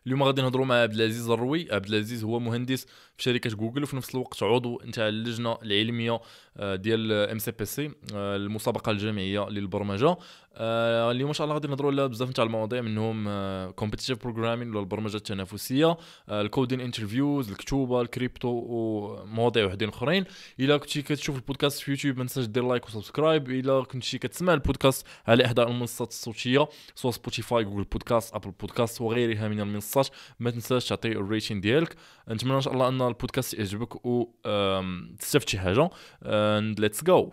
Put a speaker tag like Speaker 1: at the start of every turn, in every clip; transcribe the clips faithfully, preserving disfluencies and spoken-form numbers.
Speaker 1: اليوم غادي نهضروا مع عبد العزيز الروي. عبد العزيز هو مهندس في شركه جوجل وفي نفس الوقت عضو نتاع اللجنه العلميه آه، ديال ام سي بي سي، المسابقه الجامعيه للبرمجه. آه، اليوم ان شاء الله غادي نهضروا على بزاف نتاع المواضيع، منهم كومبيتيتيف بروغرامين ولا البرمجه التنافسيه، الكودين انترفيوز، الكتوبه، الكريبتو ومواضيع وحدين اخرين. الا كنتي كتشوف البودكاست في يوتيوب ما تنساش دير لايك وسبسكرايب. الا كنتي كتسمع البودكاست على احدى المنصات الصوتيه سواء سبوتيفاي، جوجل بودكاست، ابل بودكاست وغيرها من المنصات، ما تنساش تعطي الريتين ديالك. نتمنى ان شاء الله ان البودكاست يعجبك و آم، تستفد شي حاجه. ليتس جو.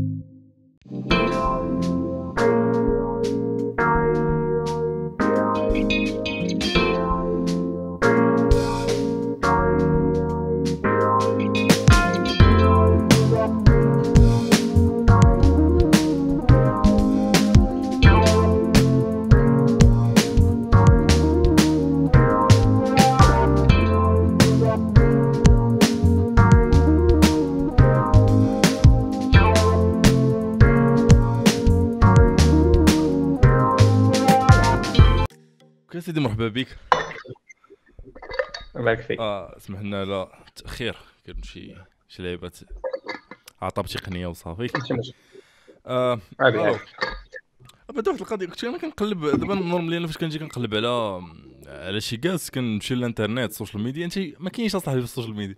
Speaker 1: اوكي سيدي، مرحبا بك.
Speaker 2: بارك فيك.
Speaker 1: اه اسمح لنا على التاخير، كاين شي شي لعيبات عطاب تقنيه وصافي.
Speaker 2: ماشي مشكل.
Speaker 1: اه
Speaker 2: عادي
Speaker 1: الو
Speaker 2: عادي.
Speaker 1: بعد واحد القضيه كنت انا كنقلب دابا نورمالي، انا فاش كنجي كنقلب على على شي كاس كنمشي للانترنت السوشيال ميديا. انت ما كاينش اصاحبي في السوشيال ميديا؟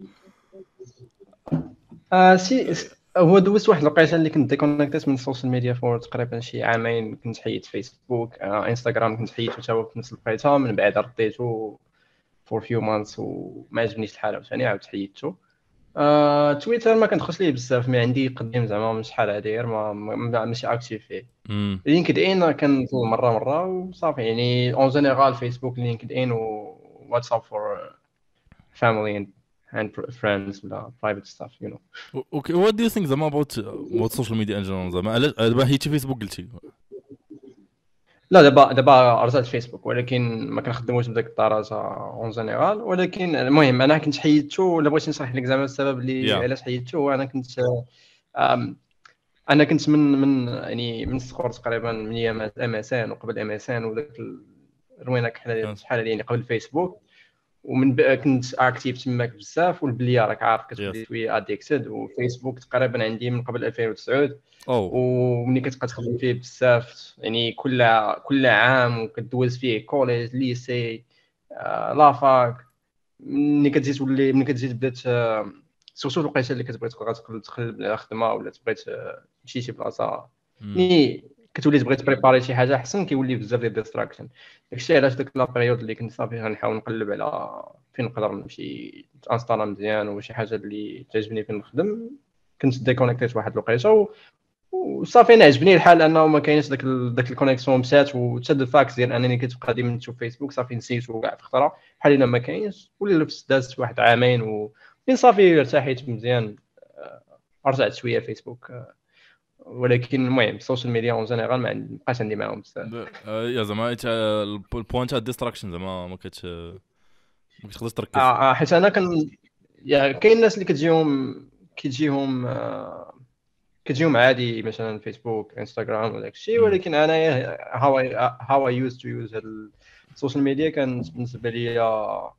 Speaker 2: آه سي س- هو دوزت واحد الوقيته اللي كنت ديكونيكتيت من السوشيال ميديا فور تقريبا شي عامين. كنت حيدت فيسبوك، آه انستغرام كنت حيدته حتى هو في نفس الوقيته. من بعد رديته فور فيو مانثس وما عجبنيش الحال عاوتاني عاود حيدته. آه تويتر ما كندخلش ليه بزاف، ما عندي قديم زعما من شحال هادير ما ما- ما- ماشي اكتيف فيه.
Speaker 1: امم
Speaker 2: لينكد ان كندخل مره مره وصافي، يعني اون جينيرال فيسبوك، لينكد ان و واتساب فور family and and pr- friends ولا private stuff you know.
Speaker 1: اوكي. وات دو يو ثينك زعما اباوت اباوت السوشيال ميديا ان جنرال؟ زعما علاش دابا حيتي فيسبوك قلتي؟
Speaker 2: لا دابا دابا رجعت فيسبوك، ولكن ما كنخدموش بديك الدرجه اون جينيرال. ولكن المهم انا كنت حيدته، ولا بغيت نشرح لك زعما السبب اللي
Speaker 1: يا
Speaker 2: علاش حيدته. هو انا كنت أم، انا كنت من من يعني من الصغر تقريبا، من ايام ام اس ان وقبل ام اس ان وداك الروينه كحل شحال يعني قبل فيسبوك. ومن بقى كنت اكتيف تماك بزاف، والبليه راك عارف
Speaker 1: يس
Speaker 2: كتولي شويه اديكتد. وفيسبوك تقريبا عندي من قبل ألفين وتسعة،
Speaker 1: او
Speaker 2: وملي كتبقى تخدم فيه بزاف يعني كل كل عام، وكدوز فيه كوليج ليسي آه، لافاك. ملي كتجي تولي ملي كتجي بدات آه، سورتو الوقيته اللي كتبغي تبقى تقلب تقلب على خدمه، ولا تبغي ت- تمشي شي بلاصه
Speaker 1: امم
Speaker 2: ني كتولي تبغي تبريباري شي حاجه احسن، كيولي بزاف ديال ديستراكشن. داكشي علاش ديك لا بيريود اللي كنت صافي غنحاول نقلب على فين نقدر نمشي انستالا مزيان وشي حاجه اللي تعجبني فين نخدم. كنت ديكونيكتيت واحد الوقيته و- وصافي انا عجبني الحال انه ما كاينش داك ال... داك الكونيكسيون مشات. وتشد الفاكس ديال انني كتبقى ديما تشوف فيسبوك صافي نسيتو كاع في خطره بحال الا ما كاينش. ولي لبس دازت واحد عامين وفين صافي ارتحيت مزيان. آه، رجعت شويه فيسبوك. آه، ولكن المهم السوشيال ميديا اون جينيرال ما عندي- ما بقاش عندي معاهم بزاف.
Speaker 1: يا زعما انت البوينت تاع الديستراكشن زعما ما كت ما كتقدرش
Speaker 2: آه،
Speaker 1: تركز.
Speaker 2: آه، حيت انا كان يعني كاين الناس اللي كتجيهم كتجيهم آه، كتجيهم عادي مثلا فيسبوك انستغرام وداك الشيء.
Speaker 1: امم
Speaker 2: ولكن انا هاو هاو اي يوز تو يوز السوشيال ميديا كانت بالنسبه لي آه،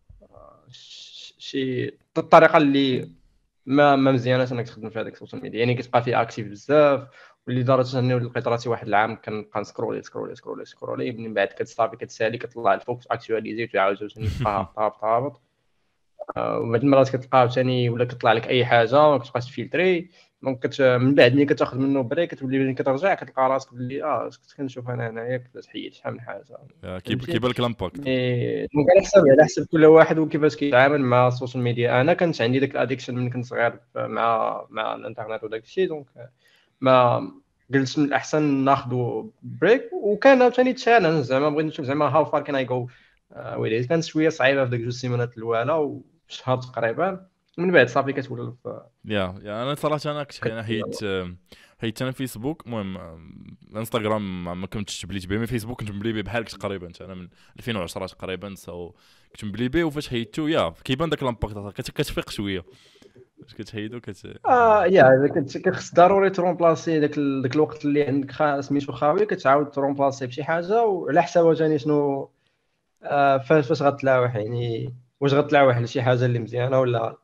Speaker 2: شي الطريقه اللي ما ما مزياناش انك تخدم في هذاك السوشيال ميديا. يعني كتبقى فيه اكتيف بزاف، ولدرجه اني لقيت راسي واحد العام كنبقى نسكرولي سكرولي سكرولي سكرولي. من بعد كتصافي كتسالي كتطلع الفوق اكتواليزي وتعاود ثاني تبقى هابط هابط. وبعد المرات كتلقى عاوتاني ولا كطلع لك اي حاجه ما كتبقاش تفلتري. دونك كت... من بعد ملي كتاخذ منه بريك كتولي ملي كترجع كتلقى راسك بلي اه كنت كنشوف انا هنايا كنت تحيد شحال من حاجه.
Speaker 1: كيب
Speaker 2: فهمتي؟
Speaker 1: كيبان لك الامباكت.
Speaker 2: مي دونك على حسب على حسب كل واحد وكيفاش كيتعامل مع السوشيال ميديا. انا كانت عندي داك الاديكشن من كنت صغير مع مع الانترنت وداك الشيء. دونك ما قلت من الاحسن ناخذ بريك. وكان عاوتاني تشالنج زعما بغيت نشوف زعما هاو فار كان اي جو. ويلي كانت شويه صعيبه في ديك جوج سيمانات الاولى وشهر تقريبا. من بعد صافي كتولف.
Speaker 1: يا يا انا صراحه انا كنت انا حيت حيت انا فيسبوك. المهم انستغرام ما ما كنتش تبليت به، مي فيسبوك كنت مبلي به بحالك تقريبا. انا من ألفين وعشرة تقريبا سو كنت مبلي به. وفاش حيدتو يا كيبان داك الامباكت، كت- كتفيق شويه فاش كتحيدو كت
Speaker 2: اه يا كنت كتخص ضروري ترومبلاسي داك ال... داك الوقت اللي عندك خا... سميتو خاوي، كتعاود ترومبلاسي بشي حاجه. وعلى حساب ثاني شنو آه، فاش فاش غتلاوح يعني واش غتلاوح لشي حاجه اللي مزيانه ولا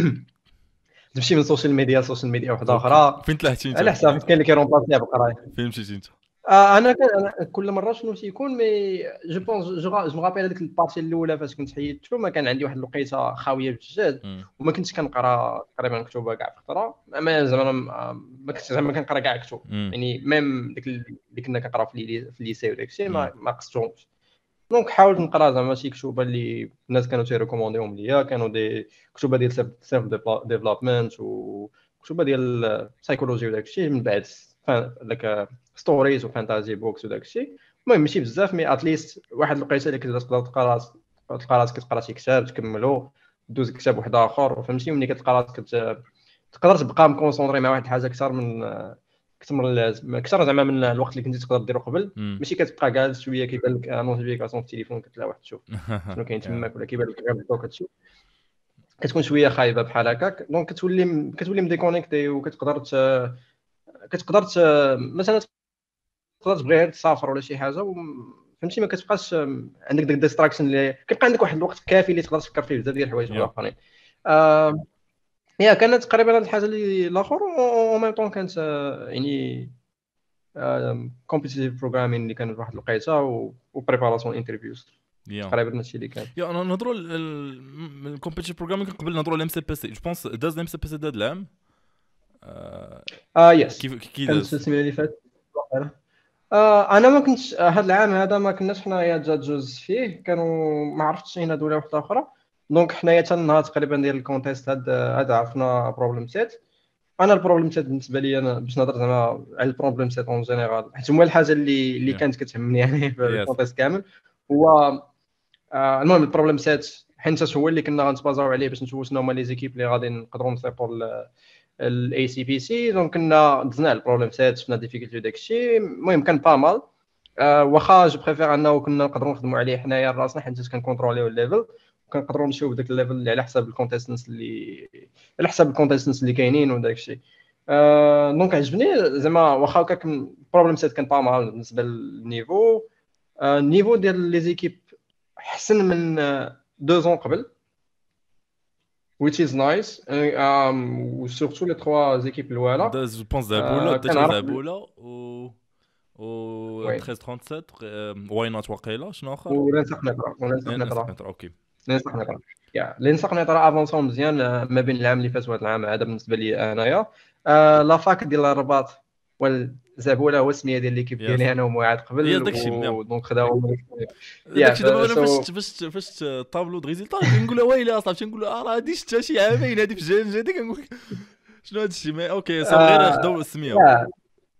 Speaker 2: تمشي من السوشيال ميديا لسوشيال ميديا واحده
Speaker 1: اوكي،
Speaker 2: اخرى
Speaker 1: فين طلعتي انت
Speaker 2: على
Speaker 1: في كل
Speaker 2: حساب
Speaker 1: هذا؟
Speaker 2: كاين اللي كيرومباسيها بقرايه.
Speaker 1: فين مشيتي انت؟
Speaker 2: آه، انا كان أنا كل مره شنو تيكون مي جو بونس جو جو مغابيل هذيك البارتي الاولى فاش كنت حيدتو ما كان عندي واحد الوقيته خاويه بالجد
Speaker 1: مم.
Speaker 2: وما كنتش كنقرا تقريبا كتب كاع في خطره ما زعما ما ما كنتش زعما كنقرا كاع كتب
Speaker 1: مم.
Speaker 2: يعني ميم ديك اللي كنا كنقرا في اللي في الليسي وداك الشيء
Speaker 1: مم.
Speaker 2: ما ما قصتهمش. دونك حاولت نقرا زعما شي كتب اللي الناس كانوا تيريكومونديهم ليا كانوا دي كتب ديال سيلف ديفلوبمنت وكتب ديال سايكولوجي وداك الشيء من بعد فان- داك ستوريز وفانتازي بوكس وداك الشيء. المهم ماشي بزاف مي اتليست واحد الوقيته اللي كنت تقدر تقرا تلقى راسك كتقرا شي كتاب تكملو دوز كتاب واحد اخر فهمتي ملي كتلقى راسك كت- تقدر تبقى مكونسونطري مع واحد الحاجه اكثر من اكثر من اللازم اكثر زعما من الوقت اللي كنتي تقدر ديرو قبل.
Speaker 1: مم.
Speaker 2: ماشي كتبقى جالس شويه كيبان لك نوتيفيكاسيون في التليفون كتلاوح تشوف شنو كاين
Speaker 1: يا.
Speaker 2: تماك ولا كيبان لك غير الضوء كتشوف كتكون شويه خايبه بحال هكاك. دونك كتولي كتولي مديكونيكتي وكتقدر ت... كتقدر ت... مثلا تقدر تبغي غير تسافر ولا شي حاجه و... فهمتي ما كتبقاش عندك ديك ديستراكشن اللي كيبقى عندك واحد الوقت كافي اللي تقدر تفكر فيه بزاف ديال الحوايج
Speaker 1: يا.
Speaker 2: اخرين. آه... هي كانت تقريبا هاد الحاجه اللي الاخر او ميم طون كانت آه، يعني كومبيتيتيف بروغرامين اللي كان واحد الوقيته وبريباراسيون انترفيوز
Speaker 1: يا.
Speaker 2: تقريبا هادشي اللي كان.
Speaker 1: يا انا نهضروا من الكومبيتيشن بروغرامينغ قبل نهضروا على ام سي بي سي. جو بونس داز الام سي بي سي داد العام. آه،
Speaker 2: اه يس
Speaker 1: كيف كي
Speaker 2: كانت
Speaker 1: داز؟
Speaker 2: السيمانه اللي فاتت واقيلا. آه انا ما كنتش آه، هاد العام هذا ما كناش حنايا جاجوز فيه كانوا ما عرفتش هنا دوله واحده اخرى. دونك حنايا حتى النهار تقريبا ديال الكونتيست هاد هذا عرفنا بروبليم سيت. انا البروبليم سيت بالنسبه لي انا باش نهضر زعما على البروبليم سيت اون جينيرال حيت هو الحاجه اللي اللي
Speaker 1: يا.
Speaker 2: كانت كتهمني يعني في
Speaker 1: يس.
Speaker 2: الكونتيست كامل. هو آه المهم البروبليم سيت حيت هو اللي كنا غنتبازاو عليه باش نشوفوا شنو هما لي زيكيب اللي غادي نقدروا نصيفطوا الاي سي بي سي. دونك كنا دزنا على البروبليم سيت شفنا ديفيكولتي داك الشيء. المهم كان با مال. آه واخا جو بريفير انه كنا نقدروا نخدموا عليه حنايا راسنا حيت كنكونتروليو الليفل وكنقدروا نمشيو بداك الليفل اللي على حساب الكونتيستنس اللي على حساب الكونتيستنس اللي كاينين وداك الشيء. آه دونك عجبني زعما واخا هكاك البروبليم سيت كان با مال بالنسبه للنيفو. آه النيفو ديال لي زيكيب احسن من دو زون قبل which is nice. وسورتو لي تخوا زيكيب الاولى
Speaker 1: داز جو بونس زابولا،
Speaker 2: آه
Speaker 1: داز غير
Speaker 2: كنعرف.
Speaker 1: زابولا و و
Speaker 2: وي
Speaker 1: تلتاش سبعة وثلاثين واي نوت واقيلا. شنو اخر؟
Speaker 2: وننسق نقرا وننسق
Speaker 1: نسق
Speaker 2: نقرا
Speaker 1: نتر. اوكي.
Speaker 2: ننسق نقرا يا ننسق نقرا افونسون مزيان آه، ما بين العام اللي فات وهذا العام هذا بالنسبه لي انايا. آه لا فاك ديال الرباط والزابوله هو السميه ديال ليكيب
Speaker 1: يس.
Speaker 2: ديالي انا ومعاد
Speaker 1: يا
Speaker 2: قبل
Speaker 1: داكشي ميم.
Speaker 2: ودونك خداو
Speaker 1: داكشي دابا
Speaker 2: يا
Speaker 1: انا فاش
Speaker 2: سو
Speaker 1: فاش فاش طابلو د ريزلتا كنقول ويلي اصاحبي كنقول اه راه هادي شتا شي عامين هادي في جان جاتي كنقول شنو هادشي. مي اوكي سو غير خداو السميه. اوكي.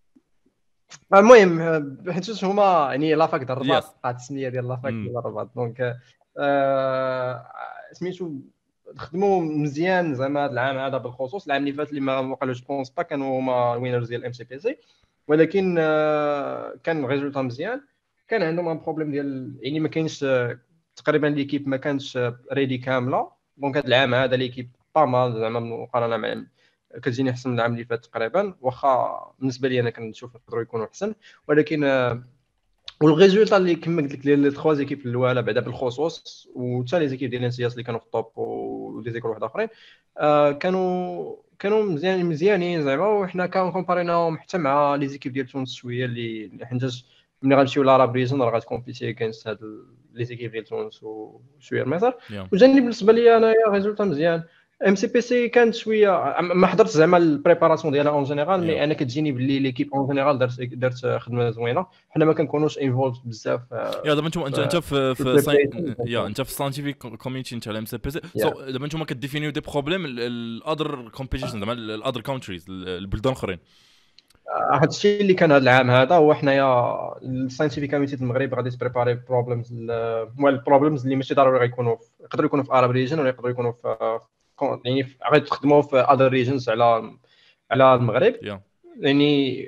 Speaker 2: المهم آه، حيت هما يعني لافاك ديال
Speaker 1: يس.
Speaker 2: الرباط قاعد السميه ديال لافاك
Speaker 1: امم.
Speaker 2: ديال الرباط. دونك آه، سميتو خدموا مزيان زعما هذا العام هذا بالخصوص. العام اللي فات اللي ما وقعوا جو بونس با كانوا هما الوينرز ديال ام سي بي سي ولكن آه، كان الريزولتا مزيان. كان عندهم ان بروبليم ديال يعني ما كاينش آه، تقريبا ليكيب ما كانتش ريدي كامله. دونك هذا العام هذا ليكيب با مال زعما مقارنه مع كتجيني احسن من العام اللي فات تقريبا. واخا بالنسبه لي انا كنشوف يقدروا يكونوا احسن ولكن آه، والريزولتا اللي كما قلت لك لي تخوا زيكيب الاولى بعدا بالخصوص وحتى لي زيكيب ديال الانسياس اللي كانوا في الطوب ودي زيكور واحد اخرين آه كانوا كانوا مزيان مزيانين زعما. وحنا كنكومباريناهم حتى مع لي زيكيب ديال تونس شويه اللي حيت ملي غنمشيو لاراب ريجن راه غتكومبيتي كاينس هاد لي زيكيب ديال تونس وشويه مصر.
Speaker 1: يا.
Speaker 2: وجاني بالنسبه لي انايا ريزولتا مزيان. ام سي بي سي كانت شويه ما حضرت زعما البريباراسيون ديالها اون جينيرال مي
Speaker 1: يا.
Speaker 2: انا كتجيني باللي ليكيب اون جينيرال دارت دارت خدمه زوينه. حنا ما كنكونوش انفولد بزاف
Speaker 1: يا دابا انتم انت انت
Speaker 2: في
Speaker 1: في
Speaker 2: في
Speaker 1: في ساين...
Speaker 2: البريباراسيون.
Speaker 1: يا انت في ساينتيفيك كوميونيتي انت على ام سي بي سي.
Speaker 2: يا
Speaker 1: سو دابا انتم كديفينيو دي بروبليم الاذر كومبيتيشن زعما الاذر كونتريز البلدان الاخرين.
Speaker 2: هذا الشيء اللي كان هذا العام هذا هو حنايا الساينتيفيك كوميتي المغرب غادي تبريباري بروبليمز هو البروبليمز اللي ماشي ضروري غيكونوا يقدروا يكونوا في اراب ريجن ولا يقدروا يكونوا في يعني غادي تخدموا في اذر ريجنز على على المغرب
Speaker 1: يا.
Speaker 2: يعني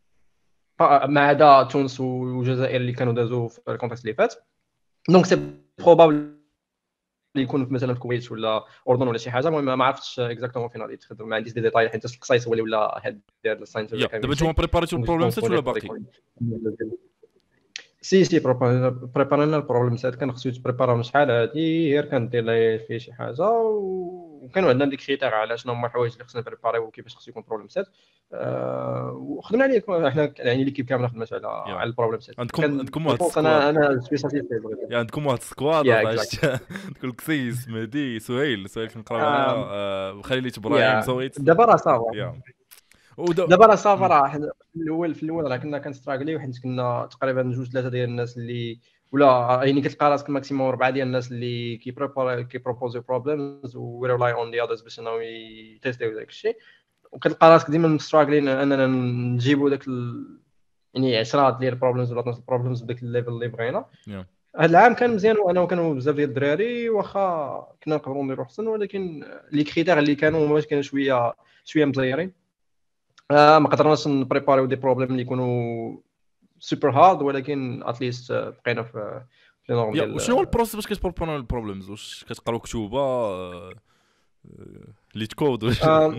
Speaker 2: ما عدا تونس والجزائر اللي كانوا دازوا في الكونتكست اللي فات. دونك سي بروبابل يكون مثلا في الكويت ولا اردن ولا شي حاجه. المهم ما عرفتش اكزاكتومون فين غادي تخدم ما عنديش دي ديتاي حيت القصايص هو اللي ولا هاد ديال
Speaker 1: يا
Speaker 2: الساينتيفيك
Speaker 1: دابا انتم بريباريتو البروبليم سيت ولا باقي؟
Speaker 2: سي سي بريبارينا البروبليم سيت، كان خصو يتبريبارا شحال هادي، غير كندير ليه فيه شي حاجه، وكانوا عندنا ديك كريتير على شنو هما الحوايج اللي خصنا نبريباريو وكيفاش خصو يكون بروبليم سيت. أه وخدمنا عليه حنا، يعني ليكيب كامله خدمات على
Speaker 1: يا
Speaker 2: على البروبليم سيت.
Speaker 1: عندكم
Speaker 2: كان
Speaker 1: عندكم
Speaker 2: جو
Speaker 1: واحد
Speaker 2: بونس
Speaker 1: السكواد،
Speaker 2: انا انا سوي ساتيسفاي بغيت.
Speaker 1: يعني عندكم واحد السكواد
Speaker 2: يا
Speaker 1: عشت
Speaker 2: اكزاكت.
Speaker 1: تقول كسيس مهدي سهيل سهيل كنقرا معايا، آه، خليل ابراهيم
Speaker 2: يا
Speaker 1: زويت.
Speaker 2: دابا راه صافا،
Speaker 1: يا ودا
Speaker 2: دابا راه صافا،
Speaker 1: مم.
Speaker 2: راه حنا في الاول في الاول راه كنا كنستراغليو، حيت كنا تقريبا جوج ثلاثه ديال الناس اللي، ولا يعني كتلقى راسك ماكسيموم اربعه ديال الناس اللي كي بريبار كي بروبوزيو بروبليمز و ريلاي اون ذا اذرز باش انهم يتيستيو داك الشيء. وكتلقى راسك ديما مستراغلين اننا نجيبوا داك ال... يعني عشرات ديال البروبليمز ولا اثنا البروبليمز بداك الليفل اللي بغينا.
Speaker 1: يا
Speaker 2: هذا العام كان مزيان، وانا وكانوا بزاف ديال الدراري، واخا كنا نقدروا نديروا احسن، ولكن لي كريتير اللي كانوا هما كانوا شويه شويه مزيرين. آه ما قدرناش نبريباريو دي بروبليم اللي يكونوا سوبر هارد، ولكن اتليست بقينا في في نورم
Speaker 1: يا وشنو هو
Speaker 2: ديال.
Speaker 1: البروسيس باش كتبروبونو البروبليمز؟ واش كتقراو كتوبه، آه، ليت كود واش؟
Speaker 2: آه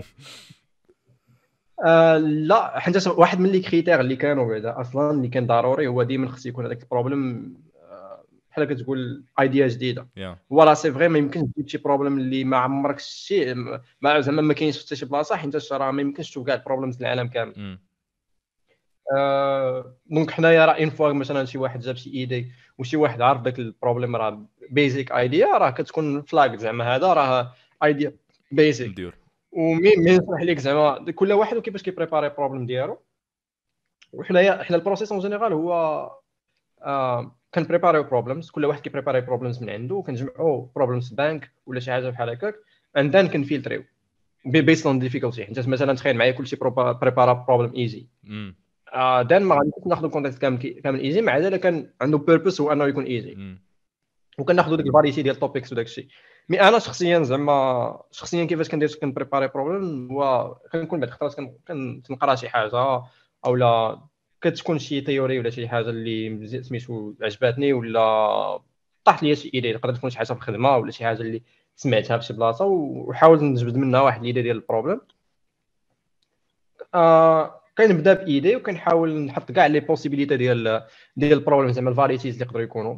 Speaker 2: آه لا، حيت واحد من لي كريتير اللي كانوا بعدا اصلا اللي كان ضروري هو ديما خص يكون هذاك البروبليم آه بحال كتقول ايديا جديده.
Speaker 1: يا
Speaker 2: هو راه سي فري ما يمكنش تجيب شي بروبليم اللي ما عمرك شي ما زعما ما كاينش في حتى شي بلاصه، حيت راه ما يمكنش تشوف كاع البروبليمز العالم كامل.
Speaker 1: مم.
Speaker 2: آه دونك حنايا راه اون فوا مثلا شي واحد جاب شي ايدي وشي واحد عارف داك البروبليم راه بيزيك ايديا، راه كتكون فلاج زعما هذا راه ايديا بيزيك.
Speaker 1: مدير.
Speaker 2: ومين مين يشرح لك زعما كل واحد وكيفاش كيبريباري البروبليم ديالو. وحنايا حنا البروسيس اون جينيرال هو آه كنبريباريو بروبليمز، كل واحد كيبريباري بروبليمز من عنده، وكنجمعوا بروبليمز بانك ولا شي حاجه بحال هكاك، اند ذن كنفلتريو بيست اون ديفيكولتي. حيت مثلا تخيل معايا كلشي بريبارا بروبليم ايزي،
Speaker 1: مم.
Speaker 2: آه دان ما غاديش ناخذ الكونتكست كامل كامل ايزي، مع ذلك كان عنده بيربوس هو انه يكون ايزي،
Speaker 1: مم.
Speaker 2: وكناخذوا ديك الفاريتي ديال التوبكس وداك الشيء. مي انا شخصيا زعما شخصيا كيفاش كندير كنبريباري بروبليم، هو كنكون بعد خطرات كنقرا شي حاجه، او لا كتكون شي تيوري ولا شي حاجه اللي سميتو عجباتني، ولا طاحت لي شي ايدي، تقدر تكون شي حاجه في الخدمه ولا شي حاجه اللي سمعتها في شي بلاصه، وحاول نجبد منها واحد الايدي ديال البروبليم. آه كنبدا بايدي وكنحاول نحط كاع لي بوسيبيليتي ديال ديال البروبليم، زعما الفاريتيز اللي يقدروا يكونوا.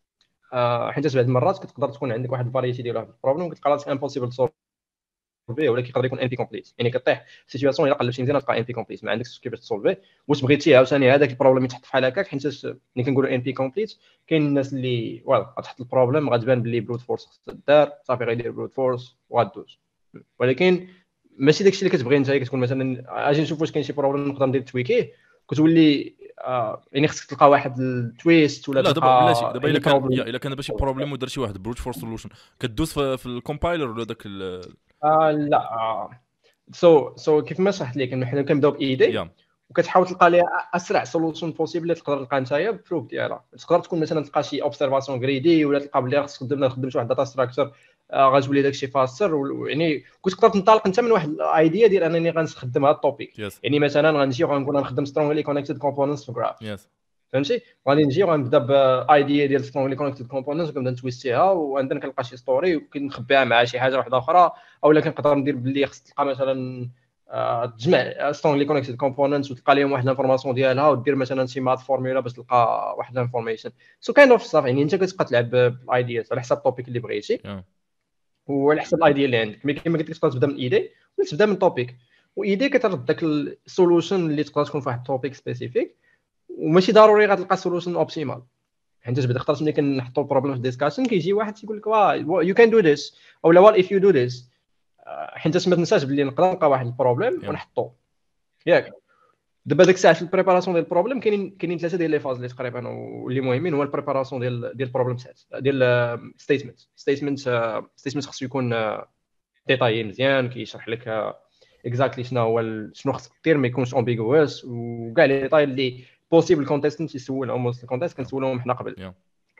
Speaker 2: آه حيت بعض المرات كتقدر تكون عندك واحد الفاريتي ديال واحد البروبليم كتلقى راسك امبوسيبل تسولف به، ولا كيقدر يكون ان بي كومبليت، يعني كطيح في سيتوياسيون الا قلبتي مزيان تلقى ان بي كومبليت، ما عندكش كيفاش تسولفي. واش بغيتي عاوتاني هذاك البروبليم يتحط بحال هكاك، حيت ملي كنقولوا ان بي كومبليت كاين الناس اللي فوالا غتحط البروبليم غتبان باللي بروت فورس خصها دار صافي غيدير بروت فورس وغادوز، ولكن ماشي داكشي اللي كتبغي انت. كتكون مثلا اجي نشوف واش كاين شي بروبليم نقدر ندير تويكيه، كتولي آه يعني خصك تلقى واحد التويست ولا
Speaker 1: لا دابا بلاتي،
Speaker 2: تلقى
Speaker 1: دابا الا
Speaker 2: يعني
Speaker 1: كان يا
Speaker 2: بروبليم.
Speaker 1: الا كان دابا شي بروبليم ودار شي واحد بروت فور سولوشن، كدوز في, في الكومبايلر ولا داك ال...
Speaker 2: آه لا آه. سو سو كيف ما شرحت لك، حنا كنبداو بايدي
Speaker 1: يا
Speaker 2: وكتحاول تلقى ليها اسرع سولوشن بوسيبل اللي تقدر تلقى نتايا بروف ديالها. تقدر تكون مثلا تلقى شي اوبسيرفاسيون غريدي، ولا تلقى بلي خصك تخدم نخدم شي واحد داتا ستراكشر آه غتولي داكشي فاستر، يعني كنت تقدر تنطلق انت من واحد الايديا ديال انني غنخدم هذا التوبيك.
Speaker 1: يس
Speaker 2: يعني مثلا غنجي وغنكون غنخدم سترونغلي كونيكتد كومبوننتس في جراف،
Speaker 1: يس
Speaker 2: فهمتي؟ غادي نجي وغنبدا بايديا ديال سترونغلي كونيكتد كومبوننتس وكنبدا نتويستيها، وعندنا كنلقى شي ستوري وكنخبيها مع شي حاجه واحده اخرى، اولا كنقدر ندير باللي خصك تلقى مثلا آه، تجمع سترونغلي كونيكتد كومبوننتس وتلقى لهم واحد الانفورماسيون ديالها، ودير مثلا شي مات فورمولا باش تلقى واحد الانفورميشن. سو كاين اوف صافي، يعني انت كتبقى تلعب بالايدياز على حسب التوبيك اللي بغيتي
Speaker 1: يا
Speaker 2: وعلى حسب الايديا اللي عندك. مي كما قلت لك تقدر تبدا من ايدي ولا تبدا من توبيك، وايدي كترد داك السولوشن اللي تقدر تكون في واحد التوبيك سبيسيفيك، وماشي ضروري غتلقى سولوشن اوبتيمال. حيت بعدا خطرت ملي كنحطوا البروبليم في الديسكاشن كيجي واحد تيقول لك واه يو كان دو ذيس، او لا وال اف يو دو ذيس. حيت ما تنساش باللي نقدر نلقى واحد البروبليم
Speaker 1: يا
Speaker 2: ونحطو ياك. دابا ديك الساعه في البريباراسيون ديال البروبليم كاينين كاينين ثلاثه ديال لي فاز اللي تقريبا واللي مهمين. هو البريباراسيون ديال ديال البروبليم سيت ديال ستيتمنت ستيتمنت ستيتمنت خصو يكون ديتايي مزيان، كيشرح لك اكزاكتلي شنو هو شنو خصك دير، ما يكونش امبيغوس، وكاع لي ديتاي اللي بوسيبل كونتيستنت يسولهم وسط الكونتيست كنسولهم حنا قبل
Speaker 1: يا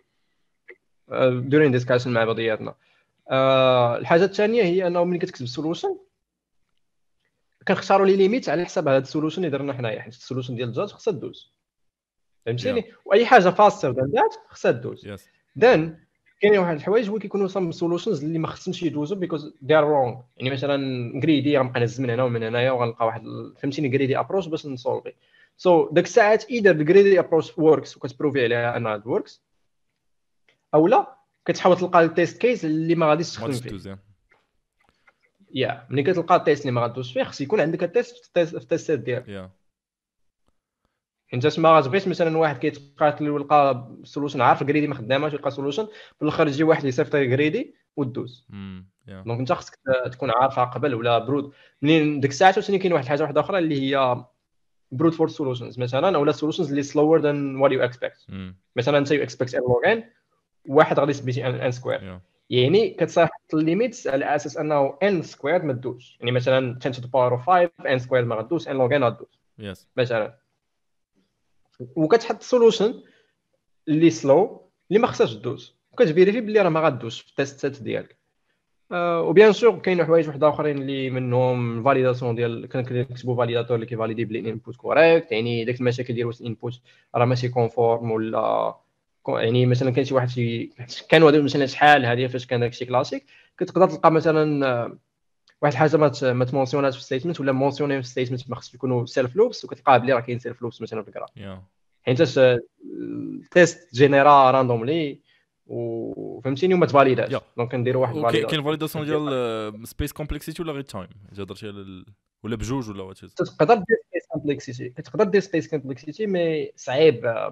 Speaker 2: دورين ديسكاشن مع بعضياتنا. أه الحاجه الثانيه هي انه ملي كتكتب السولوشن كنختاروا لي ليميت على حساب هذا السولوشن اللي درنا حنايا، حيت السولوشن ديال الجاج خصها دوز،
Speaker 1: يا
Speaker 2: فهمتيني؟ واي حاجه فاستر ذان ذات خصها دوز.
Speaker 1: يس
Speaker 2: دان كاين واحد الحوايج هو كيكونوا صم سولوشنز اللي ما خصهمش يدوزوا بيكوز دي ار رونغ. يعني مثلا غريدي غنبقى نهز من هنا ومن هنايا وغنلقى واحد فهمتيني غريدي ابروش باش نسولفي. سو so, داك الساعات ايدر الجريدي ابروش وركس وكتبروفي عليها انها وركس، او لا كتحاول تلقى التيست كيس اللي ما غاديش تخدم فيه. يا yeah. ملي كتلقى التيست اللي ما غادوش فيه خص يكون عندك التيست في التيستات ديالك.
Speaker 1: yeah.
Speaker 2: انت ما غاتبغيش مثلا واحد كيتقاتل ويلقى سولوشن عارف الجريدي ما خداماش ويلقى سولوشن في الاخر يجي واحد يصيفط جريدي ودوز. دونك انت خصك تكون عارفها قبل ولا برود منين ديك الساعه. ثاني كاين واحد الحاجه واحده اخرى اللي هي برود فور سولوشنز مثلا، اولا سولوشنز اللي سلوور ذان وات يو اكسبكت. مثلا انت يو اكسبكت ان لوغ ان واحد غادي يسبيتي ان سكوير، يعني كتصيفط الليميتس على اساس انه ان سكوير ما تدوش. يعني مثلا عشرة to the power of خمسة ان سكوير ما غدوش، ان لوغ ان غدوش
Speaker 1: يس
Speaker 2: مثلا. وكتحط سولوشن اللي سلو اللي ما خصهاش تدوز وكتفيريفي بلي راه ما غادوش في التيستات ديالك. أه وبيان سور كاين حوايج واحد اخرين اللي منهم فاليداسيون ديال كنكتبوا فاليداتور اللي كيفاليدي بلي الانبوت كوريكت، يعني داك المشاكل ديال واش الانبوت راه ماشي كونفورم ولا يعني مثلا كاين شي واحد شي كانوا هذو مثلا شحال هذه فاش كان داكشي كلاسيك كتقدر تلقى مثلا واحد الحاجه ما ما تمونسيوناش في الستيتمنت ولا مونسيوني في الستيتمنت ما خصش يكونوا سيلف لوبس وكتلقى بلي راه كاين سيلف لوبس مثلا في الجراف
Speaker 1: yeah.
Speaker 2: حيت التيست جينيرا راندوملي وفهمتيني وما تفاليداش
Speaker 1: yeah.
Speaker 2: دونك كنديروا واحد
Speaker 1: الفاليداسيون كاين فاليداسيون ديال سبيس كومبلكسيتي ولا غير تايم اذا هضرتي على ولا بجوج ولا وات
Speaker 2: تقدر دير سبيس كومبلكسيتي كتقدر دير سبيس كومبلكسيتي مي صعيب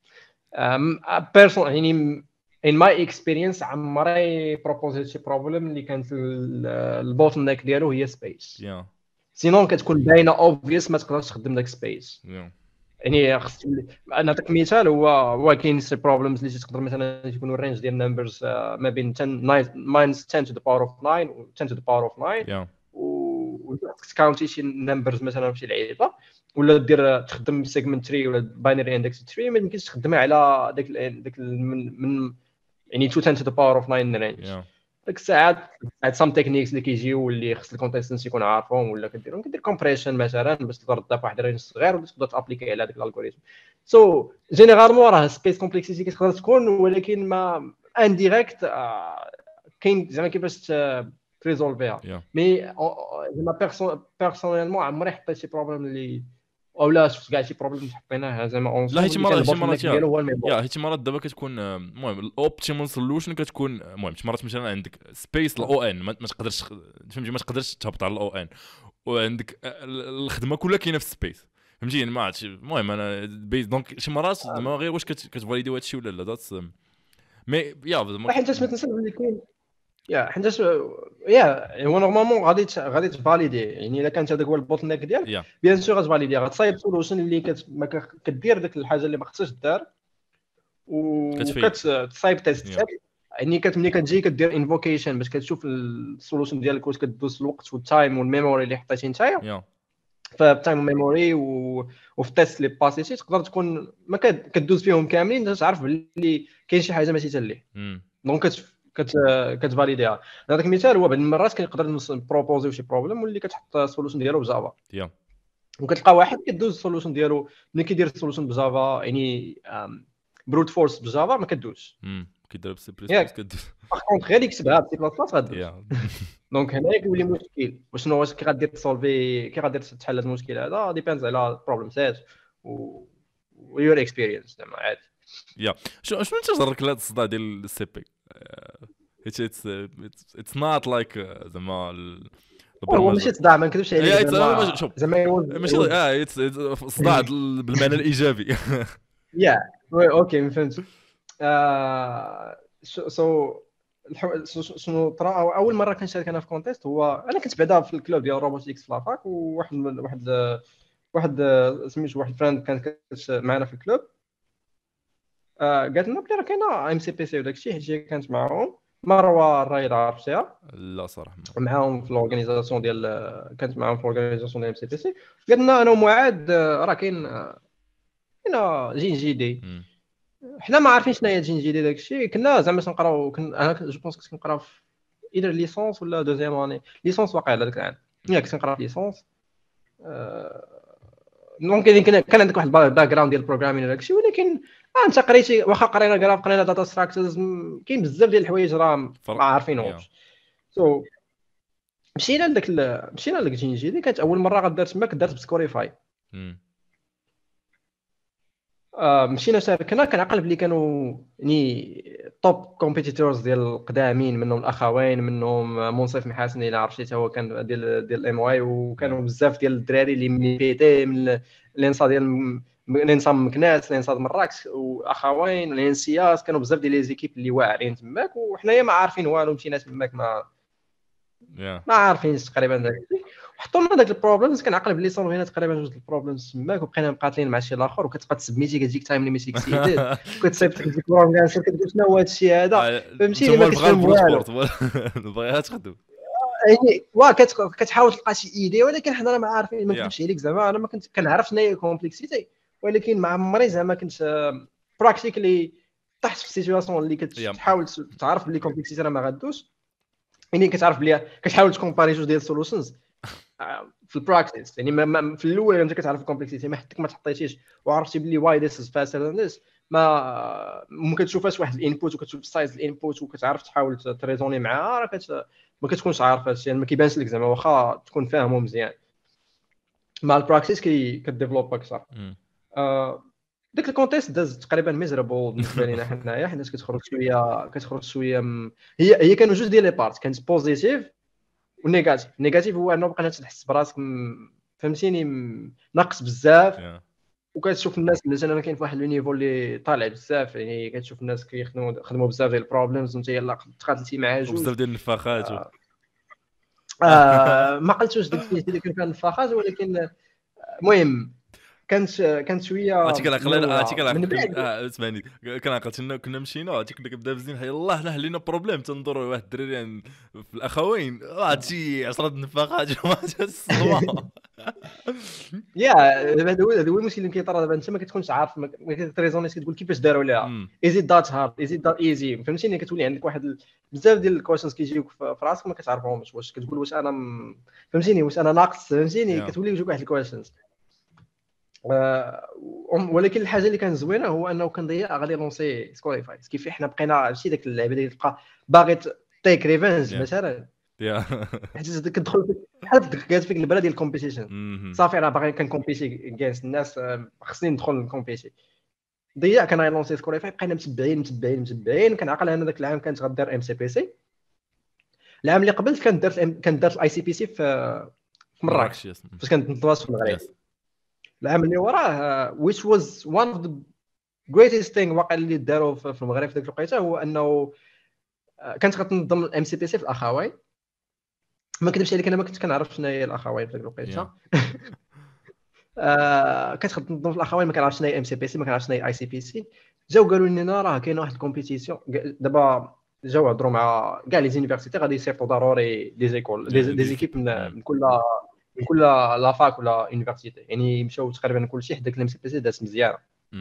Speaker 2: بيرسون يعني in my experience عمري بروبوزيت شي بروبليم اللي كانت البوتل نيك ديالو هي سبيس
Speaker 1: yeah.
Speaker 2: سينون كتكون باينه اوبفيوس ما تقدرش تخدم داك سبيس
Speaker 1: yeah.
Speaker 2: يعني خص نعطيك مثال. هو هو كاين شي بروبليمز اللي تقدر مثلا يكونوا الرينج ديال نمبرز ما بين عشرة ماينس عشرة to the power of nine و عشرة to the power of nine
Speaker 1: yeah.
Speaker 2: و تكاونتي شي نمبرز مثلا في شي لعيبه ولا دير تخدم سيجمنت ثلاثة ولا باينري اندكس ثلاثة ما يمكنش تخدمها على داك داك من, من يعني عشرة to the power of nine رينج.
Speaker 1: yeah.
Speaker 2: ديك الساعات عاد سام تكنيكس اللي كيجيو واللي خص الكونتيستنس يكون عارفهم ولا كديرهم كدير كومبريشن مثلا باش تقدر تضيف واحد الرينج صغير ولا تقدر تابليكي على هذاك الالغوريثم. سو جينيرالمون راه سبيس كومبلكسيتي كتقدر تكون ولكن ما انديريكت كاين زعما كيفاش تريزولفيها. مي زعما بيرسون بيرسونيلمون عمري حطيت شي بروبليم اللي او لا شفت كاع شي بروبليم حطيناه زعما اون
Speaker 1: لا هيت مرات هيت مرات
Speaker 2: ديالو هو الميمور.
Speaker 1: يا هيت مرات دابا كتكون المهم الاوبتيمال سولوشن كتكون المهم شي مرات مثلا عندك سبيس الاو ان ما تقدرش فهمتي ما تقدرش تهبط على الاو ان وعندك الخدمه كلها كاينه في سبيس فهمتي ما عرفتش. المهم انا بيز دونك شي مرات زعما غير واش كتفاليدي هذا الشيء ولا لا ذاتس مي يا
Speaker 2: حيت ما تنساش بلي كاين يا حيت يا هو نورمالمون غادي غادي تفاليدي يعني الا كانت هذاك هو البوتل نيك ديالك بيان سور غتفاليدي غتصايب سولوشن اللي كت... ما كدير ديك الحاجه اللي ما خصهاش دار وكتصايب تيست يعني كت ملي كتجي كدير انفوكيشن باش كتشوف السولوشن ديالك واش كدوز الوقت والتايم والميموري اللي حطيتي نتايا فالتايم والميموري و... وفي التيست اللي باسيتي تقدر تكون ما كدوز فيهم كاملين تعرف بلي كاين شي حاجه ماشي تاليه دونك كت كتفاليديها. هذاك المثال هو بعض المرات كنقدر نبروبوزيو شي بروبليم واللي كتحط السولوشن ديالو بجافا
Speaker 1: yeah.
Speaker 2: وكتلقى واحد كدوز السولوشن ديالو ملي كيدير السولوشن بجافا يعني بروت فورس بجافا ما كدوش
Speaker 1: كيدير بسي بلس بلس كدوز
Speaker 2: باغ كونط غير يكتبها بسي بلس بلس غدوز دونك هنا كيولي مشكل وشنو واش كي غادير تسولفي كي غادير تحل هذا المشكل هذا ديبيندز على البروبليم سيت و يور اكسبيرينس زعما عادي.
Speaker 1: يا شنو شنو انت جرك لهاد الصداع ديال السي بي اتس اتس اتس نوت لايك زعما
Speaker 2: هو ماشي صداع ما نكذبش عليك
Speaker 1: زعما
Speaker 2: زعما
Speaker 1: ماشي اه صداع بالمعنى الايجابي
Speaker 2: يا اوكي فهمت. سو شنو طرا اول مره كنشارك انا في كونتيست هو انا كنت بعدا في الكلوب ديال روبوتيكس في لافاك وواحد واحد واحد سميتو واحد فريند كانت معنا في الكلوب قالت لنا بلي راه كاينه ام سي بي سي وداك الشيء حيت كانت معاهم مروه الرايد عرفتيها
Speaker 1: لا صراحه
Speaker 2: معاهم في الاورغانيزاسيون ديال كانت معاهم في الاورغانيزاسيون ديال ام سي بي سي. قلنا انا ومعاد راه كاين كاين جين جي دي حنا ما عارفين شنو هي جين جي دي داك الشيء كنا زعما تنقراو كنا انا جو بونس كنت كنقرا في ايدر ليسونس ولا دوزيام اني ليسونس واقع هذاك العام ياك كنت كنقرا في ليسونس ممكن كان كان عندك واحد الباك جراوند ديال البروغرامين داك الشيء ولكن آه انت قريتي واخا قرينا جراف قرينا داتا ستراكشرز كاين بزاف ديال الحوايج راه ما عارفينهمش. سو so, مشينا لذاك مشينا لذاك جين جي دي كانت اول مره غدار تما كدارت بسكوريفاي آه مشينا شاركنا، كنعقل بلي كانوا يعني توب كومبيتيتورز ديال القدامين، منهم الاخوين، منهم منصف محاسن الى عرفتي حتى هو كان ديال ديال الام واي، وكانوا بزاف ديال الدراري اللي من بي تي، من الانصا ديال الانصا مكناس، الانصا مراكش، واخوين الانسياس، كانوا بزاف ديال لي زيكيب اللي واعرين تماك، وحنايا ما عارفين والو، مشينا تماك ما
Speaker 1: يا
Speaker 2: ما عارفينش تقريبا داكشي. وحطوا لنا داك البروبلمز، كنعقل بلي صونفينا تقريبا جوج البروبلمز تماك، وبقينا مقاتلين مع شي الاخر، وكتبقى تسبميتي كتجيك تايم ليميت اكسيدد، وكتصيفط ديك البروبلم كانسل، كتقول شنو هو هذا الشيء هذا، فهمتيني ما
Speaker 1: نتوما بغا
Speaker 2: كتفهم
Speaker 1: البروت
Speaker 2: والو.
Speaker 1: فورت بغيها تخدم.
Speaker 2: يعني وا كت- كتحاول تلقى شي ايدي، ولكن حنا راه ما عارفين، ما
Speaker 1: يا
Speaker 2: نكذبش عليك زعما انا ما كنت كنعرف شنو هي الكومبلكسيتي، ولكن ما عمري زعما كنت براكتيكلي طحت في السيتوياسيون اللي
Speaker 1: يا
Speaker 2: كتحاول تعرف بلي كومبلكسيتي راه ما غادوش. يعني كتعرف بلي كتحاول تكومباري جوج ديال السولوشنز في البراكتيس. يعني ما ما في الاول انت كتعرف الكومبلكسيتي، ما حدك ما تحطيتيش وعرفتي بلي واي ذيس از فاستر ذان ذيس، ما ممكن كتشوفاش واحد الانبوت وكتشوف السايز الانبوت وكتعرف تحاول تريزوني معاه، راه كت ما كتكونش عارف هادشي، يعني ما كيبانش لك زعما واخا تكون فاهمه مزيان. مع البراكتيس كي كديفلوب اكثر. آه ديك الكونتيست داز تقريبا ميزرابل بالنسبه لينا حنايا، حيت كتخرج شويه كتخرج شويه م... هي هي كانوا جوج ديال لي بارت، كانت بوزيتيف ونيجاتيف. النيجاتيف هو انه بقينا تحس براسك م- فهمتيني م- ناقص بزاف،
Speaker 1: يا
Speaker 2: وكتشوف الناس مثلا كاين في واحد النيفو اللي طالع بزاف، يعني كتشوف الناس كيخدموا خدموا بزاف ديال البروبلمز، وانت يلاه تقاتلتي مع
Speaker 1: وبزاف
Speaker 2: جوج.
Speaker 1: ديال النفاخات و...
Speaker 2: آه ما قلتوش داك الشيء اللي كان فيها النفاخات، ولكن المهم كانت كانت شويه
Speaker 1: عرفتي كنعقل عرفتي
Speaker 2: منوعه من
Speaker 1: كنعقل
Speaker 2: بعد.
Speaker 1: اه اسمعني كنعقل كنا كنا مشينا عرفتي كنا كنبدا بزين يلاه حنا حلينا بروبليم تنظروا واحد الدراري يعني في الاخوين هادشي عشرة نفاخات وما الصدمه.
Speaker 2: يا هذا هو هذا هو المشكل اللي كيطرا دابا، انت ما كتكونش عارف، ما ما كتريزونيش، كتقول كيفاش داروا ليها،
Speaker 1: امم
Speaker 2: ايزي دات هارد، ايزي دات ايزي، فهمتيني؟ كتولي عندك واحد ال- بزاف ديال الكويشنز كيجيوك في في راسك ما كتعرفهمش، واش كتقول واش انا م- فهمتيني واش انا ناقص، فهمتيني؟
Speaker 1: يا
Speaker 2: كتولي يجوك واحد الكويشنز. آه، ولكن الحاجه اللي كان زوينه هو انه كان ضيع غادي لونسي سكوريفاي، كيف حنا بقينا عرفتي داك اللعبه اللي تبقى باغي تيك ريفنج
Speaker 1: يا
Speaker 2: مثلا،
Speaker 1: يا
Speaker 2: حيت كتدخل فيك بحال دخلت فيك البلاد ديال الكومبيتيشن،
Speaker 1: امم
Speaker 2: صافي انا باغي كنكومبيتي كاس الناس، آه، خصني ندخل نكومبيتي. ضيع كان غيلونسي سكوريفاي، بقينا متبعين متبعين متبعين. كنعقل انا ذاك العام كانت غدار ام سي بي سي، العام اللي قبل كانت دارت كانت دارت الاي سي بي سي في في
Speaker 1: مراكش
Speaker 2: مراكش،
Speaker 1: يس
Speaker 2: فاش كانت نتواصل في المغرب.
Speaker 1: يس
Speaker 2: العام اللي وراه which was one of the greatest thing واقع اللي داروا في المغرب في ذاك الوقيته، هو انه كانت غتنظم الام سي بي سي في الاخوين. ما كذبش عليك انا ما كنت كنعرف شنو هي الاخوين في ذاك الوقيته.
Speaker 1: يا
Speaker 2: آه كانت غتنظم في الاخوين، ما كنعرفش شنو هي ام سي بي سي، ما كنعرفش شنو هي اي سي بي سي. جاو قالوا لنا راه كاين واحد الكومبيتيسيون دابا، جاو هضروا مع كاع لي زونيفرسيتي غادي يصيفطوا ضروري دي زيكول دي, دي زيكيب من, من كل من كل لافاك ولا يونيفرسيتي، يعني مشاو تقريبا كلشي حداك الام سي بي سي دازت مزيان.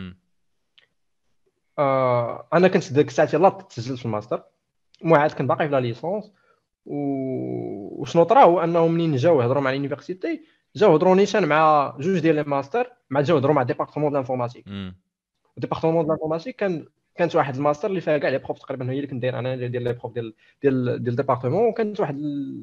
Speaker 2: آه انا كنت ديك الساعه يلاه تسجلت في الماستر، معاد كان باقي في لا ليسونس. و... وشنو طرا هو انه منين جاو هضروا مع اليونيفرسيتي، جاو هضروا نيشان مع جوج ديال لي ماستر، مع جاو هضروا مع ديبارتمون ديال الانفورماتيك. ديبارتمون ديال الانفورماتيك كان كانت واحد الماستر اللي فيها كاع لي بروف تقريبا، هي اللي كنت داير انا ديال لي بروف ديال ديال ديال ديبارتمون. وكانت واحد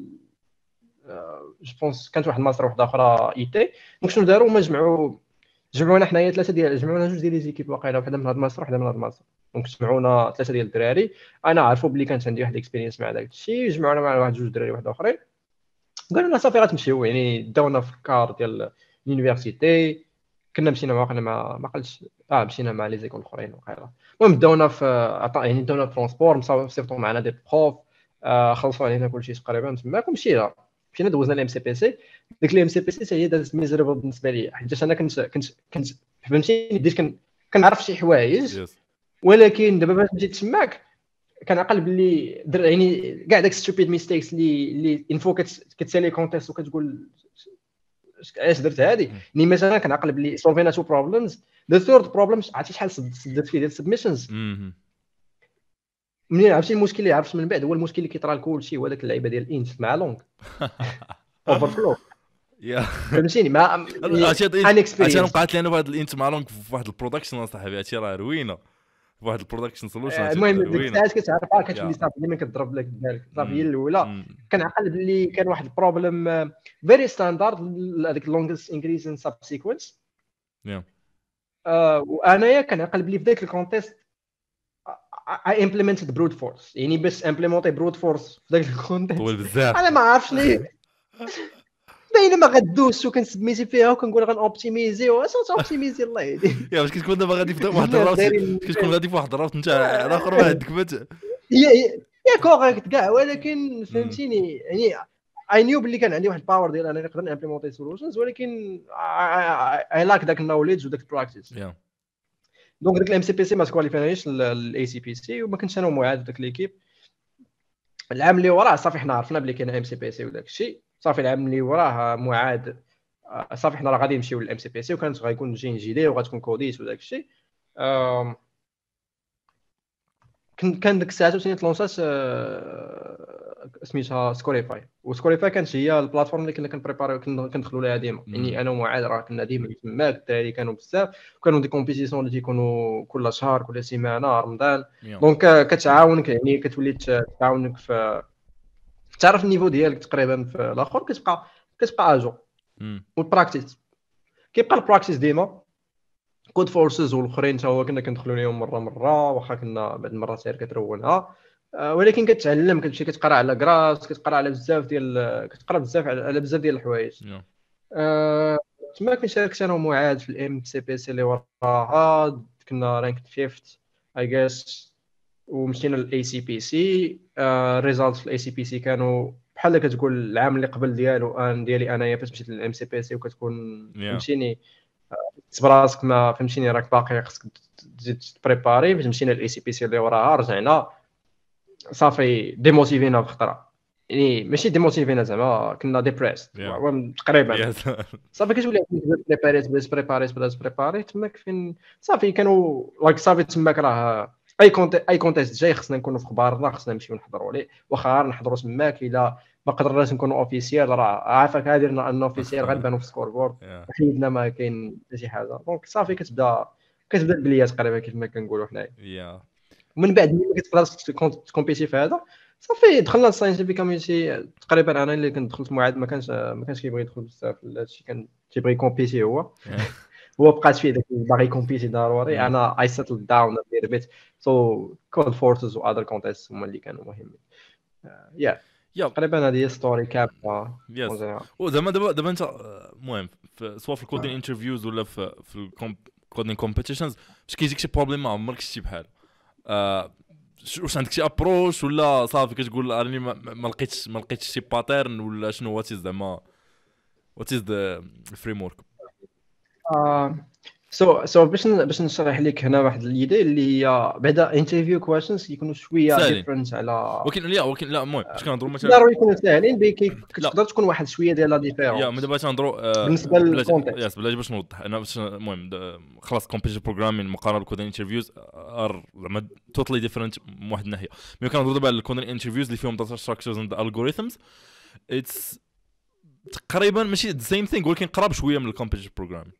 Speaker 2: جو بونس كانت واحد الماستر واحده اخرى اي تي. دونك شنو داروا هما جمعوا جمعونا حنايا ثلاثه ديال جمعونا جوج ديال لي زيكيب واقيلا، وحده من هاد الماستر وحده من هاد الماستر. دونك جمعونا ثلاثه ديال الدراري، انا عارفوا بلي كانت عندي واحد الاكسبيرينس مع داك الشيء، جمعونا مع واحد جوج دراري واحد اخرين، قالوا لنا صافي غتمشيو. يعني داونا في الكار ديال اليونيفرسيتي، كنا مشينا واقيلا مع ما قلتش اه مشينا مع لي زيكول الاخرين واقيلا. المهم داونا في عطا يعني داونا في ترونسبور، صيفطوا معنا دي بروف، آه خلصوا علينا كلشي تقريبا تماك، ومشينا مشينا دوزنا الام سي بي سي. ديك الام سي بي سي هي دازت ميزربل بالنسبه لي، حيت انا كنت كنت كنت فهمتيني بديت كن كنعرف شي حوايج،
Speaker 1: يس
Speaker 2: ولكن دابا باش مشيت تماك كنعقل باللي در يعني كاع داك ستوبيد ميستيكس اللي اللي انفو كتسالي كونتيست وكتقول علاش درت هذه. يعني مثلا كنعقل باللي سولفينا تو بروبلمز، ذا ثيرد بروبلم عرفتي شحال سدت فيه ديال السبميشنز. منين عرفتي المشكل اللي عرفت من بعد هو المشكل اللي كيطرا لكلشي، هو داك اللعيبه ديال انت مع لونغ اوفر فلو،
Speaker 1: يا
Speaker 2: فهمتيني؟ مع
Speaker 1: عرفتي
Speaker 2: ان
Speaker 1: عرفتي انا
Speaker 2: اكسبيرينس.
Speaker 1: وقعت لي انا بواحد الانت مالونك في واحد البرودكشن اصاحبي، هادشي راه روينه في واحد البرودكشن سولوشن، هادشي
Speaker 2: المهم ديك
Speaker 1: روينه.
Speaker 2: الساعات كتعرف كتولي
Speaker 1: يا
Speaker 2: صافي ديما كضرب لك بالك صافي هي
Speaker 1: امم
Speaker 2: الاولى. كنعقل باللي كان واحد البروبليم فيري ستاندارد هذيك اللونجست انكريز ان سب سيكونس.
Speaker 1: يا
Speaker 2: آه وانايا كنعقل بلي في ذاك الكونتيست اي امبليمنتد برود فورس، يعني باش امبليمونتي برود فورس في ذاك الكونتيست
Speaker 1: طويل بزاف.
Speaker 2: انا ما عرفتش ليه باينه ما غدوش، وكنسبميتي فيها وكنقول غنوبتيميزي واش غتوبتيميزي الله يهديك.
Speaker 1: يا باش كتكون دابا غادي في واحد
Speaker 2: الناس
Speaker 1: الراوت،
Speaker 2: دايرين
Speaker 1: كتكون غادي في واحد الراوت انت الاخر ما عندك ما ت-
Speaker 2: هي هي هي كوريكت كاع، ولكن
Speaker 1: مم.
Speaker 2: فهمتيني يعني اي نيو باللي كان عندي واحد الباور ديال انا نقدر نامبليمونتي سولوشنز، ولكن اي لاك داك النوليدج وداك البراكتيس.
Speaker 1: يا
Speaker 2: دونك ديك الام سي بي سي ما سكواليفيناش للاي سي بي سي، وما كنتش انا معاد داك ليكيب. العام اللي وراه صافي حنا عرفنا بلي كاين ام سي بي سي وداك الشيء، صافي العام اللي وراه معاد آه، صافي حنا راه غادي نمشيو للام سي بي سي، وكانت غيكون جين جيدي وغتكون كوديس وداك الشيء. آم، كان كان ديك الساعه ثاني تلونسات آه، سميتها سكوريفاي، وسكوريفاي كانت هي البلاتفورم اللي كنا كنبريباريو كندخلوا لها ديما. يعني انا ومعاد راه كنا ديما تماك، الدراري كانوا بزاف، وكانوا دي كومبيتيسيون اللي تيكونوا كل شهر كل سيمانه رمضان.
Speaker 1: يا
Speaker 2: دونك آه، كتعاونك، يعني كتولي تعاونك في تعرف النيفو ديالك تقريبا في الاخر، كتبقى كتبقى اجو.
Speaker 1: مم.
Speaker 2: والبراكتيس كيبقى البراكتيس ديما كود فورسز والاخرين حتى هو كنا كندخلوا لهم مره مره، واخا كنا بعض المرات غير كترونها. آه، ولكن كتعلم، كتمشي كتقرا على كراس، كتقرا على بزاف ديال كتقرا بزاف على على بزاف ديال الحوايج.
Speaker 1: يا
Speaker 2: آه، تما كنت شاركت انا ومعاد في الام سي بي سي اللي وراها، كنا رانك فيفت اي جيس، ومشينا للاي سي بي سي. ريزالت في الاي سي بي سي كانوا بحال كتقول العام اللي قبل ديالو ان ديالي انايا فاش مشيت للام سي بي سي، وكتكون
Speaker 1: يا
Speaker 2: فهمتيني تحس براسك ما فهمتيني راك باقي خصك تزيد تبريباري. فاش مشينا للاي سي بي سي اللي وراها رجعنا صافي ديموتيفينا بخطره، يعني ماشي ديموتيفينا زعما كنا ديبريست
Speaker 1: يا
Speaker 2: تقريبا.
Speaker 1: يا
Speaker 2: صافي كتولي بريباريت بلاش بريباريت بلاش بريباريت تماك فين صافي كانوا لايك صافي تماك راه اي كونت اي كونتيست جاي خصنا نكونوا في خبارنا، خصنا نمشيو نحضروا ليه، واخا نحضروا تماك الا ما قدرناش نكونوا اوفيسيال راه عافاك هادرنا ان اوفيسيال غنبانوا في السكور بورد،
Speaker 1: يا
Speaker 2: حيدنا ما كاين حتى شي حاجه. دونك صافي كتبدا كتبدا البليه تقريبا كيف ما كنقولوا حنايا.
Speaker 1: يا
Speaker 2: ومن بعد ملي كتقدر تكومبيتي في هذا صافي دخلنا للساينتيفيك كوميونيتي. تقريبا انا اللي كنت دخلت معاد ما كانش ما كانش كيبغي يدخل بزاف لهادشي، كان تيبغي يكومبيتي هو
Speaker 1: يا.
Speaker 2: هو بقات فيه داك باغي يكومبيتي ضروري.
Speaker 1: مم.
Speaker 2: انا اي سيتل داون ا بيت سو كود فورسز و اذر كونتيست هما اللي كانوا مهمين. يا
Speaker 1: يا
Speaker 2: تقريبا هذه هي ستوري كامله.
Speaker 1: يس. وزعما دابا دابا انت آه، المهم في- سواء في الكودين انترفيوز ولا في في الكودين كومبيتيشنز، باش كيجيك شي بروبليم ما عمرك شتي بحال آه، ش- واش عندك شي ابروش ولا صافي كتقول راني ما ما لقيتش ما لقيتش شي باترن ولا شنو وات زعما وات از ذا فريم ورك؟
Speaker 2: سو سو باش ن- باش نشرح لك هنا واحد ليدي اللي هي بعدا انترفيو كويشنز كيكونوا شويه
Speaker 1: سالين،
Speaker 2: ديفرنت على
Speaker 1: ولكن لا ولكن لا المهم باش كنهضروا مثلا
Speaker 2: ضروري يكونوا ساهلين بي كي-
Speaker 1: لا
Speaker 2: كتقدر تكون واحد شويه ديال لا
Speaker 1: يا من
Speaker 2: ديفيرونس
Speaker 1: دابا تنهضروا آه،
Speaker 2: بالنسبه
Speaker 1: بلاش
Speaker 2: للكونتكست.
Speaker 1: ياس بلاش باش نوضح انا باش المهم د- خلاص كومبيتيتيف بروغرامين مقارنه بالكودين انترفيوز ار زعما توتالي ديفرنت من واحد الناحيه. ملي كنهضروا دابا على الكودين انترفيوز اللي فيهم داتا ستراكشرز اند الجوريثمز اتس تقريبا ماشي ذا سيم ثينغ ولكن قراب شويه من الكومبيتيتيف بروغرامين.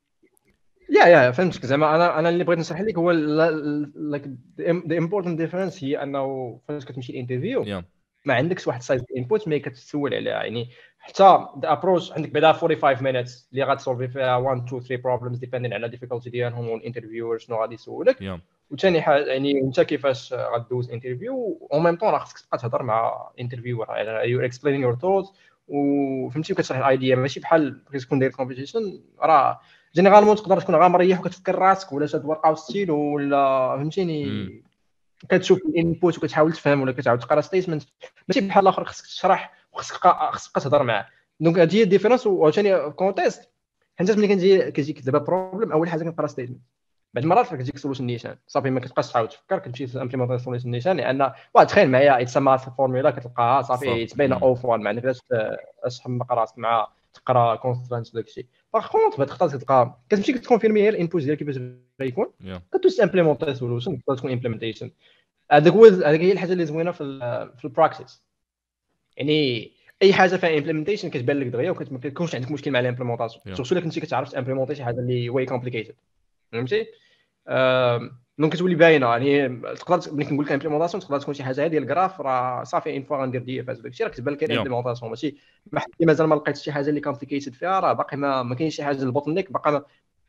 Speaker 2: يا يا فهمتك. زعما انا انا اللي بغيت نشرح لك هو لايك ذا امبورتنت ديفرنس هي انه فاش كتمشي الانترفيو
Speaker 1: يا
Speaker 2: ما عندكش واحد سايز انبوت مي كتسول عليها. يعني حتى ذا ابروش عندك بعدا خمسة وأربعين مينيتس اللي غتسولفي فيها واحد اثنين ثلاثة بروبلمز ديبيندين على ديفيكولتي ديالهم والانترفيور شنو غادي يسولك.
Speaker 1: يا
Speaker 2: وثاني حاجه يعني انت كيفاش غدوز انترفيو اون ميم طون راه خصك تبقى تهضر مع انترفيور على يو اكسبلين يور ثوتس وفهمتي وكتشرح الايديا. ماشي بحال بغيتي تكون داير كومبيتيشن راه جينيرالمون تقدر تكون غير مريح وكتفكر راسك ولا شاد ورقه وستيلو ولا
Speaker 1: امم
Speaker 2: فهمتيني كتشوف الانبوت وكتحاول تفهم ولا كتعاود تقرا ستيتمنت. ماشي بحال الاخر خصك تشرح وخصك تبقى خصك تبقى تهضر معاه. دونك هذه هي الديفيرونس. وثاني كونتيست حيت ملي كنجي كيجيك دابا بروبليم اول حاجه كنقرا ستيتمنت. بعد المرات كتجيك سولوشن نيشان صافي ما كتبقاش تحاول تفكر كتمشي تامبليمونطي سولوشن نيشان لان واه تخيل معايا اتس ماث فورمولا كتلقاها صافي
Speaker 1: صافي
Speaker 2: تبين
Speaker 1: مم.
Speaker 2: اوف وان ما عندكش تحمق راسك مع تقرا كونسترانت داك الشيء. باغ كونت بعد خطات كتلقى كتمشي كتكونفيرمي هي الانبوت ديالك كيفاش غيكون
Speaker 1: يا
Speaker 2: كتوش امبليمونطي سولوشن تقدر تكون امبليمنتيشن. هذاك هو هذيك هي الحاجه اللي زوينه في ال في البراكتيس. يعني اي حاجه فيها امبليمنتيشن كتبان لك دغيا وما كيكونش عندك مشكل مع الامبليمونطاسيون
Speaker 1: Yeah.
Speaker 2: سورتو الا كنتي كتعرف تامبليمونطي شي حاجه اللي واي كومبليكيتد فهمتي. دونك كتولي باينه. يعني تقدر ملي كنقول لك امبليمونطاسيون تقدر تكون شي حاجه ديال الجراف راه صافي اون فوا غندير دي اف اس داك الشيء راه كتبان لك
Speaker 1: Yeah.
Speaker 2: الامبليمونطاسيون ماشي ما حد مازال ما لقيتش شي حاجه اللي كومبليكيتد فيها راه باقي ما, ما كاينش شي حاجه البوتل نيك باقي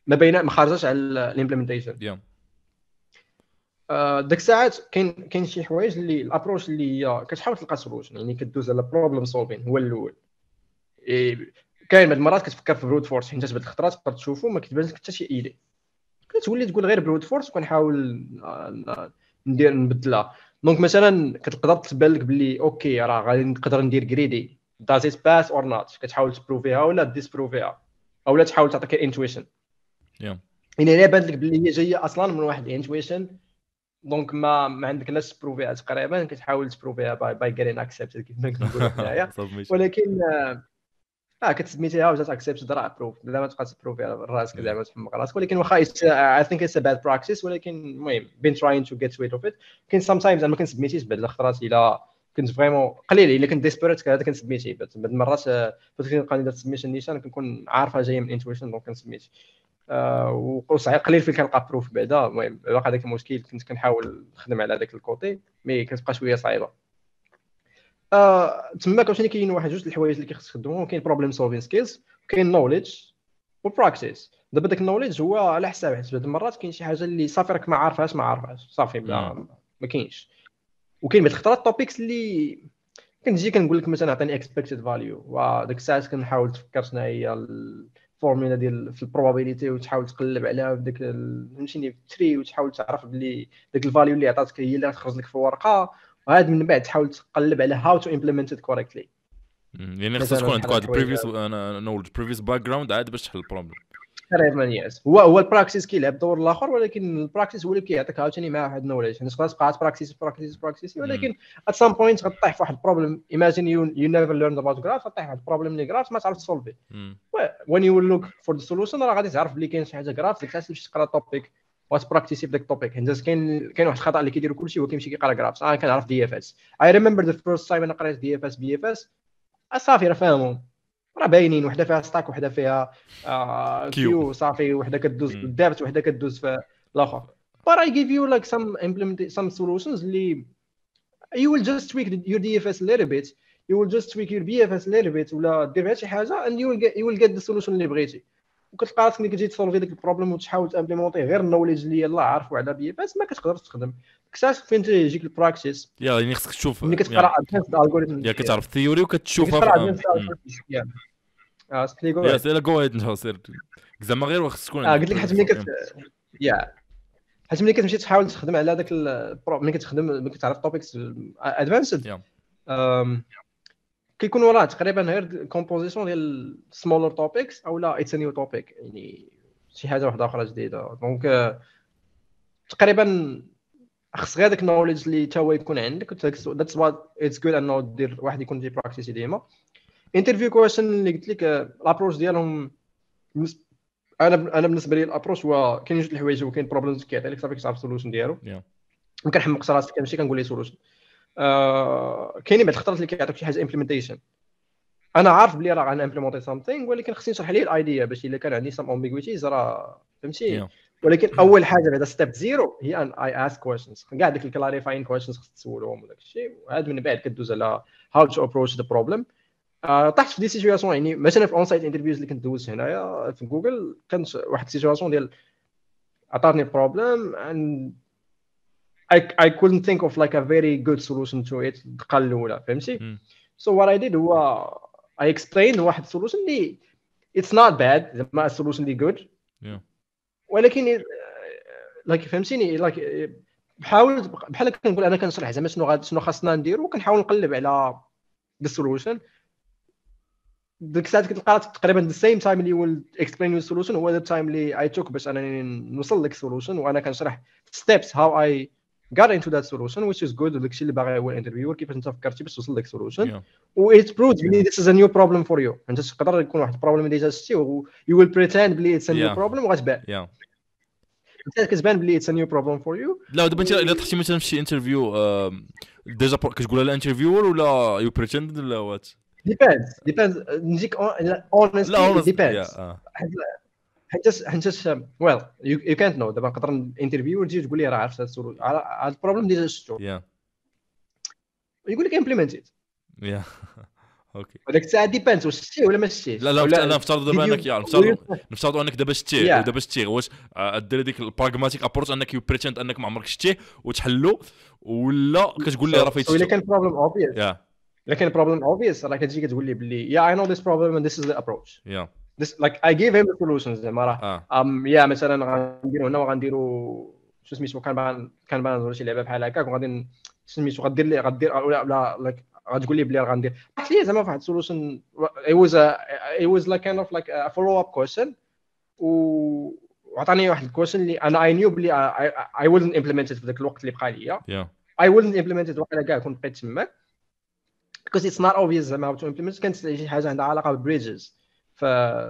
Speaker 2: ما بين ما خارجاش على الامبلمنتيشن.
Speaker 1: يا
Speaker 2: آه، ديك الساعات كاين كاين شي حوايج اللي الابروش اللي هي كتحاول تلقى سولوشن، يعني كدوز على بروبلم سولفين هو الاول. إيه، كاين بعض المرات كتفكر في بروت فورس حيت بعض الخطرات تقدر تشوفو ما كتبانش لك حتى شي ايدي، كتولي تقول غير بروت فورس وكنحاول آه، ندير نبدلها. دونك مثلا كتقدر تبان لك باللي اوكي راه غادي نقدر ندير جريدي داز ات باس اور نوت، كتحاول تبروفيها ولا ديسبروفيها اولا تحاول تعطيك انتويشن.
Speaker 1: يا
Speaker 2: يعني الا بان لك باللي هي جايه اصلا من واحد الانتويشن، دونك ما ما عندك لاش تبروفيها تقريبا، كتحاول تبروفيها باي باي جيتين اكسبت كيف ما كنقولوا حنايا.
Speaker 1: سبميشن.
Speaker 2: ولكن اه كتسميتيها وجات اكسبت درا ابروف، بلا ما تبقى تبروفي على راسك زعما تحمق راسك. ولكن واخا اي ثينك اتس ا باد براكتيس، ولكن المهم بين تراين تو جيت ريد اوف ات. كاين سام تايمز انا ما كنسبميتيش بعض الخطرات الا كنت فريمون قليل، الا كنت ديسبيريت هذا كنسبميتي. بعض المرات فاش كنلقى ندير سبميشن نيشان كنكون عارفها جايه من انتويشن دونك كنسبميتي. آه وصعيب قليل فين كنلقى بروف بعدا. المهم باقي هذاك المشكل كنت كنحاول نخدم على هذاك الكوتي مي كتبقى شويه صعيبه. آه تما كاوتاني كاين واحد جوج الحوايج اللي كيخص تخدمهم، كاين بروبليم سولفين سكيلز وكاين نوليدج وبراكتيس. دابا داك النوليدج هو على حساب حيت بعض المرات كاين شي حاجه اللي صافي راك ما عارفهاش ما عارفهاش صافي ما, ما كاينش. وكاين بعض الخطرات توبيكس اللي كنجي كنقول لك مثلا عطيني اكسبكتد فاليو، وداك الساعات كنحاول تفكر شنو هي الفورمولا ديال في البروبابيليتي وتحاول تقلب عليها بداك فهمتيني في التري وتحاول تعرف بلي داك الفاليو اللي عطاتك هي اللي غتخرج لك في الورقه، وعاد من بعد تحاول تقلب على هاو تو امبلمنت ات كوريكتلي.
Speaker 1: يعني خصك تكون عندك واحد البريفيوس نولج بريفيوس باك جراوند عاد باش تحل البروبليم.
Speaker 2: تقريبا ياس هو هو البراكتيس كيلعب دور الاخر، ولكن البراكتيس هو اللي كيعطيك عاوتاني مع واحد النوليدج. يعني تقدر تبقى براكتيس براكتيس براكتيس ولكن ات سام بوينت غطيح في واحد البروبليم. ايماجين يو يو نيفر ليرند اباوت جراف، غطيح واحد البروبليم اللي جراف ما تعرف تسولفي. وين يو لوك فور ذا سولوشن راه غادي تعرف بلي كاين شي حاجه جراف ديك الساعه باش تقرا توبيك وتبراكتيسي في ذاك التوبيك. حيت كاين كاين واحد الخطا اللي كيديروا كلشي هو كيمشي كيقرا جرافس. انا كنعرف دي اف اس. اي ريمبر ذا فيرست تايم انا قريت دي اف اس بي اف اس صافي راه فاهمهم راه باينين، وحده فيها ستاك وحده فيها آه كيو صافي، وحده كدوز بالدابت وحده كدوز في الاخر. but I give you like some implement some solutions اللي you will just tweak your D F S a little bit, you will just tweak your B F S a little bit ولا دير شي حاجه and you will get you will get the solution اللي بغيتي. وكتلقى راسك ملي كتجي تسولفي داك البروبليم وتحاول تامبليمونطي غير النوليدج اللي يلاه عارفو على بي اف اس ما كتقدرش تخدم. كتاش فين تيجيك البراكتيس
Speaker 1: يا يعني خصك تشوف
Speaker 2: ملي كتقرا ادفانس الالغوريثم
Speaker 1: يا كتعرف الثيوري وكتشوفها
Speaker 2: في اه سبلي جو
Speaker 1: يا سير جو هيد نجاوسير زعما غير خصك تكون
Speaker 2: اه قلت لك حيت ملي كت يا حيت ملي كتمشي تحاول تخدم على هذاك ملي كتخدم ملي كتعرف توبيكس ادفانسد كيكون وراه تقريبا غير كومبوزيسيون ديال سمولر توبيكس او لا اتس نيو توبيك، يعني شي حاجه واحده اخرى جديده. دونك تقريبا خص غير داك النوليدج اللي تا هو يكون عندك. ذاتس وات اتس جود انه دير واحد يكون دي براكتيسي ديما. انترفيو كويشن اللي قلت لك الابروش ديالهم انا انا بالنسبه لي الابروش هو كاين جوج الحوايج. هو كاين بروبليم كيعطي لك صافي كتعرف السولوشن ديالو ما كنحمقش راسك كنمشي كنقول ليه سولوشن. آه كاينين بعض الخطرات اللي كيعطيك شي حاجه امبليمنتيشن انا عارف بلي راه غادي امبليمونتي سامثينغ ولكن خصني نشرح ليه الايديا باش الا كان عندي سام امبيغويتيز راه فهمتي. ولكن اول حاجه بعدا ستيب زيرو هي ان اي اسك كويشنز كاع ديك الكلاريفاين كويشنز خصك تسولهم وداك الشيء. وعاد من بعد كدوز على هاو تو ابروش ذا بروبليم. طحت في دي سيتوياسيون يعني مثلا في اون سايت انترفيوز اللي كنت دوزت هنايا في جوجل كانت واحد السيتوياسيون ديال عطاتني بروبليم and I I couldn't think of like a very good solution to it الدقه الاولى فهمتي. so what I did هو I explained واحد solution اللي it's not bad زعما solution اللي good
Speaker 1: yeah.
Speaker 2: ولكن like فهمتيني like بحاول بحال كنقول انا كنشرح زعما شنو غادي شنو خاصنا نديرو وكنحاول نقلب على the solution. ديك الساعه كتلقى تقريبا the same time اللي will explain your solution هو the time اللي I took باش انني نوصل لك solution وانا كنشرح steps how I got into that solution which is good. وداكشي اللي باغي هو الانترفيور كيفاش انت فكرتي باش توصل لك solution
Speaker 1: yeah.
Speaker 2: و it proves بلي this is a new problem for you. انت تقدر يكون واحد البروبليم اللي جا شتي و you will pretend بلي it's a new
Speaker 1: yeah.
Speaker 2: problem وغتبان
Speaker 1: yeah.
Speaker 2: انت كتبان بلي it's a new problem for you.
Speaker 1: لا دابا انت الا طحتي مثلا في شي انترفيو ديجا كتقولها للانترفيور ولا يو بريتند ولا وات
Speaker 2: depends depends نجيك honestly it depends حيت حيت well you, you can't know. دابا نقدر انترفيو تجي تقول لي راه عرفت هذا هذا البروبليم ديجا شفتو
Speaker 1: yeah.
Speaker 2: يقول لك implement it
Speaker 1: yeah. اوكي
Speaker 2: وداك الساعه ديبانس واش شتيه ولا ما شتيهش
Speaker 1: لا لا
Speaker 2: ولا
Speaker 1: انا نفترض دابا
Speaker 2: did you-
Speaker 1: انك يعني نفترض نفترض انك دابا شتيه
Speaker 2: Yeah.
Speaker 1: ودابا شتيه واش آه، دير ديك البراغماتيك ابروش انك يو بريتند انك ما عمرك شتيه وتحلو ولا كتقول لي راه فايت
Speaker 2: So الا
Speaker 1: شتو
Speaker 2: كان problem obvious
Speaker 1: يا
Speaker 2: الا كان problem obvious راه كتجي كتقول لي بلي yeah I know this problem and this is the approach
Speaker 1: يا
Speaker 2: this like I gave him the solutions زعما راه
Speaker 1: اه
Speaker 2: ام يا مثلا غنديروا هنا وغنديروا شو سميتو كان باغي كان باغي نديروا شي لعبه بحال هكاك وغادي سميتو غدير لي غدير ولا لا لايك غتقول لي بلي راه غندير عرفت لي زعما واحد السولوشن it was a it was like kind of like a follow up question و وعطاني واحد الكويشن اللي انا I knew بلي I, I, I wouldn't implement it في ذاك الوقت اللي بقى ليا
Speaker 1: يا
Speaker 2: I wouldn't implement it وقيلا كاع كنت بقيت تماك because it's not obvious زعما how to implement كانت شي حاجه عندها علاقه بالبريدجز ف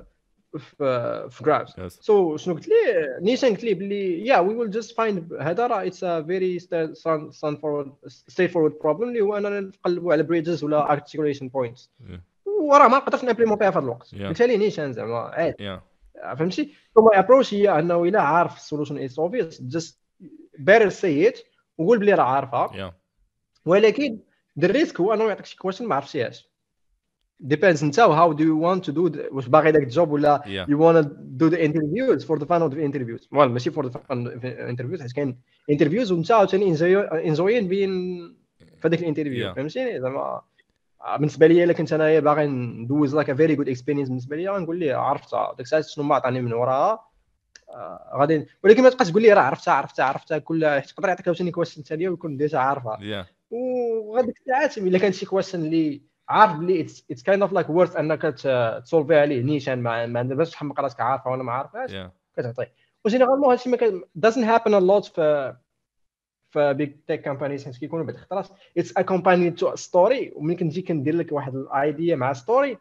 Speaker 2: في في جرافز
Speaker 1: Yes.
Speaker 2: سو شنو قلت لي نيشان قلت لي بلي yeah we will just find هذا راه it's a very straightforward straightforward problem اللي هو اننا نقلبوا على بريدجز ولا articulation points
Speaker 1: Yeah.
Speaker 2: وراه ما نقدرش نابليمونطيها في هذا الوقت
Speaker 1: Yeah.
Speaker 2: قلت لي نيشان زعما عادي
Speaker 1: يا
Speaker 2: فهمتي سو ماي ابروش هي انه الا عارف السولوشن از obvious just better say it وقول بلي راه عارفها
Speaker 1: يا
Speaker 2: ولكن الريسك هو انه يعطيك شي كويشن ما عرفتيهاش depends انت how do you want to do the, واش باغي داك الجوب ولا
Speaker 1: Yeah.
Speaker 2: you want to do the interviews for the fun of the interviews well ماشي for the fun of the interviews حيت كاين interviews وانت عاوتاني انجوين بين في هذاك الانترفيو
Speaker 1: Yeah.
Speaker 2: فهمتيني زعما بالنسبه لي الا كنت انايا باغي ندوز لاك ا فيري جود اكسبيرينس بالنسبه لي غنقول ليه عرفتها داك الساعه شنو ما عطاني من وراها آه، غادي ولكن ما تبقاش تقول لي راه عرفتها عرفتها عرفتها كل حيت تقدر يعطيك عاوتاني كويشن ثانيه ويكون ديجا عارفها
Speaker 1: يا
Speaker 2: وغاديك الساعات الا كان شي كويشن اللي عارف بلي اتس كايند اوف لايك وورث انك تسولفي عليه نيشان ما ما باش تحمق راسك عارفه ولا ما عارفهاش
Speaker 1: يا
Speaker 2: كتعطيه وجينيرالمون هادشي ما كان doesn't happen a lot في في بيج تيك كامبانيز حيت كيكونوا بعض الخطرات اتس accompanied to a story وملي كنجي كندير لك واحد الايديا مع ستوري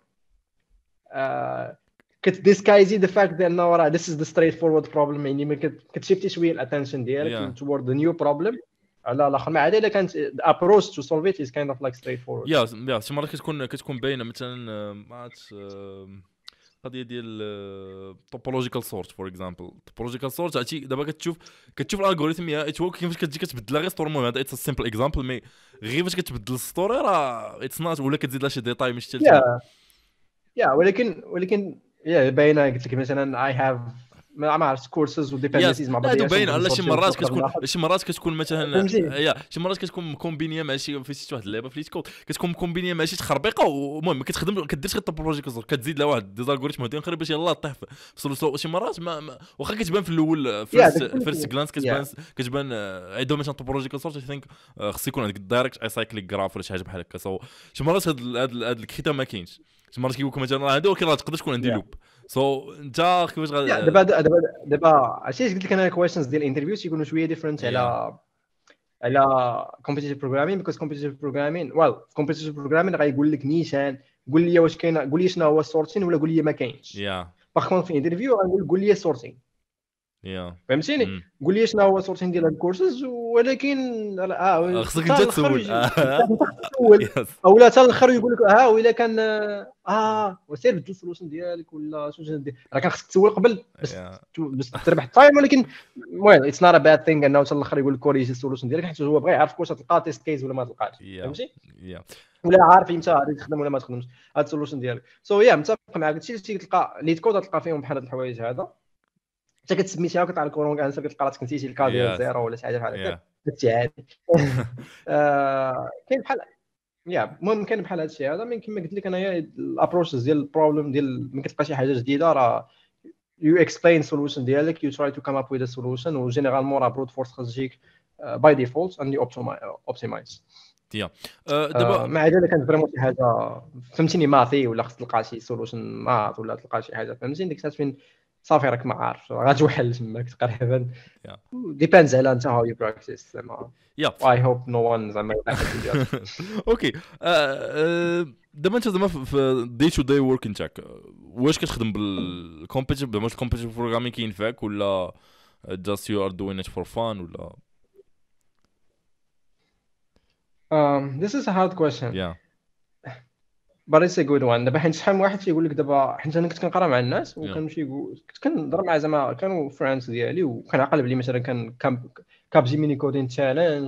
Speaker 2: كتديسكايزي ذا فاكت انه راه this is the straightforward problem يعني ما كتشيفتي شويه الاتنشن ديالك
Speaker 1: Yeah.
Speaker 2: toward the new problem على الاخر ما عاد الا كانت the approach to solve it is kind of like straightforward
Speaker 1: يا يا شي مرات كتكون كتكون باينه مثلا آه، ما عرفتش آه، قضيه ديال توبولوجيكال سورت فور اكزامبل توبولوجيكال سورت عرفتي دابا كتشوف كتشوف الالغوريثم يا ات ورك كيفاش كتجي كتبدل غير ستور المهم هذا اتس سيمبل اكزامبل مي غير فاش كتبدل الستوري راه اتس نوت ولا كتزيد لها شي ديتاي مش تلت
Speaker 2: يا يا ولكن ولكن يا باينه قلت لك مثلا I have ما ما عرفت كورسز وديبندنسيز مع
Speaker 1: لا هادو
Speaker 2: بعضياتهم
Speaker 1: باين على شي
Speaker 2: بالنسبة
Speaker 1: مرات
Speaker 2: للشغل
Speaker 1: كتكون
Speaker 2: الآخر.
Speaker 1: شي مرات كتكون مثلا
Speaker 2: فهمتي؟
Speaker 1: يا شي مرات كتكون مكومبينيه مع شي في شي واحد اللعبه في ليتكود كتكون مكومبينيه مع شي تخربيقه ومهم كتخدم كدير شي توبولوجيكال سورت كتزيد لها واحد ديزالغوريثم هادين اخرين باش يلاه طيح في سولوسيون شي مرات ما, ما واخا كتبان في الاول فيرست
Speaker 2: داك كلشي.
Speaker 1: فيرست جلانس كتبان
Speaker 2: Yeah.
Speaker 1: كتبان آه، عندهم مثلا توبولوجيكال سورت اي ثينك خص يكون عندك دايركت اسايكليك جراف ولا شي حاجه بحال هكا سو شي مرات هاد هاد هاد الكريتير ما كاينش شي مرات كيقول لك مثلا راه عندي ولكن راه تقدر تكون عندي
Speaker 2: Yeah.
Speaker 1: لوب سو انت كيفاش
Speaker 2: Yeah,
Speaker 1: غادي
Speaker 2: دابا دابا دابا عرفتي قلت لك انا الكويشنز ديال الانترفيوز يكونوا شويه ديفرنت على على كومبيتيتيف بروغرامين بيكوز كومبيتيتيف بروغرامين ويل كومبيتيتيف بروغرامين غايقول لك نيشان قول لي واش كاين قول لي شنو هو السورتين ولا قول لي ما كاينش
Speaker 1: يا
Speaker 2: باغ كونط في الانترفيو غنقول قول لي السورتين
Speaker 1: يا
Speaker 2: فهمتيني
Speaker 1: مم.
Speaker 2: قول لي شنو هو السورتين ديال الكورسز ولكن اه
Speaker 1: خصك
Speaker 2: حتى
Speaker 1: انت
Speaker 2: الآخر
Speaker 1: تسول
Speaker 2: يجي-
Speaker 1: آه.
Speaker 2: انت تسول
Speaker 1: يس
Speaker 2: اولا حتى الاخر يقول لك ها ولا كان اه وسير بدل السولوشن ديالك ولا شنو دير راه كان خصك تسول قبل باش
Speaker 1: يا
Speaker 2: باش تربح التايم ولكن المهم اتس نوت ا باد ثينغ انه حتى الاخر يقول لك كوريجي السولوشن ديالك حيت هو بغى يعرف واش تلقى تيست كيس ولا ما تلقاش
Speaker 1: يا
Speaker 2: فهمتي
Speaker 1: يا
Speaker 2: ولا عارف امتى غادي تخدم ولا ما تخدمش هاد السولوشن ديالك سو يا متفق معاك هادشي اللي تلقى ليد كود تلقى فيهم بحال هاد الحوايج هذا حتى كتسميتيها وكتعرف الكورونغ انسر كتلقى راسك نسيتي الكا ديال
Speaker 1: Yes.
Speaker 2: زيرو ولا شي حاجه بحال هكا
Speaker 1: يا
Speaker 2: هادشي عادي آه، كاين بحال يا المهم كاين بحال هادشي هذا من كما قلت لك انايا الابروش ديال البروبليم ديال ملي كتلقى شي حاجه جديده راه you explain solution ديالك you try to come up with a solution و جينيرالمون راه برود فورس خرجيك باي ديفولت and you optimize
Speaker 1: يا آه،
Speaker 2: آه،
Speaker 1: دابا
Speaker 2: ما عدا الا كانت فريمون شي حاجه فهمتيني ماثي ولا خص تلقى شي سولوشن ماث ولا تلقى شي حاجه فهمتيني ديك الساعه فين صافي راك ما عارف غتوحل تماك تقريبا
Speaker 1: Yeah.
Speaker 2: depends على انت how you practice زعما
Speaker 1: يا
Speaker 2: I hope no one زعما يلعب
Speaker 1: اوكي آه، آه، دابا انت زعما في دي تو داي ورك تاعك واش كتخدم بالكومبيتيتيف زعما الكومبيتيتيف بروغرامين كاين فيك ولا just you are doing it for fun ولا
Speaker 2: Um, this is a hard question.
Speaker 1: يا
Speaker 2: but it's a good one. دابا حيت شحال من واحد تيقول لك دابا حيت انا كنت كنقرا مع الناس
Speaker 1: Yeah.
Speaker 2: وكنمشي يقول كنت كنهضر مع زعما كانوا فريندز ديالي وكنعقل بلي مثلا كان كاب كاب جيميني كودين تشالنج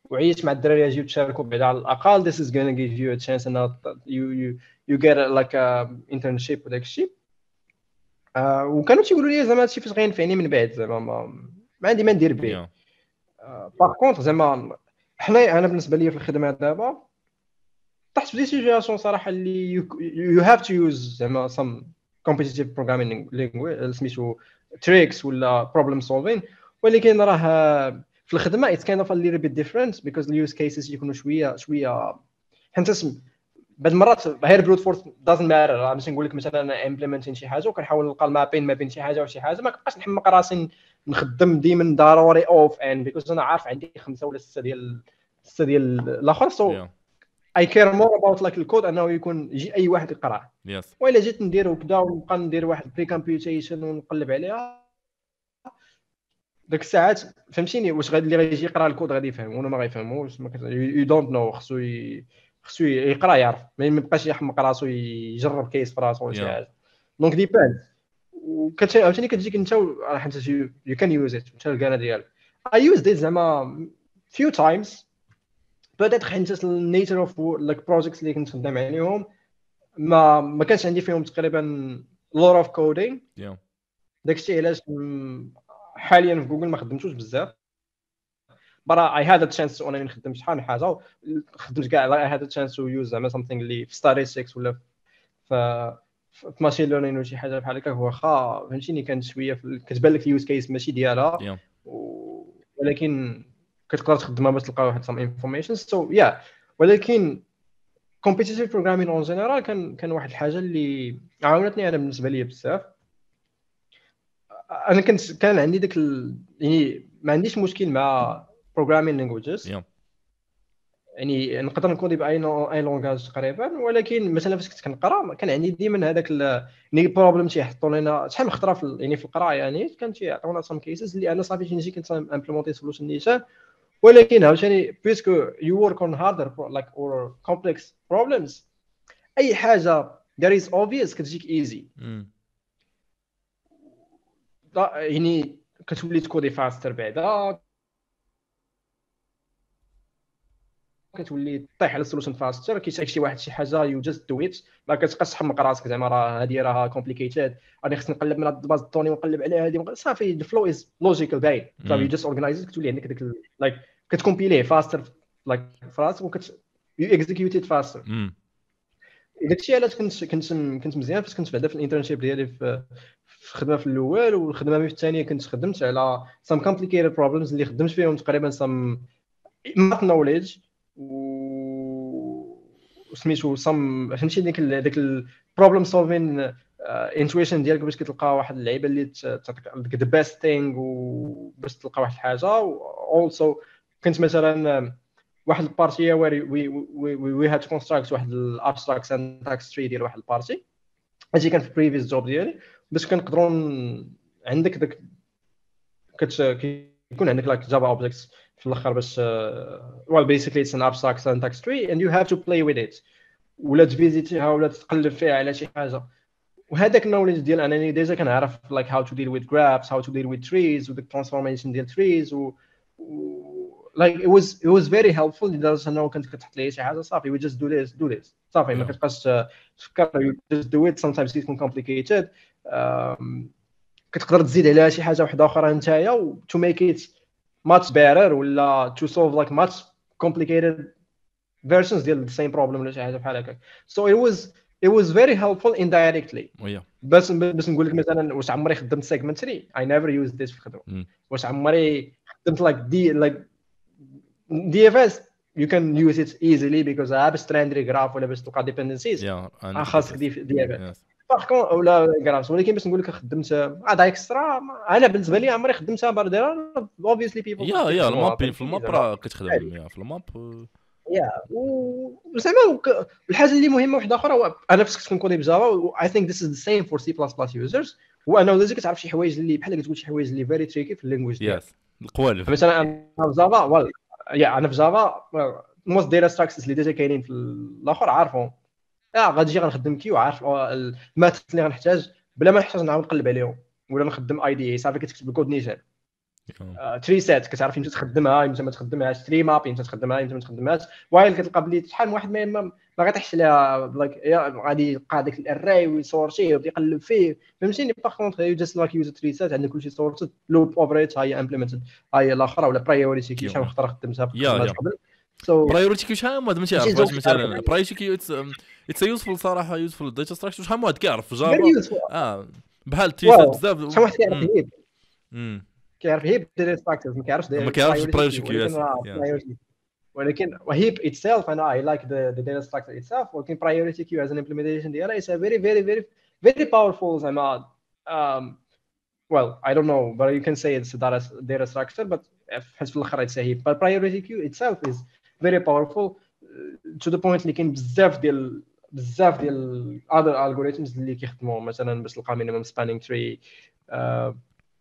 Speaker 2: وعيش مع الدراري يجيو تشاركوا بعدا على الاقل this is gonna give you a chance ان you you you get like a internship وداك الشيء. آه وكانوا تيقولوا لي زعما هادشي فاش غينفعني من بعد زعما ما, ما عندي ما ندير به.
Speaker 1: yeah.
Speaker 2: باغ كونطخ زعما حنا انا بالنسبه لي في الخدمه دابا طحت في دي سيتوياسيون صراحه اللي you have to use زعما some competitive programming language سميتو tricks ولا problem solving، ولكن راه في الخدمه it's kind of a little bit different because the use cases يكونوا شويه شويه حنت اسم بعض المرات غير بروت فورس doesn't matter. راه باش نقول لك مثلا انا امبليمنتين شي حاجه وكنحاول نلقى المابين ما بين شي حاجه وشي حاجه، ما كنبقاش نحمق راسي نخدم ديما ضروري اوف ان بيكوز انا عارف عندي خمسه ولا سته ديال سته ديال الاخر سو
Speaker 1: yeah.
Speaker 2: اي كير مور اباوت لايك الكود انه يكون يجي اي واحد يقراه.
Speaker 1: yes.
Speaker 2: والا جيت ندير وكذا ونبقى ندير واحد بري كومبيوتيشن ونقلب عليها داك الساعات فهمتيني واش غادي اللي غيجي يقرا الكود غادي يفهم ولا ما غيفهموش يو دونت نو. خصو خصو يقرا يعرف ما يبقاش يحمق راسو يجرب كيس في راسو ولا شي حاجه. دونك ديباند وكتجي عاوتاني كتجيك انت راح انت يو كان يوز ات انت الكانا ديالك. اي يوز ديت زعما فيو تايمز بدات حيت النيتر اوف لايك بروجيكتس اللي كنت خدام عليهم ما ما كانش عندي فيهم تقريبا لور اوف كودينغ.
Speaker 1: yeah.
Speaker 2: داكشي علاش حاليا في جوجل ما خدمتوش بزاف. برا اي هاد ا تشانس انني نخدم شحال من حاجه خدمت كاع اي هاد ا تشانس تو يوز زعما something اللي في statistics ولا في في ماشين ليرنين ولا شي حاجه بحال هكا. واخا فهمتيني كانت شويه كتبان لك اليوز كيس ماشي ديالها
Speaker 1: yeah.
Speaker 2: ولكن كتقدر تخدمها باش تلقى واحد سام انفورميشن سو يا. ولكن competitive programming اون جينيرال كان كان واحد الحاجه اللي عاونتني انا بالنسبه لي بزاف. انا كنت كان عندي داك ال... يعني ما عنديش مشكل مع programming languages
Speaker 1: yeah.
Speaker 2: يعني نقدر نكودي باي نوع اي لونغاج تقريبا. ولكن مثلا فاش كنت كنقرا كان عندي ديما هذاك ني بروبليم تيحطوا لنا شحال من خطره في يعني في القرايه يعني كان تيعطيونا سام كيسز اللي انا صافي نجي كنت امبليمونتي سولوشن نيشان. ولكن عاوتاني بيسكو يو ورك اون هاردر لايك اور كومبلكس بروبليمز اي حاجه there is obvious كتجيك ايزي
Speaker 1: mm.
Speaker 2: يعني كتولي تكودي فاستر بعدا كتولي طيح على السولوشن فاستر. كيتعك شي واحد شي حاجه يو جاست دو ات ما كتبقاش تحمق راسك زعما راه هذه راها كومبليكيتد راني خصني نقلب من الباز الطوني ونقلب عليها هذه صافي الفلو از لوجيكال باين صافي يو جاست اورغنايز كتولي عندك داك لايك كتكومبيليه فاستر لايك فراس وكت يو اكزيكيوتيد فاستر. داكشي علاش كنت كنت كنت مزيان فاش كنت بعدا في الانترنشيب ديالي في الخدمه في الاول والخدمه في الثانيه كنت خدمت على some complicated problems اللي خدمت فيهم تقريبا some math knowledge و سميتو صم فهمتي ديك داك البروبلم سولفين انتويشن ديالك باش كتلقى واحد اللعيبه اللي تعطيك ذا بيست ثينغ وباش تلقى واحد الحاجه. اولسو كنت مثلا واحد البارتيه وي وي وي هاد كونستراكت واحد الابستراكت سينتاكس تري ديال واحد البارتي هادشي كان في بريفيس جوب ديالي باش كنقدروا عندك داك كيكون عندك لايك جافا اوبجكتس في الاخر باش well basically it's an abstract syntax tree and you have to play with it ولا تفيزيتيها ولا تقلب فيها على شي حاجه. وهذاك النوليدج ديال انني ديجا كنعرف like how to deal with graphs how to deal with trees with the transformation ديال trees و like it was it was very helpful لدرجه انه كنت كتحط لي شي حاجه صافي we just do this do this صافي ما كتبقاش تفكر you just do it sometimes it can complicated um, كتقدر تزيد عليها شي حاجه واحده اخرى نتايا to make it much better ولا to solve like much complicated versions ديال the same problem ولا شي حاجه بحال هكا. so it was it was very helpful indirectly.
Speaker 1: yeah.
Speaker 2: بس باش نقول لك مثلا واش عمري خدمت segmentary I never used this في الخدمه.
Speaker 1: mm.
Speaker 2: واش عمري خدمت like دي like دي اف اس you can use it easily because I have stranded graph ولا باش تلقى dependencies
Speaker 1: yeah.
Speaker 2: خاصك دي دي اف اس باغ ولا جراف. ولكن باش نقول لك خدمت هذا اكسترا انا بالنسبه لي عمري خدمتها باردير اوبفيسلي بيبل
Speaker 1: يا يا الماب في الماب راه كتخدم يا في الماب
Speaker 2: يا وزعما الحاجه اللي مهمه واحده اخرى هو انا فاش كنت كنكودي بجافا I think this is the same for C plus plus users هو انه لازم كتعرف شي حوايج اللي بحال كتقول شي حوايج اللي فيري تريكي في اللانجويج ديالك
Speaker 1: القوالب.
Speaker 2: مثلا انا في جافا وال يا انا في جافا موست داتا ستراكشرز اللي ديجا كاينين في الاخر عارفهم اه غادي غنخدم كي وعارف المات اللي غنحتاج بلا ما نحتاج نعاود نقلب عليهم ولا نخدم اي دي اي صافي كتكتب الكود نيشان تري سيت كتعرف امتى تخدمها امتى ما تخدمهاش، تري ماب امتى تخدمها امتى ما تخدمهاش، وايل كتلقى بلي شحال من واحد ما ما ما غاتحش ليها لايك غادي يلقى داك الاري ويسورتيه ويبدا يقلب فيه فهمتيني. باغ كونطخ يو جاست لايك يوز تري سيت عندك كلشي سورتد لوب اوبريت هاي امبلمنتد هاي الاخرى ولا برايورتي كي شحال خطره خدمتها في
Speaker 1: يا
Speaker 2: الخدمات
Speaker 1: يا
Speaker 2: قبل. سو
Speaker 1: برايورتي كي شحال واحد ما
Speaker 2: ماشي
Speaker 1: تيعرفهاش
Speaker 2: زوج
Speaker 1: مثلا برايورتي كي اتس اتس يوزفول صراحه يوزفول داتا ستراكشر شحال واحد كيعرف في
Speaker 2: فيري
Speaker 1: جافا
Speaker 2: يوزفول.
Speaker 1: اه بحال تري سيت
Speaker 2: واو
Speaker 1: بزاف.
Speaker 2: شحال واحد كيعرف
Speaker 1: مم.
Speaker 2: هيب
Speaker 1: مم.
Speaker 2: كيعرف هيب دير ستراكشرز ما كيعرفش
Speaker 1: ما
Speaker 2: دير
Speaker 1: كيعرفش
Speaker 2: برايورتي
Speaker 1: برايورتي
Speaker 2: كيو،
Speaker 1: كيو
Speaker 2: ولكن
Speaker 1: يس
Speaker 2: راه
Speaker 1: يا
Speaker 2: برايورتي ولكن وهيب itself انا I like the the data structure itself ولكن priority queue as an implementation ديالها is a very very very very powerful زعما um, well I don't know but you can say it's a data data structure but حيت في الاخر it's a heap but priority queue itself is very powerful uh, to the point اللي كاين بزاف ديال بزاف ديال other algorithms اللي كيخدموا مثلا باش تلقى minimum spanning tree uh,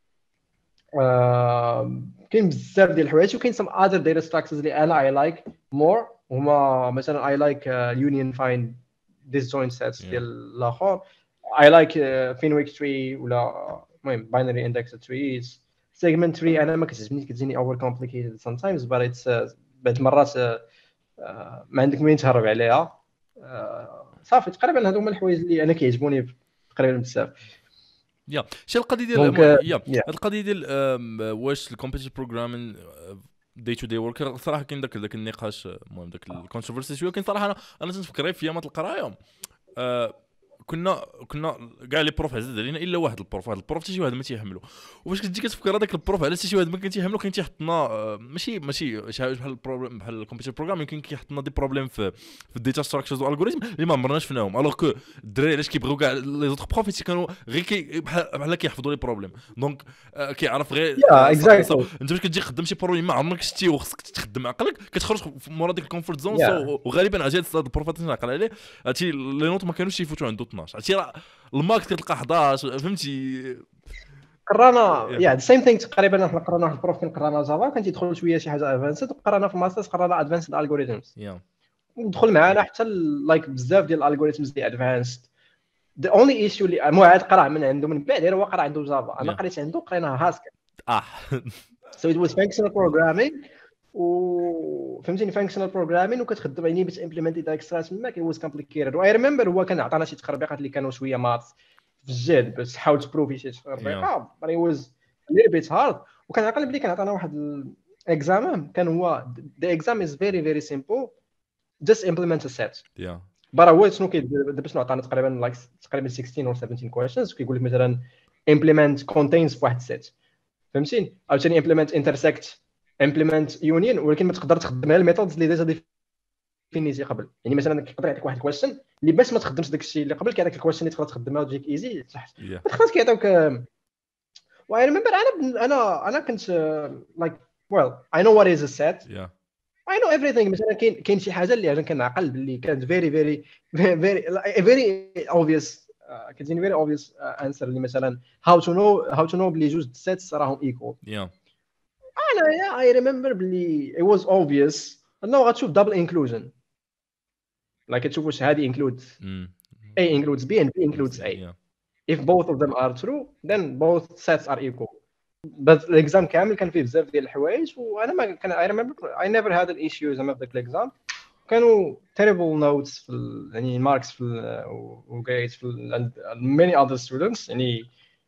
Speaker 2: آه، كاين بزاف ديال الحوايج وكاين some other data structures اللي انا I like more هما مثلا I like uh, union find disjoint sets
Speaker 1: Yeah.
Speaker 2: ديال الاخر I like uh, Fenwick tree ولا المهم binary indexed trees segment tree انا ما كتعجبنيش كتجيني over complicated sometimes but it's uh, بعض المرات uh, uh, ما عندك وين تهرب عليها uh, صافي تقريبا هادو هما الحوايج اللي انا كيعجبوني تقريبا بزاف.
Speaker 1: يا شي القضيه ديال
Speaker 2: دونك
Speaker 1: يا
Speaker 2: yeah.
Speaker 1: هاد القضيه ديال آم، واش الكومبيتيتيف بروغرامين داي تو داي وركر صراحه كاين داك داك النقاش المهم داك الكونتروفيرسي شويه. كاين صراحه انا انا تنفكر في ايامات القرايه آه، كنا كنا كاع لي بروف عزاز علينا الا واحد البروف واحد البروف حتى شي واحد ما تيحملو. وفاش كتجي كتفكر هذاك البروف على حتى شي واحد ما كان تيحملو كان تيحطنا آه، ماشي ماشي شي حاجه بحال البروبليم بحال الكمبيوتر بروغرام يمكن كيحطنا دي بروبليم في في الداتا ستراكشرز والالغوريثم اللي ما عمرناش فيهم. الوغ كو الدراري علاش كيبغيو كاع لي زوطخ بروف كانوا غير كي بحال بحال كيحفظوا لي بروبليم دونك آه، كيعرف غير
Speaker 2: yeah
Speaker 1: آه، ص- ص-
Speaker 2: exactly
Speaker 1: انت باش كتجي خدام شي بروبليم ما عمرك شتي وخصك تخدم عقلك كتخرج في مورا ديك الكومفورت زون.
Speaker 2: Yeah.
Speaker 1: سو وغالبا عاد هاد البروفات اللي نعقل عليه هادشي لي نوت ما كانوش يفوتوا عنده اثناش هادشي راه الماكس كتلقى احداش فهمتي.
Speaker 2: قرانا
Speaker 1: Yeah.
Speaker 2: يا سيم ثينك تقريبا حنا قرانا واحد البروف كان قرانا جافا كان تيدخل شويه شي حاجه ادفانسد وقرانا في الماسترز قرانا ادفانسد الجوريثمز
Speaker 1: Yeah.
Speaker 2: ودخل معانا حتى لايك بزاف ديال الالجوريثمز دي ادفانسد. the only issue اللي معاد قرا من عنده من بعد غير هو قرا عنده جافا انا
Speaker 1: Yeah.
Speaker 2: قريت عنده قريناها هاسكل
Speaker 1: اه
Speaker 2: so it was functional programming و فهمتيني functional programming وكتخدم يعني باش implement داك سترات تماك it was complicated و I remember هو كان عطانا شي تخربيقات اللي كانوا شويه مات في الجهد باش تحاول تبروفي شي تخربيقه but it was a little bit hard وكان عقل بلي كان عطانا واحد الاكزام كان هو the exam is very very simple just implement a set
Speaker 1: yeah.
Speaker 2: برا هو شنو كيدير دابا شنو عطانا تقريبا لايك تقريبا ستة عشر or سبعطاش questions كيقول لك مثلا implement contains في واحد set فهمتيني عاوتاني implement intersect implement union ولكن ما تقدر تخدمها الميثودز اللي ديجا ديفينيتي قبل. يعني مثلا كيقدر يعطيك واحد الكويشن اللي باش ما تخدمش داك الشيء اللي قبل كيعطيك الكويشن اللي تقدر تخدمها وتجيك ايزي تحت
Speaker 1: Yeah.
Speaker 2: ما تخلص كيعطيوك. و I remember انا انا انا كنت like well I know what is a set
Speaker 1: Yeah.
Speaker 2: I know everything مثلا كاين كاين شي حاجه اللي انا كنعقل باللي كانت very very very very obvious uh, كتجيني very obvious uh, answer اللي مثلا how to know how to know بلي جوج sets راهم equal.
Speaker 1: Yeah.
Speaker 2: انا يا I remember بلي it was obvious انه غتشوف double inclusion like كتشوف واش هذه includes
Speaker 1: Mm.
Speaker 2: A includes B and B includes A.
Speaker 1: Yeah.
Speaker 2: If both of them are true then both sets are equal. بس الاكزام كامل كان فيه بزاف ديال الحوايج وانا ما كان I remember I never had an issue زعما في ذاك الاكزام كانوا terrible notes في ال... يعني ماركس في ال... وجريد في ال... many other students يعني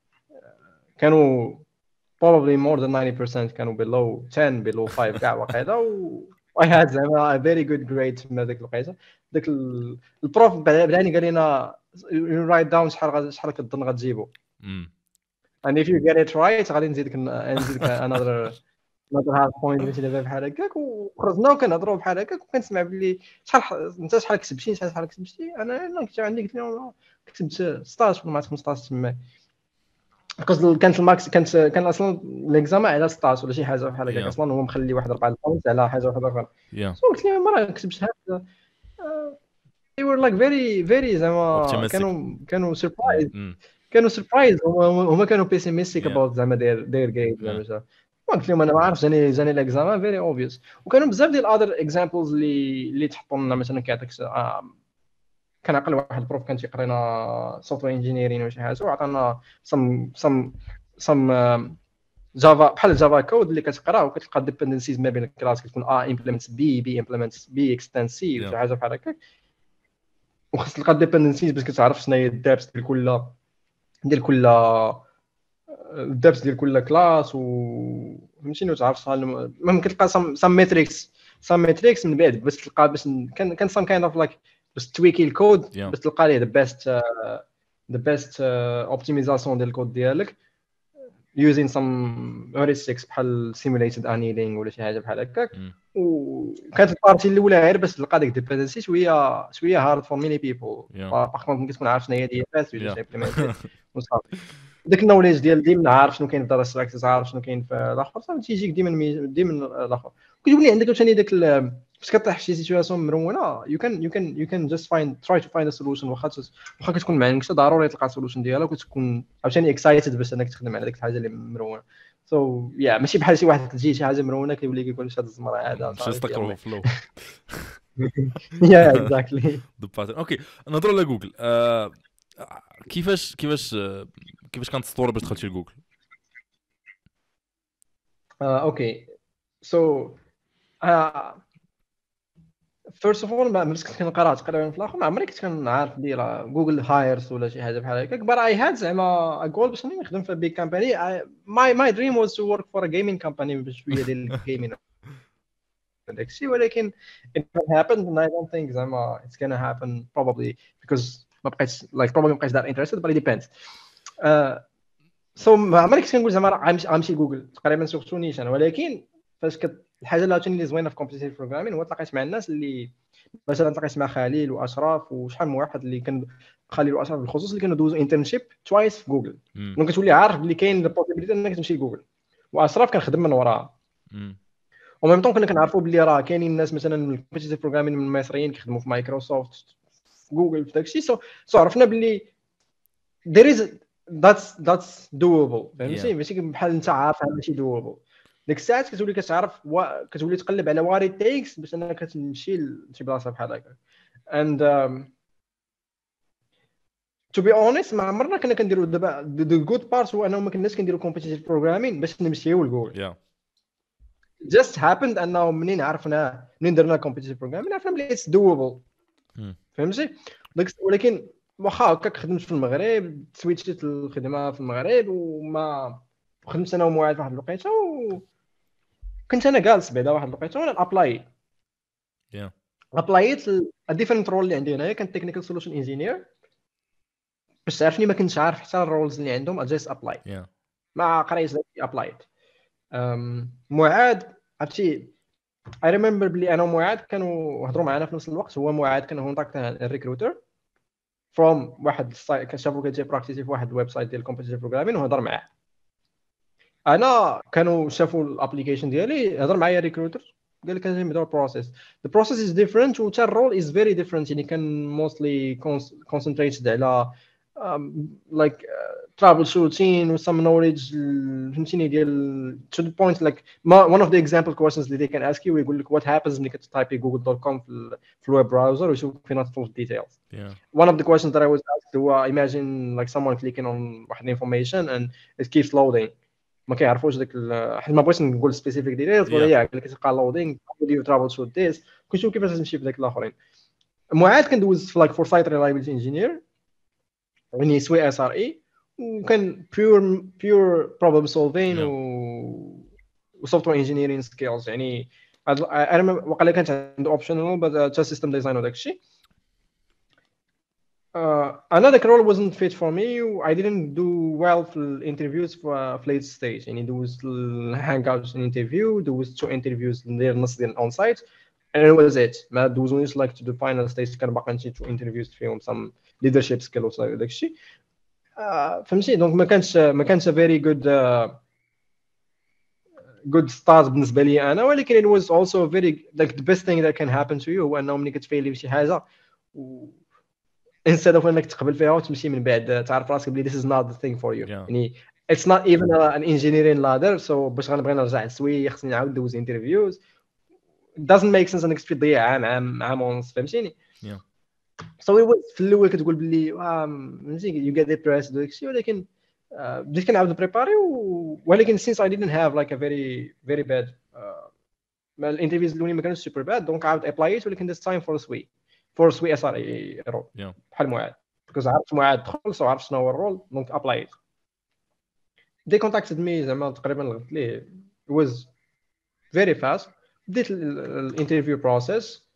Speaker 2: كانوا probably more than ninety percent كانوا below ten below five كاع وقيله و I had زعما a very good grade في هذيك الوقيته. داك ال... البروف بداني قال لنا you write down شحال شحال كتظن غتجيبو
Speaker 1: Mm.
Speaker 2: and if you get it right غادي نزيدك نزيدك another another half point ماشي دابا بحال هكاك وخرجنا وكنهضروا بحال هكاك وكنسمع باللي شحال انت شحال كتبتي شحال شحال كتبتي انا انا كنت عندي قلت لهم كتبت ستطاش ولا خمسطاش تما بكوز كانت الماكس كانت كان اصلا ليكزامان على ستطاش ولا شي حاجه بحال هكاك
Speaker 1: Yeah.
Speaker 2: اصلا هو مخلي واحد أربعة بوينت على حاجه واحده اخرى.
Speaker 1: Yeah.
Speaker 2: سو قلت لهم راه كتبت هذا they were like very very زعما
Speaker 1: Optimistic.
Speaker 2: كانوا كانوا surprised
Speaker 1: Mm.
Speaker 2: كانوا سربرايز هما هما كانوا بيسيميستيك
Speaker 1: Yeah.
Speaker 2: اباوت زعما داير داير جريد زعما قلت لهم انا ما عارفش جاني جاني ليكزامان فيري اوبفيوس. وكانوا بزاف ديال اذر اكزامبلز اللي اللي تحطوا لنا مثلا كيعطيك كان عقل واحد البروف كان تيقرينا سوفتوير انجينيرين ولا شي حاجه وعطانا سم سم سم جافا بحال جافا كود اللي كتقرا وكتلقى ديبندنسيز ما بين الكلاس كتكون ا امبلمنت بي بي امبلمنت بي اكستند سي
Speaker 1: Yeah.
Speaker 2: وشي حاجه بحال هكاك وخاص تلقى ديبندنسيز باش كتعرف شنو هي الدابس ديال كل ديال كل الدابس ديال كل كلاس و فهمتيني وتعرف شحال المهم كتلقى سام سام ميتريكس سام ميتريكس من بعد باش تلقى باش كان كان سام كاين اوف لايك باش تويكي الكود
Speaker 1: Yeah.
Speaker 2: باش تلقى ليه ذا بيست ذا بيست اوبتيمايزاسيون ديال الكود ديالك using some heuristics بحال simulated annealing ولا شي حاجه بحال هكاك
Speaker 1: Mm.
Speaker 2: وكانت البارتي الاولى غير باش تلقى ديك ديبندنسي شويه شويه هارد فور ميني بيبل
Speaker 1: Yeah.
Speaker 2: باغ كونط كتكون عارف شنو هي دي اف اس ولا
Speaker 1: Yeah.
Speaker 2: شي امبليمنت وصافي ديك النوليدج ديال ديما عارف شنو كاين في داتا ستراكشرز عارف شنو كاين في الاخر صافي تيجيك ديما ديما الاخر كتولي عندك ثاني داك فاش كطيح في شي سيتوياسيون مرونه you can you can you can just find try to find a solution واخا واخا كتكون ما عندكش ضروري تلقى سولوشن ديالها وكتكون عاوتاني اكسايتد باش انك تخدم على ديك الحاجه اللي مرونه سو so, يا yeah, ماشي بحال شي واحد تجي شي حاجه مرونه كيولي كيقول واش هاد الزمره هذا
Speaker 1: ماشي استقروا فلو.
Speaker 2: يا اكزاكتلي
Speaker 1: The pattern. اوكي نهضروا على جوجل. آه، كيفاش كيفاش آه، كيفاش كانت السطوره باش دخلتي لجوجل؟
Speaker 2: اوكي سو فيرست اوف اول ما ملي كنت كنقرا تقريبا في الاخر ما عمري كنت كنعرف ندير جوجل هايرز ولا شي حاجه بحال هكاك بار اي هاد زعما اقول باش نخدم في بيج كامباني ماي ماي دريم واز تو ورك فور ا جيمنج كامباني بشويه ديال الجيمين داكشي ولكن it happened and I don't think زعما it's gonna happen probably because ما بقيتش like probably ما بقيتش that interested but it depends uh, so ما عمري كنت كنقول زعما غنمشي غنمشي جوجل تقريبا سورتو نيشان ولكن فاش كت الحاجه اللي عاوتاني اللي زوينه في كومبيتيتيف بروغرامين هو تلاقيت مع الناس اللي مثلا تلاقيت مع خليل واشرف وشحال من واحد اللي كان خليل واشرف بالخصوص اللي كانوا دوزو انترنشيب توايس في جوجل دونك كتولي عارف بلي كاين البوسيبيليتي انك تمشي لجوجل واشرف كنخدم من وراها وميم طون كنا كنعرفوا بلي راه كاينين الناس مثلا من الكومبيتيتيف بروغرامين من المصريين كيخدموا في مايكروسوفت في جوجل في داكشي سو سو عرفنا بلي there is that's that's doable فهمتي ماشي بحال انت عارف ماشي doable ديك الساعات كتولي كتعرف و... كتولي تقلب على واري تيكس باش انك تمشي لشي بلاصه بحال هكا and um, to be honest ما عمرنا كنا كنديروا دابا the good part هو انه ما كناش كنديروا competitive programming باش نمشيو لجوجل
Speaker 1: yeah.
Speaker 2: just happened انه منين عرفنا منين درنا competitive programming عرفنا بلي it's doable
Speaker 1: hmm.
Speaker 2: فهمتي ولكن واخا هكاك خدمت في المغرب سويتشيت الخدمه في المغرب وما خدمت انا ومعاذ في واحد الوقيته و كنت انا جالس بعدا واحد الوقيته وانا ابلاي
Speaker 1: يا
Speaker 2: ابلايت الديفرنت رول اللي عندي هنايا كان تكنيكال سولوشن انجينير باش تعرفني ما كنتش عارف حتى الرولز اللي عندهم جاست ابلاي
Speaker 1: yeah.
Speaker 2: ما قريت ابلايت معاذ عرفتي اي ريمبر بلي انا ومعاذ كانوا هضروا معنا في نفس الوقت هو معاذ كان هو نطاق الريكروتر فروم واحد السايت كنشافو كتجي براكتيسي في واحد الويب سايت ديال كومبيتيتيف بروغرامين وهضر معاه انا كانوا شافوا الابليكيشن ديالي هضر معايا ريكروتر قال لك نبداو البروسيس the process is different و حتى الرول is very different يعني كان mostly concentrated على um, like uh, troubleshooting و some knowledge فهمتيني ديال to the point like one of the example questions اللي they can ask you ويقول لك what happens ملي كتايبي google dot com في في الويب براوزر ويشوف فين تطلب details
Speaker 1: yeah.
Speaker 2: one of the questions that I was asked هو imagine like someone clicking on واحد information and it keeps loading ما كيعرفوش داك حيت ما بغيتش نقول سبيسيفيك ديتيلز ولا ياك اللي كتلقى لودينغ ديال ترابل شوت ديس كنشوف كيفاش تمشي في داك الاخرين معاذ كندوز في لايك فور سايت ريلايبيليتي انجينير يعني سوي اس ار اي وكان بيور بيور بروبلم سولفين و وسوفتوير انجينيرين سكيلز يعني انا وقيلا كانت عنده اوبشنال بس سيستم ديزاين وداك الشيء Uh, another role wasn't fit for me. I didn't do well في interviews for late stage. يعني there was hangouts an interview, there was two interviews ندير نص ديال on site, and it was it. ما دوزونيش like to the final stage كان باقي نمشي two interviews فيهم some leadership skills وداك الشيء. فهمتي دونك ما كانش ما كانش very good uh, good start بالنسبه لي انا ولكن it was also very like the best thing that can happen to you هو انه ملي كتفيلي بشي حاجه و instead of انك تقبل فيها وتمشي من بعد تعرف راسك بلي this is not the thing for you
Speaker 1: yeah.
Speaker 2: يعني it's not even an engineering ladder so باش غنبغي نرجع نسوي خصني نعاود ندوز interviews it doesn't make sense انك تضيع عام عام عام ونص فهمتيني
Speaker 1: yeah.
Speaker 2: so it was في الاول كتقول بلي فهمتي you get depressed وداك الشيء ولكن بديت كنعاود بريباري ولكن since I didn't have like a very very bad uh, ما الانترفيوز الاولين ما كانوش سوبر باد دونك عاود ابلايت ولكن this time for سوي for سوي اس ار اي رول بحال معاد بيكوز عرفت معاد دخل سو عرفت شنو هو الرول دونك ابلايت دي كونتاكتد مي زعما تقريبا لغت ليه it was very fast بديت الانترفيو بروسيس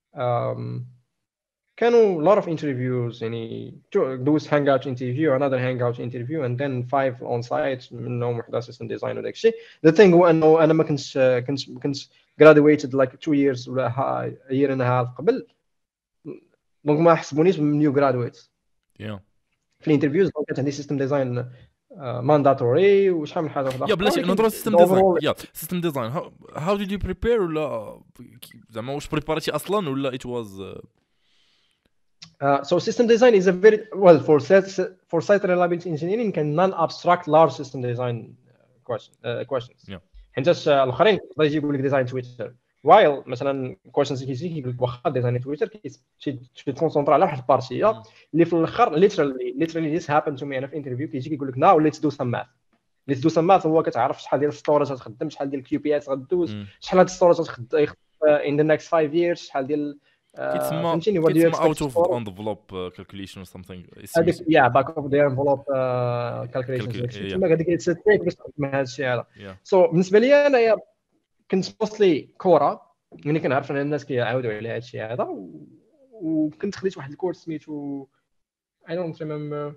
Speaker 2: كانوا lot of interviews يعني دوز hangout interview another hangout interview and then five on site منهم وحده assistant design وداك الشيء the thing هو انه انا ما كنتش كنت كنت graduated like two years ولا a year and a half قبل دونك ما حسبونيش من new graduates
Speaker 1: yeah
Speaker 2: في الانترفيوز دونك كانت عندي system design mandatory وشحال من حاجه واحده
Speaker 1: يا بلاتي نهضروا سيستم ديزاين يا سيستم ديزاين هاو ديد يو بريبير ولا زعما واش بريباريتي اصلا ولا it was
Speaker 2: Uh, so system design is a very well for set, for site reliability engineering can non-abstract large system design question, uh, questions.
Speaker 1: Yeah.
Speaker 2: حيت الاخرين يقدر يجي يقول لك ديزاين تويتر while مثلا questions اللي كيجي كيقول لك واخا ديزاين تويتر كيتكونسونطرا على واحد البارتيه اللي في الاخر literally literally this happened to me انا في انترفيو كيجي كيقول لك now let's do some math let's do some math هو كتعرف شحال ديال الستورج غتخدم شحال ديال الكيو بي اس غدوز شحال هاد الستورج غتخدم in the next five years شحال ديال
Speaker 1: فهمتيني what do you expect out of envelope uh, calculation or something
Speaker 2: هذيك yeah back of the envelope uh, calculations تما هذيك الستيك باش تخدم هذا الشيء هذا سو بالنسبه لي انايا كنت موستلي كوره يعني كنعرف ان الناس كيعاودوا على هذا الشيء هذا وكنت خديت واحد الكورس سميتو I don't remember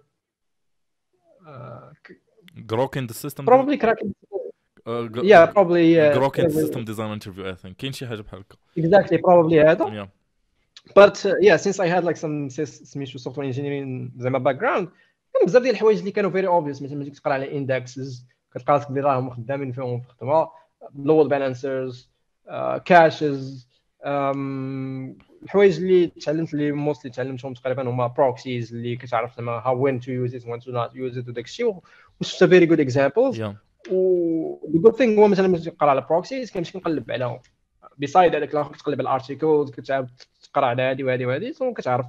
Speaker 1: Grok in the system
Speaker 2: probably crack yeah probably
Speaker 1: Grok in the system design interview I think كاين شي حاجه بحال هكا
Speaker 2: exactly probably هذا but uh, yeah since I had like some سميتو software engineering زعما background كان بزاف ديال الحوايج اللي كانوا very obvious مثلا ملي كتقرا على indexes كتلقى راسك بلي راهم خدامين فيهم في الخدمه load balancers uh, caches um, الحوايج اللي تعلمت اللي موستلي تعلمتهم تقريبا هما proxies اللي كتعرف زعما how when to use it when to not use it وداك الشيء وشفت very good examples
Speaker 1: yeah.
Speaker 2: و the good thing هو مثلا ملي تقرا على proxies كنمشي نقلب عليهم بيسايد هذاك الاخر كتقلب على الارتيكلز كتعاود تقرا على هذه وهذه وهذه سو كتعرف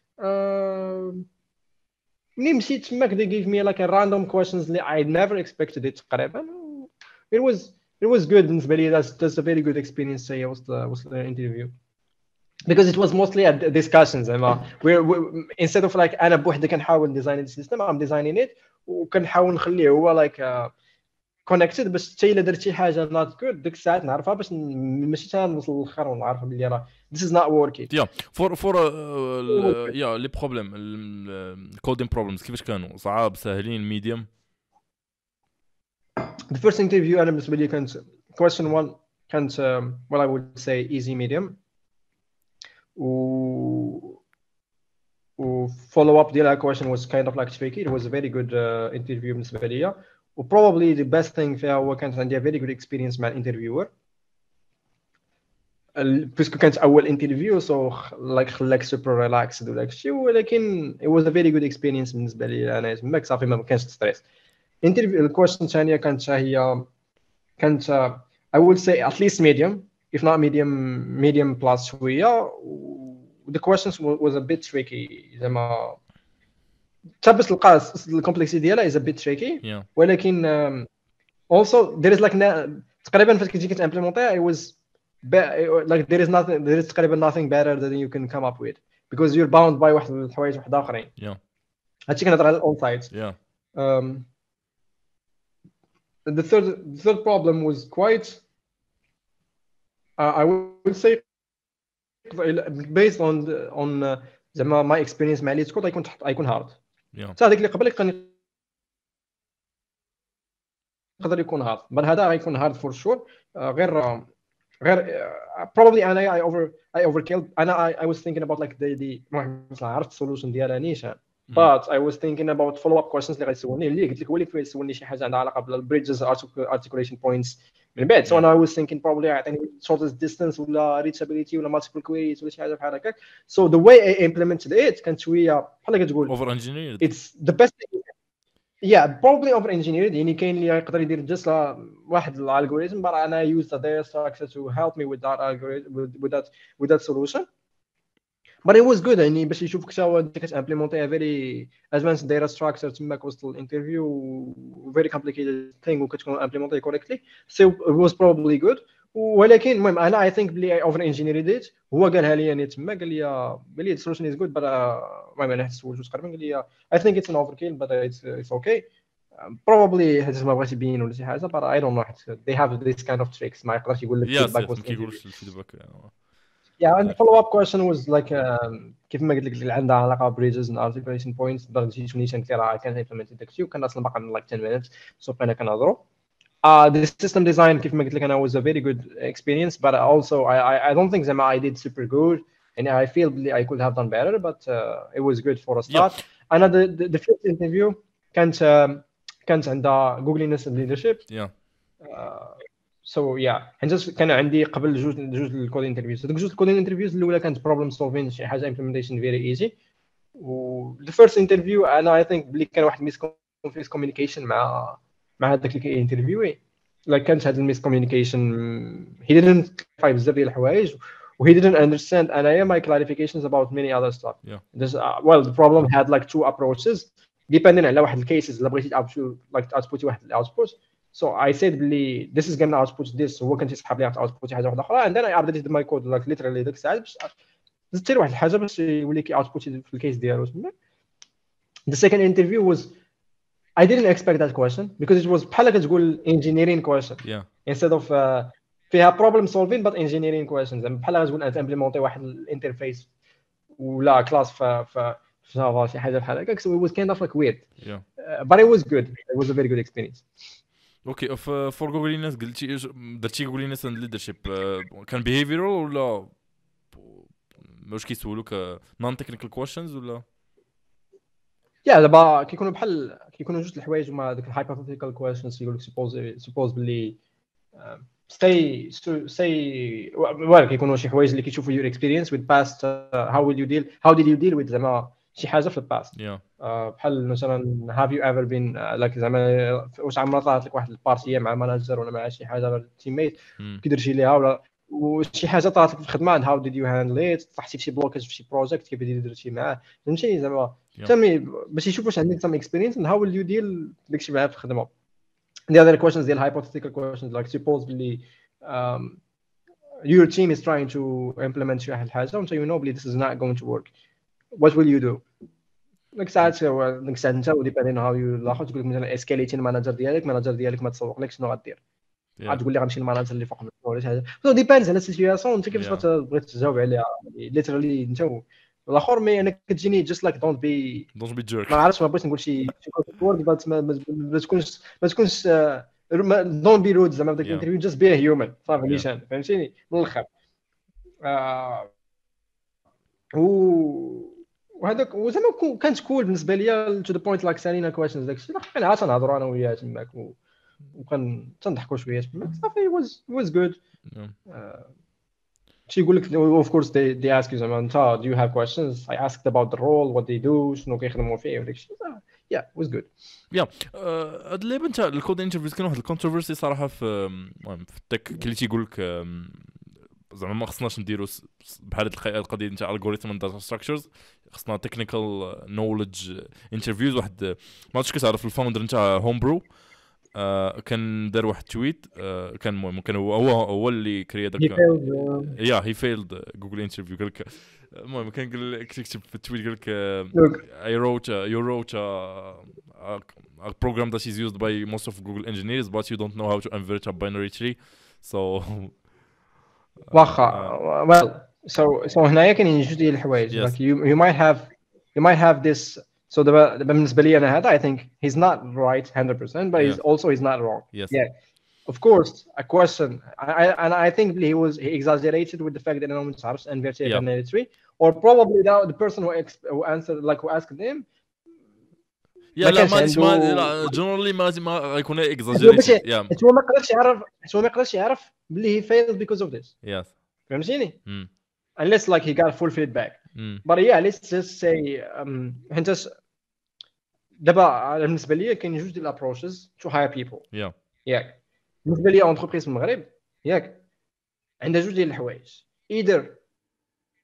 Speaker 2: ملي مشيت تما they gave me like a random questions اللي I never expected it تقريبا it was it was good بالنسبه لي that's that's a very good experience say was the was the interview because it was mostly a discussion زعما we're instead of like انا بوحدي كنحاول design the system I'm designing it وكنحاول نخليه هو like uh, connected باش حتى الا درت شي حاجه not good ديك الساعات نعرفها باش ماشي حتى نوصل للاخر ونعرف بلي راه this is not working
Speaker 1: yeah for for uh, yeah لي بروبليم الكودين بروبلمز كيفاش كانوا صعاب ساهلين ميديوم
Speaker 2: the first interview انا بالنسبه لي كانت question one كانت um, well I would say easy medium و و follow up ديالها question was kind of like tricky it was a very good uh, interview بالنسبه لي و probably the best thing فيها هو كانت عندي very good experience مع الانترفيور باسكو كانت اول انترفيو سو لايك خلاك سوبر ريلاكسد وداك الشيء ولكن it was a very good experience بالنسبه لي انا تماك صافي ما كانش ستريس الانترفيو الكويشن الثانيه كانت هي كانت I would say at least medium if not medium medium plus شويه the questions was a bit tricky زعما تبس تلقى الكومبلكسيتي ديالها is a bit tricky
Speaker 1: yeah.
Speaker 2: ولكن um, also there is like تقريبا فاش كتجي كتامبليمونطيها it was like there is nothing there is تقريبا nothing better than you can come up with because you're bound by واحد الحوايج واحد اخرين
Speaker 1: yeah
Speaker 2: هادشي كنهضر على الاون سايت
Speaker 1: yeah
Speaker 2: um the third the third problem was quite uh, I would say based on the, on uh, زعما my experience مع ليت كود غيكون غيكون هارد
Speaker 1: yeah
Speaker 2: هذاك اللي قبل يقدر يقدر يكون هارد بل هذا غيكون هارد فور شور غير غير uh, probably انا I over I overkilled انا I, I was thinking about like the the مثلا عرفت solution ديالها نيشان but I was thinking about follow up questions اللي غيسولني اللي قلت لك هو اللي يسولني شي حاجه عندها علاقه بالبريدجز articulation points من بعد so I was thinking probably عطيني shortest distance ولا reachability ولا multiple queries ولا شي حاجه بحال هكاك so the way I implemented it كانت شويه بحال كتقول
Speaker 1: over engineered
Speaker 2: it's the best thing. yeah probably over engineered يعني كاين اللي يقدر يدير just واحد الالغوريثم but انا used a data structure to help me with that algorithm with, with that with that solution but it was good يعني باش يشوفك تا هو انت كتامبليمونتي فيري ادفانس داتا ستراكشر تماك وسط الانترفيو و very complicated thing وكتكون امبليمونتي correctly so it was probably good. ولكن المهم انا اي ثينك بلي اوفر انجينيري ديت هو قالها لي يعني تما قال لي قال لي السولوشن از جود. المهم انا حتى سولته تقريبا قال لي اي ثينك اتس ان اوفر كيل but it's it's okay probably حيت ما بغاش يبين ولا شي حاجه but I don't know حيت they have this kind of tricks ما يقدرش يقول لك
Speaker 1: ياس
Speaker 2: feedback
Speaker 1: ياس
Speaker 2: وسط
Speaker 1: ما كيقولش الفيدباك.
Speaker 2: yeah and the follow up question was like um, كيف ما قلت لك اللي عندها علاقه بريجز and articulation points درجه تونيشن كثيره كان implemented داكشي وكان اصلا باقي من like ten minutes so بقينا كنهضروا. Uh, the system design كيف ما قلت لك أنا was a very good experience but also I I, I don't think زعما I did super good and I feel I could have done better but uh, it was good for a start.
Speaker 1: Yeah.
Speaker 2: أنا the, the, the first interview كانت uh, كانت عندها googliness and leadership.
Speaker 1: Yeah.
Speaker 2: Uh, so yeah حيت كان عندي قبل جوج جوج الكود انترفيوز هذوك جوج الكود انترفيوز الاولى كانت problem solving شي حاجه implementation very easy و the first interview أنا I think بلي كان واحد miss communication مع مع هذاك اللي كينترفيوي like كانت هذا الميس كوميونيكيشن he didn't clarify بزاف ديال الحوايج و he didn't understand انايا my clarifications about many other stuff.
Speaker 1: Yeah.
Speaker 2: This, uh, well the problem had like two approaches depending على واحد الكيسز اللي بغيتي output like output واحد الاوتبوت so I said بلي this is gonna output this هو كان تيسحب لي output حاجه واحده اخرى and then I updated my code like literally ديك الساعه باش زدت واحد الحاجه باش يولي كي output في الكيس ديالو. The second interview was I didn't expect that question because it was بحال كتقول engineering question
Speaker 1: yeah.
Speaker 2: instead of uh, فيها problem solving but engineering questions بحال كتقول انت امبليمونتي واحد الانترفيس ولا كلاس ف ف في جافا شي حاجه بحال هكاك so it was kind of like weird
Speaker 1: yeah.
Speaker 2: uh, but it was good it was a very good experience.
Speaker 1: اوكي اوف فور جوجلينس قلتي درتي جوجلينس اند ليدرشيب كان behavioral ولا واش كيسولوك نون تكنيكال كويشنز ولا
Speaker 2: يا دابا كيكونوا بحال كيكونوا جوج الحوايج هما داك الهايبوثيتيكال كويشنز يقول لك سيبوز سيبوز باللي سي سي ولا كيكونوا شي حوايج اللي كيشوفوا يور اكسبيرينس وذ باست هاو ويل يو ديل هاو ديد يو ديل وذ زعما شي حاجه في الباست بحال مثلا هاف يو ايفر بين لايك زعما واش عمرها طلعت لك واحد البارتيه مع ماناجر ولا مع شي حاجه تيم ميت كي درتي ليها ولا وشي حاجه طلعت لك في الخدمه هاو ديد يو هاندل ات طاحتي في شي بلوكاج في شي بروجيكت كيف درتي معاه فهمتي زعما تمي باش يشوفوا واش عندك some experience and how will you deal داكشي معاه في الخدمه. The other questions ديال hypothetical questions like suppose بلي um, your team is trying to implement شي واحد الحاجه وانت you know بلي this is not going to work what will you do ديك الساعات ديك الساعات انت depending on how you لاخر تقول لك مثلا escalate المانجر ديالك المانجر ديالك ما تسوقلكش شنو غدير غتقول لي غنمشي للمانجر اللي فوق ولا شي حاجه so depends على السيتوياسيون انت كيفاش غتبغي تجاوب عليها literally انت الاخر مي انا كتجيني just like don't be
Speaker 1: don't be jerk
Speaker 2: ما عرفتش ما بغيتش نقول شي وورد بس ما تكونش ما تكونش don't be rude زعما في داك الانترفيو just be a human صافي نيشان فهمتيني من الاخر و وهذاك وزعما كانت كول بالنسبه ليا to the point like سالينا كويشنز داكشي كان عاد تنهضروا انا وياه تماك وكان تنضحكوا شويه تماك صافي was was good. شي يقول لك of course they they ask you زعما انت do you have questions I asked about the role what they do شنو كيخدموا فيه وداك الشيء yeah it was good.
Speaker 1: يا هاد اللي انت الكود انترفيوز كان واحد الكونتروفيرسي صراحه في المهم في التك اللي تيقول لك زعما ما خصناش نديروا بحال هاد القضيه نتاع الجوريثم اند داتا ستراكشرز خصنا تكنيكال نوليدج انترفيوز. واحد ما عرفتش كتعرف الفاوندر نتاع هوم برو آه كان دار واحد تويت آه كان المهم كان هو هو, هو اللي كريا داك يا هي فيلد جوجل انترفيو قال لك المهم كان قال لك كتب في التويت قال لك I wrote uh, you wrote uh, a, a program that is used by most of Google engineers but you don't know how to invert a binary tree so
Speaker 2: واخا well so so هنايا كاينين جوج ديال الحوايج like you you might have you might have this so دابا دابا بالنسبه لي انا هذا I think he's not right one hundred percent but yeah. he's also he's not wrong.
Speaker 1: Yes.
Speaker 2: Yeah of course a question I and I think he was he exaggerated with the fact that no one تعرفش invert a binary tree or probably the, the person who, who answered like who asked him
Speaker 1: يا لا ما لا generally ما ما غيكون exaggerated
Speaker 2: يا هو ما يقدرش يعرف هو ما يقدرش يعرف بلي he failed because of this.
Speaker 1: Yes.
Speaker 2: فهمتيني
Speaker 1: mm.
Speaker 2: unless like he got full feedback
Speaker 1: mm.
Speaker 2: but yeah let's just say um حيت دابا بالنسبه لي كاين جوج ديال approaches to hire people.
Speaker 1: yeah
Speaker 2: ياك بالنسبه لي entreprise في المغرب ياك عندها جوج ديال الحوايج either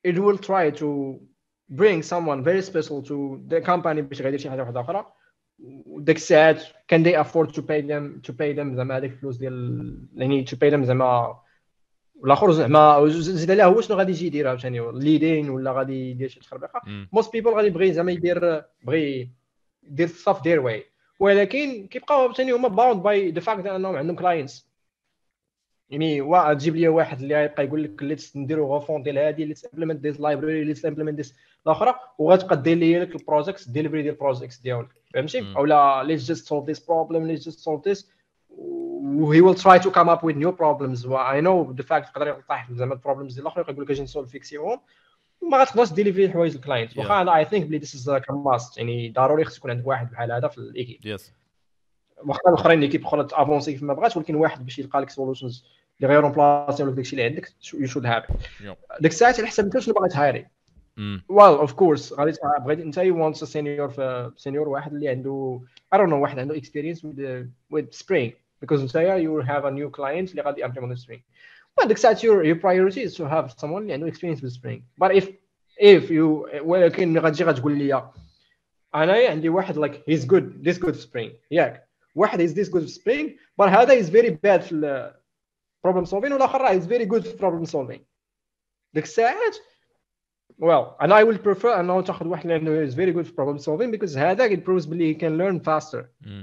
Speaker 2: it will try to bring someone very special to the company باش غيدير شي حاجه واحده اخرى وديك الساعات can they afford to pay them to pay them زعما هذيك الفلوس ديال يعني to pay them زعما والاخر زعما زيد عليها هو شنو غادي يجي يدير عاوتاني ليدين ولا غادي يدير شي تخربيقه most people غادي يبغي زعما يدير بغي يدير stuff their way ولكن كيبقاو عاوتاني هما bound by the fact انهم عندهم clients يعني وا تجيب لي واحد اللي غيبقى يقول لك ليتس نديرو غوفون ديال هادي ليتس امبلمنت ذيس لايبراري ليتس امبلمنت ذيس الاخرى وغتبقى دير لي لك البروجيكت ديليفري ديال البروجيكت ديالك فهمتي اولا ليتس جاست سولف ذيس بروبلم ليتس جاست سولف ذيس وهي ويل تراي تو كام اب وذ نيو بروبلمز واي نو ذا فاكت يقدر يطيح زعما البروبلمز ديال الاخر يقول لك اجي نسولف فيكسيهم ما غتقدرش ديليفري الحوايج للكلاينت واخا انا اي ثينك بلي ذيس از كماست يعني ضروري خص يكون عندك واحد بحال هذا في الايكيب
Speaker 1: يس
Speaker 2: واخا الاخرين ليكيب اخرى تافونسي كيف ما بغات ولكن واحد باش يلقى لك سولوشنز اللي غيرون بلاصه ولا داكشي اللي عندك يو شود هاف ديك الساعات على حسب انت شنو باغي تهايري ويل اوف كورس غادي بغيتي انت يو وانت سينيور في سينيور واحد اللي عنده اي دون نو واحد عنده اكسبيرينس وذ وذ سبرينغ because انت you have a new client اللي غادي implement Spring but ديك الساعات your your priority is to have someone اللي عنده experience with Spring but if if you ولكن ملي غتجي غتقول لي انا عندي واحد like he's good this good Spring ياك واحد is this good Spring but هذا is very bad في problem solving والاخر is very good في problem solving ديك الساعات well and I will prefer انه تاخذ واحد اللي عنده is very good في problem solving because هذا it proves بلي he can learn faster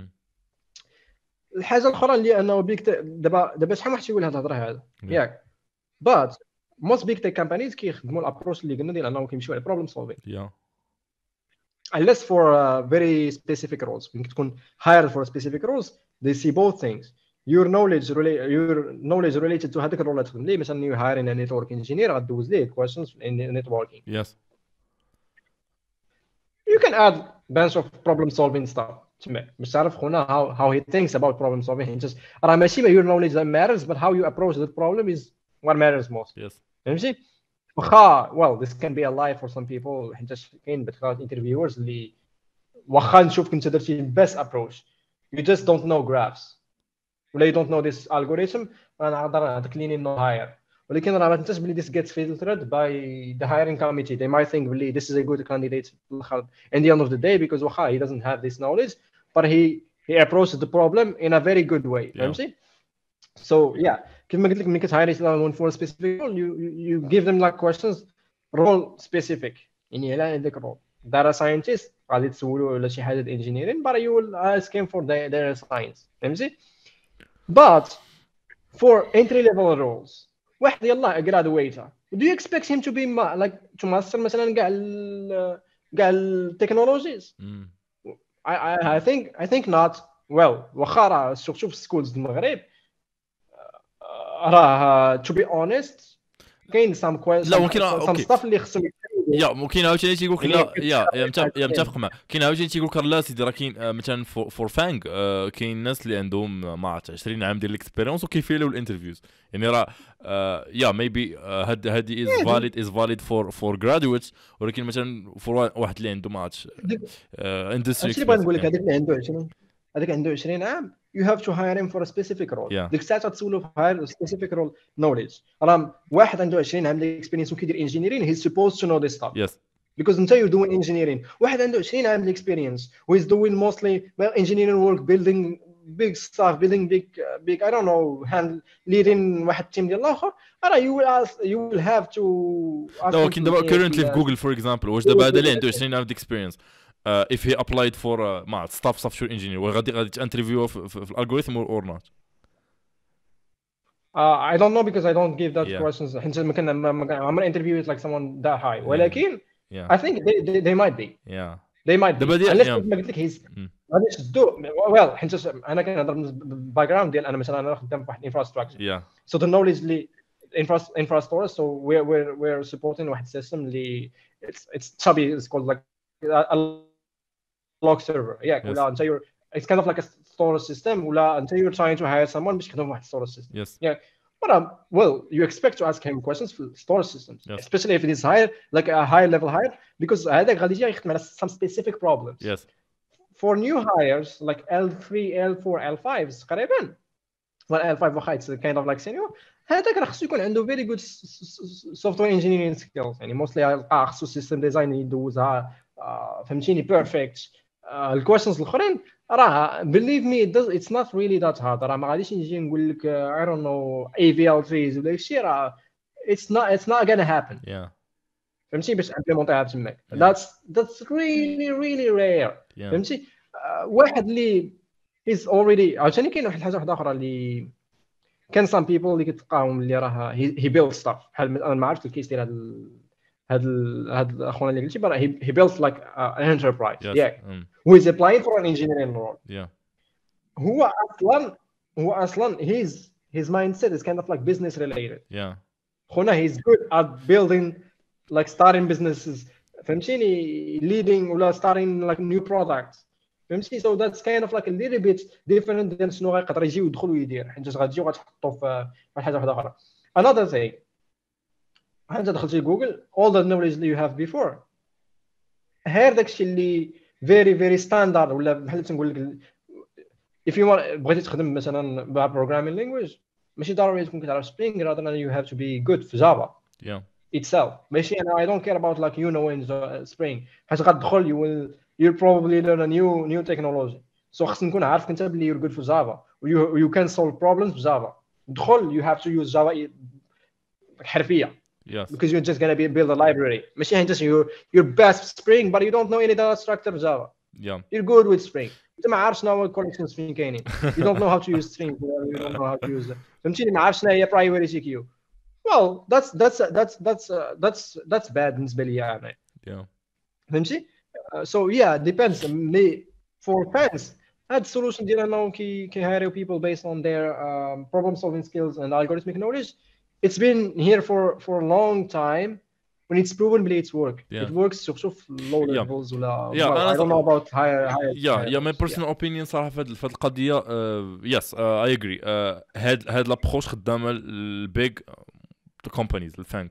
Speaker 2: الحاجه الاخرى اللي انه بيك دابا دابا شحال واحد تيقول هاد الهضره هذا ياك but most big tech companies كيخدموا الابروش اللي قلنا ديال انهم كيمشيو على problem solving
Speaker 1: yeah
Speaker 2: unless for uh, very specific roles ممكن تكون hired for specific roles they see both things your knowledge relate your knowledge related to هذاك الرول اللي تخدم ليه مثلا you hiring a network engineer غدوز ليه questions in networking
Speaker 1: yes
Speaker 2: you can add bunch of problem solving stuff تما باش تعرف خونا how how he thinks about problem solving just راه ماشي your knowledge that matters but how you approach the problem is what matters most
Speaker 1: yes
Speaker 2: فهمتي واخا well this can be a lie for some people حيت كاين بتلقى interviewers اللي واخا نشوف كنت درتي best approach you just don't know graphs ولا you don't know this algorithm انا نقدر نعطيك ليني no higher ولكن راه ما تنساش بلي this gets filtered by the hiring committee they might think بلي this is a good candidate in the end of the day because واخا he doesn't have this knowledge but he he approached the problem in a very good way فهمتي so yeah كيف ما قلت لك ملي كتهايري someone for a specific role you you give them like questions role specific يعني على هذاك الرول data scientist غادي تسولو ولا شي حاجه د engineering but you will ask him for their, their science فهمتي but for entry level roles واحد يلاه graduator do you expect him to be ma- like to master مثلا كاع ال كاع التكنولوجيز I, I I think I think not well واخا راه شوف شوف سكولز المغرب راه to be honest كاين some questions
Speaker 1: لا ممكن
Speaker 2: some stuff اللي خصهم
Speaker 1: يا ممكن عاوتاني تيقول لك لا يا يا متفق يا متفق معك كاين عاوتاني تيقول لك لا سيدي راه كاين مثلا فور فانغ كاين الناس اللي عندهم ما عرفت عشرين عام ديال الاكسبيريونس وكيفيلوا الانترفيوز يعني راه يا ميبي هاد هادي از فاليد از فاليد فور فور جرادويتس ولكن مثلا فور واحد اللي عنده ما عرفتش اندستري
Speaker 2: اش اللي بغا نقول لك هذاك اللي عنده عشرين هذاك عنده عشرين عام you have to hire him for a specific role
Speaker 1: yeah.
Speaker 2: ديك الساعه تسولو في hire a specific role knowledge راه واحد عنده عشرين عام ديال اكسبيرينس وكيدير engineering he's supposed to know this stuff
Speaker 1: yes
Speaker 2: because انت you're doing engineering واحد عنده عشرين عام ديال experience who is doing mostly well engineering work building big stuff building big uh, big I don't know hand leading واحد team ديال الاخر راه you will ask you will have to
Speaker 1: لا كاين دابا currently في جوجل فور اكزامبل واش دابا هذا اللي عنده عشرين عام ديال experience Uh, if he applied for uh, ما staff software engineer وغادي غادي تانترفيو في, في, في الالغوريثم or not
Speaker 2: uh, I don't know because I don't give that
Speaker 1: yeah.
Speaker 2: questions حيت ما كان ما عمري interview with like someone that high ولكن
Speaker 1: yeah.
Speaker 2: I think they, they, they might be
Speaker 1: yeah
Speaker 2: they might be unless ما قلت لك he's غادي تشدو well حيت انا كنهضر باك جراوند ديال انا مثلا انا خدام في واحد infrastructure
Speaker 1: yeah
Speaker 2: so the knowledge اللي infrastructure so we're we're we're supporting واحد system اللي it's it's chubby it's called like a log server yeah
Speaker 1: yes.
Speaker 2: ولا انت you're it's kind of like a storage system ولا انت you're trying to hire someone باش يخدم واحد storage system
Speaker 1: yes
Speaker 2: yeah but um, well you expect to ask him questions for storage systems
Speaker 1: yes.
Speaker 2: especially if it is higher like a high level hire because هذاك غادي يجي يخدم على some specific problems
Speaker 1: yes
Speaker 2: for new hires like L three L four L five قريبا well L five واخا it's kind of like senior هذاك راه خصو يكون عنده فيري جود سوفتوير انجينيرين سكيلز، يعني موستلي يلقى خصو سيستم ديزاين يدوزها آه، فهمتيني بيرفكت. الكويشنز الاخرين راه بليف مي اتس نوت ريلي ذات هارد، راه ما غاديش نجي نقول لك اي دون نو اي في ال ثري ولا شي، راه اتس نوت اتس نوت غانا هابن
Speaker 1: yeah
Speaker 2: فهمتي باش امبليمونتيها تماك.
Speaker 1: Yeah.
Speaker 2: ذاتس ذاتس ريلي ريلي رير
Speaker 1: yeah
Speaker 2: فهمتي. آه، واحد اللي هيز اوريدي عاوتاني كاين واحد الحاجه واحده اخرى اللي كان سام بيبل اللي كتلقاهم اللي راه هي بيلد ستاف بحال انا ما عرفتش الكيس ديال هاد ال- هاد ال- هاد اخونا اللي قلتي راه هي بيلد لايك ان انتربرايز
Speaker 1: yes
Speaker 2: ياك
Speaker 1: mm.
Speaker 2: who is applying for an engineering role.
Speaker 1: yeah
Speaker 2: هو اصلا هو اصلا his his mindset is kind of like business related.
Speaker 1: yeah
Speaker 2: خونا he's good at building like starting businesses فهمتيني leading ولا starting like new products فهمتي. so that's kind of like a little bit different than شنو غيقدر يجي ويدخل ويدير، حيت غتجي وغتحطو في حاجه واحده اخرى. another thing انت دخلتي جوجل all the knowledge that you have before هير داكشي اللي very very standard ولا بحال تنقول لك if you want بغيتي تخدم مثلا ب programming language ماشي ضروري تكون كتعرف Spring rather than you have to be good في Java
Speaker 1: yeah
Speaker 2: itself. ماشي انا I don't care about like you know in Spring حيت غتدخل you will you'll probably learn a new new technology. so خصك نكون عارف انت بلي you're good في Java you you can solve problems في Java. دخل you have to use Java حرفية
Speaker 1: yes
Speaker 2: because you're just gonna be build a library. ماشي انت you're you're best Spring but you don't know any data structure في Java.
Speaker 1: yeah
Speaker 2: you're good with Spring انت ما عارفش شنو collections فين كاينين you don't know how to use strings you don't know how to use فهمتيني ما عارفش شنو هي priority queue. well that's that's that's that's uh, that's that's bad بالنسبه ليا انا
Speaker 1: yeah
Speaker 2: فهمتي. Uh, so yeah depends مي for fans هاد solution ديال انهم كي كيهايريو people based on their um, problem solving skills and algorithmic knowledge it's been here for for a long time when it's proven بلي it's work
Speaker 1: Yeah.
Speaker 2: it works surtout في low
Speaker 1: Yeah.
Speaker 2: levels ولا
Speaker 1: Yeah,
Speaker 2: well,
Speaker 1: أنا
Speaker 2: I don't know about higher higher
Speaker 1: يا يا ماي
Speaker 2: levels.
Speaker 1: بيرسونال اوبينيون صراحه في هذه القضيه يس اي اجري. هاد هاد لابروش خدامه البيج كومبانيز الفانك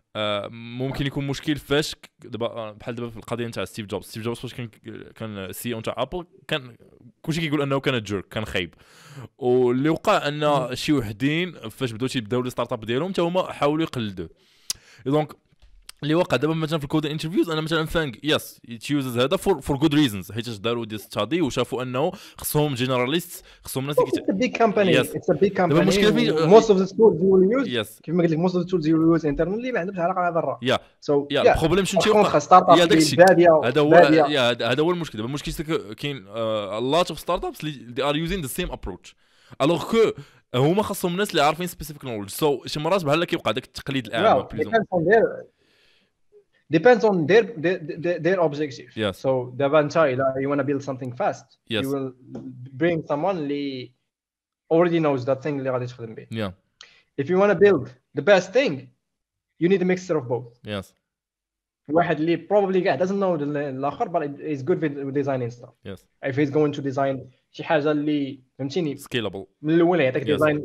Speaker 1: ممكن يكون مشكل فاش دابا بحال دابا في القضيه نتاع ستيف جوبز. ستيف جوبز فاش كان كان سي او نتاع ابل كان كلشي كيقول انه كان جيرك كان خايب، واللي وقع ان شي وحدين فاش بداو تيبداو لي ستارت اب ديالهم حتى هما حاولوا يقلدوه. دونك اللي وقع دابا مثلا في الكود انترفيوز انا مثلا فانك يس يتيوزز هذا فور فور جود ريزونز حيت داروا دي ستادي وشافوا انه خصهم جينيراليست خصهم ناس
Speaker 2: It's a big company.
Speaker 1: Yes.
Speaker 2: It's a big company.
Speaker 1: المشكلة في-
Speaker 2: most of the tools you will use
Speaker 1: يس
Speaker 2: كيف ما قلت لك most of the tools you will use internally ما عندهمش علاقه مع برا.
Speaker 1: يا
Speaker 2: so
Speaker 1: يا
Speaker 2: yeah.
Speaker 1: البروبليم شنو
Speaker 2: Par
Speaker 1: تيوقع
Speaker 2: contre, ستارت اب
Speaker 1: يا داكشي.
Speaker 2: باديه
Speaker 1: هذا هو
Speaker 2: باديه
Speaker 1: يا هذا هذا هو المشكل. دابا المشكل كاين a lot of startups اللي they are using the same approach alors que هما خاصهم ناس اللي عارفين specific knowledge. so شي مرات بحال كيوقع داك التقليد الاعمى
Speaker 2: well depends on their depends on their their their, their objectives.
Speaker 1: Yes.
Speaker 2: so دابا انت اذا you want to build something fast
Speaker 1: Yes.
Speaker 2: you will bring someone اللي already knows that thing اللي غادي تخدم به.
Speaker 1: yeah
Speaker 2: if you want to build the best thing you need a mixture of both.
Speaker 1: yes
Speaker 2: واحد اللي probably كاع doesn't know الاخر but is good with designing stuff.
Speaker 1: yes
Speaker 2: if he's going to design شي حاجه اللي فهمتيني
Speaker 1: scalable
Speaker 2: من الاول يعطيك
Speaker 1: Yes.
Speaker 2: ديزاين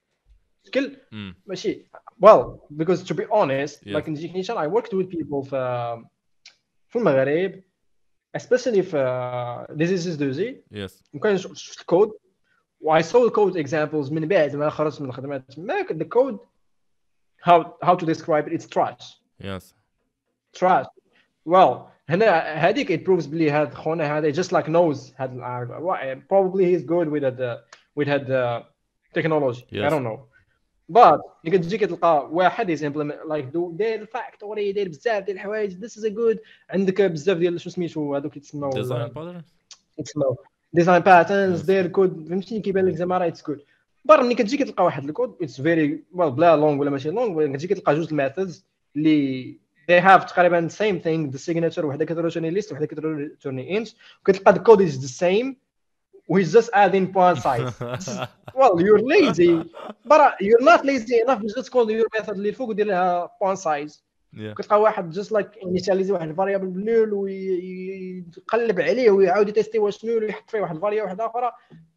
Speaker 2: سكيل
Speaker 1: mm.
Speaker 2: ماشي well because to be honest
Speaker 1: Yes.
Speaker 2: like نجيك نيشان I worked with people في في المغرب especially في ديزيز دوزي
Speaker 1: yes
Speaker 2: وكان شفت الكود و I saw code examples من بعد ما خرجت من الخدمات تماك the code how how to describe it it's trash
Speaker 1: yes
Speaker 2: trash. well هنا هذيك it proves بلي هاد خونا هذا just like knows هاد probably he's good with that with that uh, technology.
Speaker 1: Yes.
Speaker 2: I don't know but اللي كتجي كتلقى واحد is implement like do داير فاكتوري داير بزاف ديال الحوايج this is a good عندك بزاف ديال شو سميتو هذوك يتسموا
Speaker 1: design patterns
Speaker 2: يتسموا design patterns
Speaker 1: Yes.
Speaker 2: داير كود فهمتيني كيبان لك زعما راه it's good. برا ملي كتجي كتلقى واحد الكود it's very well بلا long ولا ماشي long ولكن كتجي كتلقى جوج الميثودز اللي they have تقريبا same thing the signature وحده كترجعني list وحده كترجعني int وكتلقى the code is the same we just adding point size. well you're lazy but you're not lazy enough to just call your method اللي فوق ودير لها point size.
Speaker 1: yeah
Speaker 2: كتلقى واحد just like initialize واحد الفاريابل بنول ويقلب عليه ويعاود يتيستي واش نول ويحط فيه واحد الفاريابل واحده اخرى.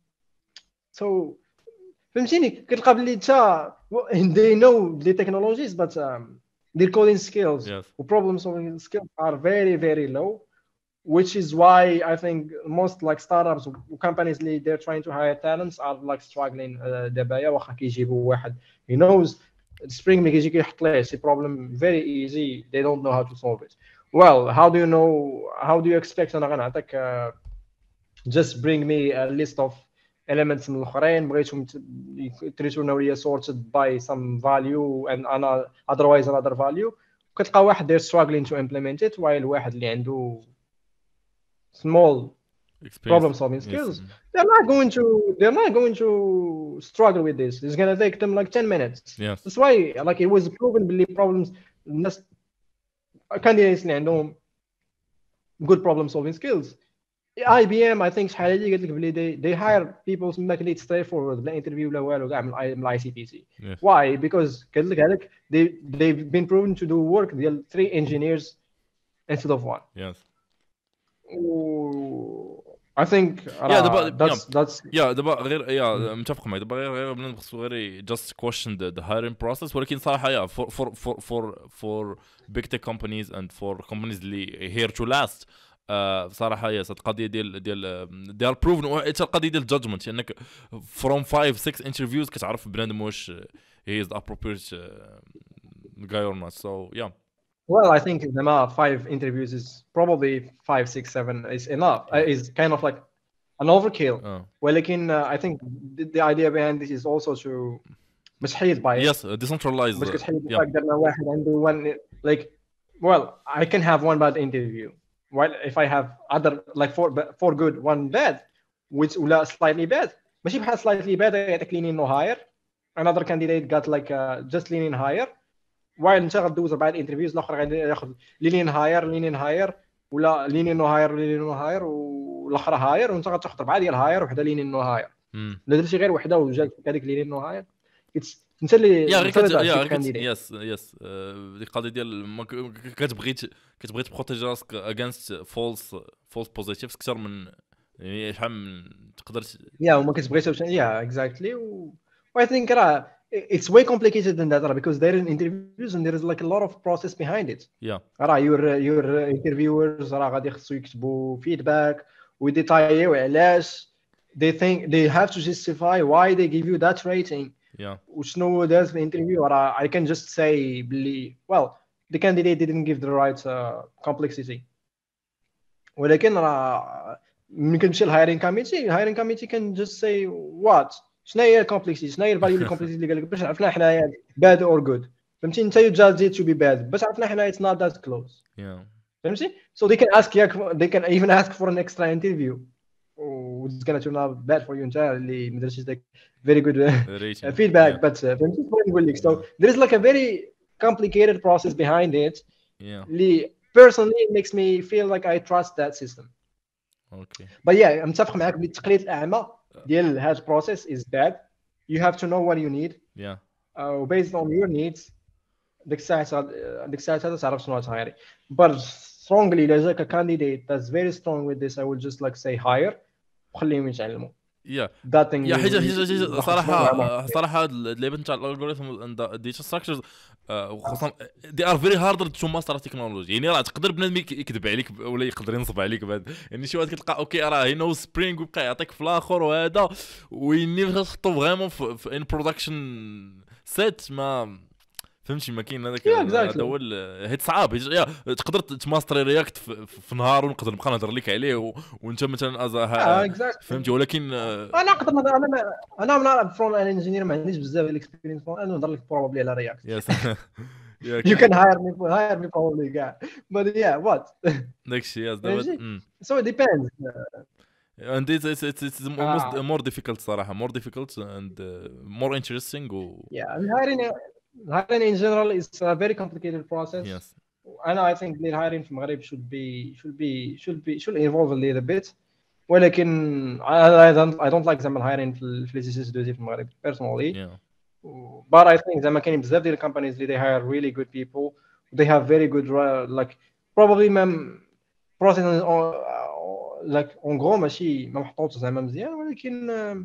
Speaker 2: so فهمتيني كتلقى بلي انت they know the technologies but um, their coding skills
Speaker 1: yes
Speaker 2: و problem solving skills are very very low which is why I think most like startups و companies اللي they're trying to hire talents are like struggling uh, دابا واخا كيجيبوا واحد he knows Spring ملي كيجي كيحط ليه شي problem very easy they don't know how to solve it. Well, how do you know how do you expect انا غنعطيك uh, just bring me a list of elements من الاخرين بغيتهم يتريتورناو ليا sorted by some value and ana, otherwise another value كتلقى واحد they're struggling to implement it while واحد اللي عنده small problem solving skills yes. they're not going to they're not going to struggle with this. It's going to take them like ten minutes.
Speaker 1: Yes.
Speaker 2: That's why like it was proven باللي problems الناس candidates اللي عندهم good problem solving skills I B M I think شحال هادي قالت لك بلي they, they hire people ما كليت straight forward لا interview لا والو كاع من I C P C.
Speaker 1: Yes.
Speaker 2: Why? Because قالت لك هذاك they they've been proven to do work ديال three engineers instead of one.
Speaker 1: Yes.
Speaker 2: I think
Speaker 1: yeah,
Speaker 2: uh, that's
Speaker 1: yeah.
Speaker 2: that's
Speaker 1: yeah دابا غير yeah متفق معك دابا غير غير بنادم خصو غير just question the, the hiring process ولكن صراحه yeah for for for for for big tech companies and for companies اللي here to last uh, صراحه يس القضيه ديال ديال they are proven حتى القضيه ديال judgment انك from five six interviews كتعرف بنادم واش he is the appropriate uh, guy or not so yeah.
Speaker 2: Well, I think the amount of five interviews is probably five, six, seven is enough. Uh, is kind of like an overkill.
Speaker 1: Oh.
Speaker 2: Well, again, uh, I think the, the idea behind this is also to مش حيد by
Speaker 1: yes uh, decentralized.
Speaker 2: مش كتحيد
Speaker 1: yeah.
Speaker 2: درنا واحد عنده one like well I can have one bad interview while if I have other like four four good one bad which ولا slightly bad ماشي بحال slightly bad يعطيك leaning no higher another candidate got like uh, just leaning higher while انت غدوز اربعه انترفيوز الاخر غادي ياخذ لينين هاير لينين هاير ولا لينين نو هاير لينين نو هاير والاخر هاير وانت غتاخذ اربعه ديال هاير وحده لينين نو هاير لا درتي غير وحده وجاك هذيك لينين نو هاير انت اللي
Speaker 1: يا غير يس يس ديك القضيه ديال كتبغي كتبغي تبروتيجي راسك اغينست فولس فولس بوزيتيفز اكثر من يعني شحال من تقدر
Speaker 2: يا وما كتبغيش يا اكزاكتلي و I think راه it's way complicated than that because there is interviews and there is like a lot of process behind it.
Speaker 1: Yeah.
Speaker 2: راه your your interviewers راه غادي خصو يكتبوا feedback ويديتايو علاش they think they have to justify why they give you that rating.
Speaker 1: Yeah.
Speaker 2: وشنو داز في الانترفيو راه I can just say بلي well the candidate didn't give the right uh, complexity. ولكن راه ملي كنمشي للهايرين كوميتي الهايرين كوميتي can just say what شنو هي الكومبلكسيتي شنو هي الفاليو ديال الكومبلكسيتي اللي قال لك باش عرفنا حنايا bad or good فهمتي انت you judge it to be bad باش عرفنا حنايا it's not that close
Speaker 1: yeah
Speaker 2: فهمتي so they can ask you they can even ask for an extra interview oh, it's gonna turn out bad for you انت اللي ما درتيش داك very good uh, feedback yeah. but uh, فهمتي نقول لك so there is like a very complicated process behind it
Speaker 1: yeah
Speaker 2: اللي personally it makes me feel like I trust that system
Speaker 1: okay
Speaker 2: but yeah متفق معاك بلي التقليد الاعمى ديال هاد process is bad. You have to know what you need.
Speaker 1: Yeah.
Speaker 2: Uh, based on your needs. ديك الساعة ديك الساعة هذا تعرف شنو غتهايري. But strongly إلا جاك a candidate that's very strong with this I will just like say hire وخليهم يتعلموا.
Speaker 1: Yeah.
Speaker 2: That thing.
Speaker 1: Yeah. حاجة حاجة صراحة صراحة اللعبة نتاع الالغوريثم and the data structures خصوصا they are very hard to master technology. يعني راه تقدر بنادم يكذب عليك ولا يقدر ينصب عليك بعد. يعني شي واحد كتلقى اوكي راه هي نو سبرينغ ويبقى يعطيك في الاخر وهذا ويني تحطو فريمون في ان برودكشن سيت ما فهمتي ما كاين هذاك هذا هو هيت صعاب يا تقدر تماستري رياكت في نهار ونقدر نبقى نهضر لك عليه وانت مثلا ازا فهمتي ولكن
Speaker 2: انا نقدر انا انا انا فرون انجينير ما عنديش بزاف ديال الاكسبيرينس انا نهضر لك بروبلي على رياكت you can hire me hire me probably yeah but yeah what
Speaker 1: داكشي yes
Speaker 2: so it depends
Speaker 1: and it's it's it's, it's almost ah. more difficult صراحه more difficult and uh, more interesting و...
Speaker 2: yeah hiring hiring in general is a very complicated process.
Speaker 1: Yes.
Speaker 2: And I think the hiring في المغرب should be should be should be should evolve a little bit. ولكن I don't I don't like زعما hiring في في لي سي دوزي في المغرب personally.
Speaker 1: Yeah.
Speaker 2: But I think زعما كاينين بزاف ديال companies اللي they hire really good people. They have very good uh, like probably même process on, uh, like en gros ماشي ما محطوط زعما مزيان ولكن uh,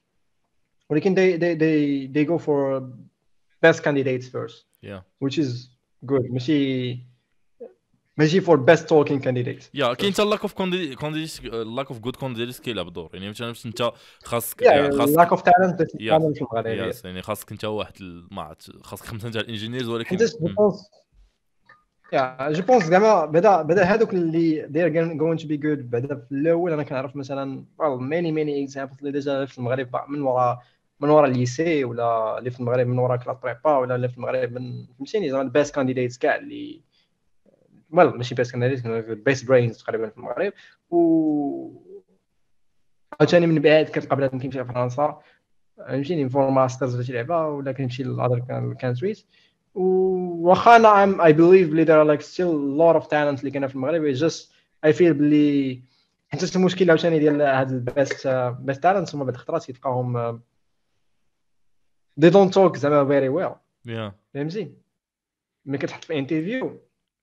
Speaker 2: ولكن they they they they go for best candidates first.
Speaker 1: Yeah.
Speaker 2: Which is good. ماشي ماشي for best talking candidate.
Speaker 1: يا كاين حتى لاك اوف كونديشن لاك اوف جود كونديشنز كيلعب دور، يعني مثلا باش انت خاصك
Speaker 2: yeah
Speaker 1: يا خاصك
Speaker 2: lack of talent بس
Speaker 1: يا
Speaker 2: common في المغرب.
Speaker 1: ياس يعني خاصك انت واحد ال- ما عرفت خاصك خمسه تاع الانجينيرز ولكن
Speaker 2: حيت جو بونس يا جو بونس زعما بدا بدا هذوك اللي they are going to be good بعدا في الاول. انا كنعرف مثلا well many many examples اللي ديجا في المغرب من ورا من ورا الليسي، ولا اللي في المغرب من ورا كلاس بريبا، ولا اللي في المغرب من فهمتيني زعما البيست كانديديتس كاع اللي well ماشي بيست كانديديتس بيست برينز تقريبا في المغرب. و عاوتاني من بعد كتلقى بنادم كيمشي لفرنسا فهمتيني فور ماسترز ولا شي لعبه، ولا كيمشي لأذر كانتريز. واخا انا I believe بلي there are like still a lot of talent اللي كاينه في المغرب. just I feel بلي حيت المشكل عاوتاني ديال هاد البيست بيست talents هما بعض الخطرات كيتلقاهم they don't talk زعما very well.
Speaker 1: يا
Speaker 2: فهمتي ملي كتحط في انترفيو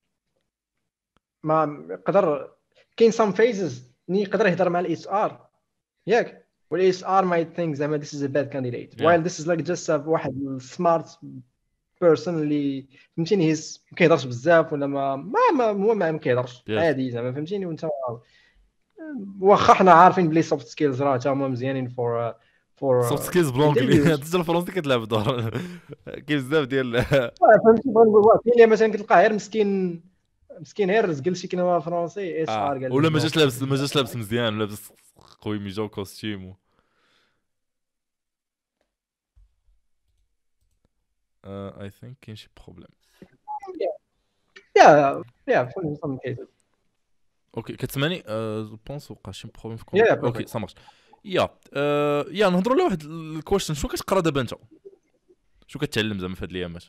Speaker 2: ما يقدر كاين some phases ني يقدر يهضر مع الاس ار ياك، والاس ار might think زعما this is a bad candidate
Speaker 1: Yeah.
Speaker 2: while this is like just a واحد smart person اللي فهمتيني هيز ما كيهضرش بزاف ولا ما ما ما هو ما كيهضرش
Speaker 1: Yes.
Speaker 2: عادي زعما فهمتيني. وانت واخا حنا عارفين بلي soft skills راه تا هما مزيانين for for
Speaker 1: سوفت سكيلز بلونجلي حتى الفرنسي كتلعب دور كاين بزاف ديال
Speaker 2: فهمتي كاين اللي مثلا كتلقاه غير مسكين مسكين غير رزق شي كلمه فرونسي اس ار قال
Speaker 1: ولا ما جاش لابس ما جاش لابس مزيان ولا لابس قوي مي جو كوستيم اي ثينك كاين شي بروبليم.
Speaker 2: يا يا في some cases.
Speaker 1: اوكي كتسمعني جو بونس وقع شي بروبليم في
Speaker 2: Yeah, yeah,
Speaker 1: الكون. اوكي سا مارش. يا آه، يا نهضروا على واحد الكويشن. شنو كتقرا دابا انت؟ شنو كتعلم زعما في هاد الايامات؟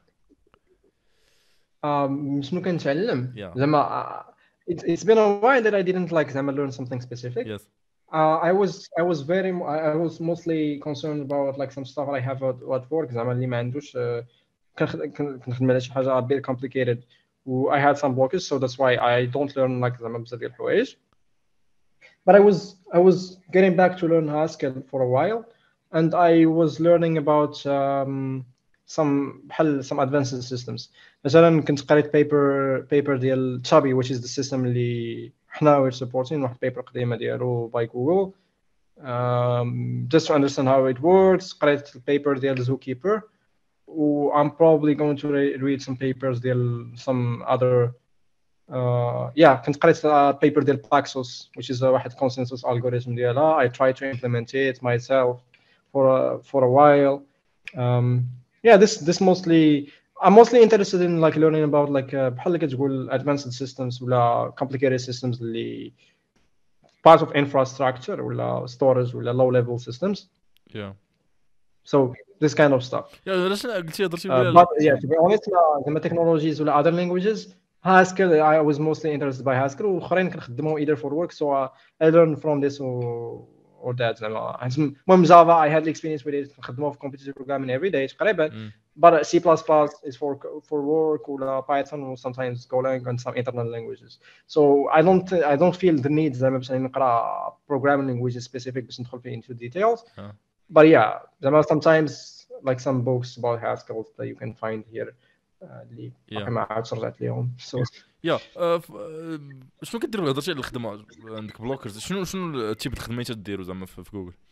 Speaker 2: um شنو كنتعلم
Speaker 1: Yeah.
Speaker 2: زعما uh, it's, it's been a while that I didn't like زعما learn something specific.
Speaker 1: Yes.
Speaker 2: Uh, I was I was very I I was mostly concerned about like some stuff I have at, at work زعما اللي ما عندوش uh, كنخ- كن- كنخدم على شي حاجه a bit complicated و I had some blockers so that's why I don't learn like زعما بزاف ديال الحوايج. But I was I was getting back to learn Haskell for a while and I was learning about um, some بحال some advanced systems. مثلا كنت قريت paper paper ديال Chubby which is the system اللي حنا we're supporting واحد paper قديمه ديالو by Google um, just to understand how it works. قريت paper ديال Zookeeper و I'm probably going to re- read some papers ديال some other uh, yeah كنت قريت uh, paper ديال Paxos which is a واحد consensus algorithm ديالها. I tried to implement it myself for a, for a while. Um, yeah this this mostly I'm mostly interested in like learning about like uh, بحال اللي كتقول advanced systems ولا complicated systems اللي part of infrastructure ولا storage ولا low level systems.
Speaker 1: Yeah.
Speaker 2: So this kind of stuff.
Speaker 1: يا علاش قلتي هضرتي
Speaker 2: Uh,
Speaker 1: بلا
Speaker 2: but yeah, to be honest, uh, زعما technologies ولا other languages, Haskell, I was mostly interested by Haskell. وآخرين كنخدموا either for work, so uh, I learned from this or or that. زعما المهم Java, I had experience with it. كنخدموا في competitive programming every day تقريبا.
Speaker 1: Mm.
Speaker 2: But C plus plus is for for work ولا Python or sometimes Golang and some internal languages. So I don't I don't feel the need زعما باش نقرا programming languages specific باش ندخل فيه into details.
Speaker 1: Uh.
Speaker 2: But yeah, زعما sometimes like some books about Haskell that you can find here. اللي
Speaker 1: Yeah.
Speaker 2: ما عرفتش رجعت ليهم. So
Speaker 1: يا آه، ف- آه، شنو كديروا هضرتي على الخدمه عندك بلوكرز؟ شنو شنو التيب الخدمه اللي تديروا زعما في في جوجل؟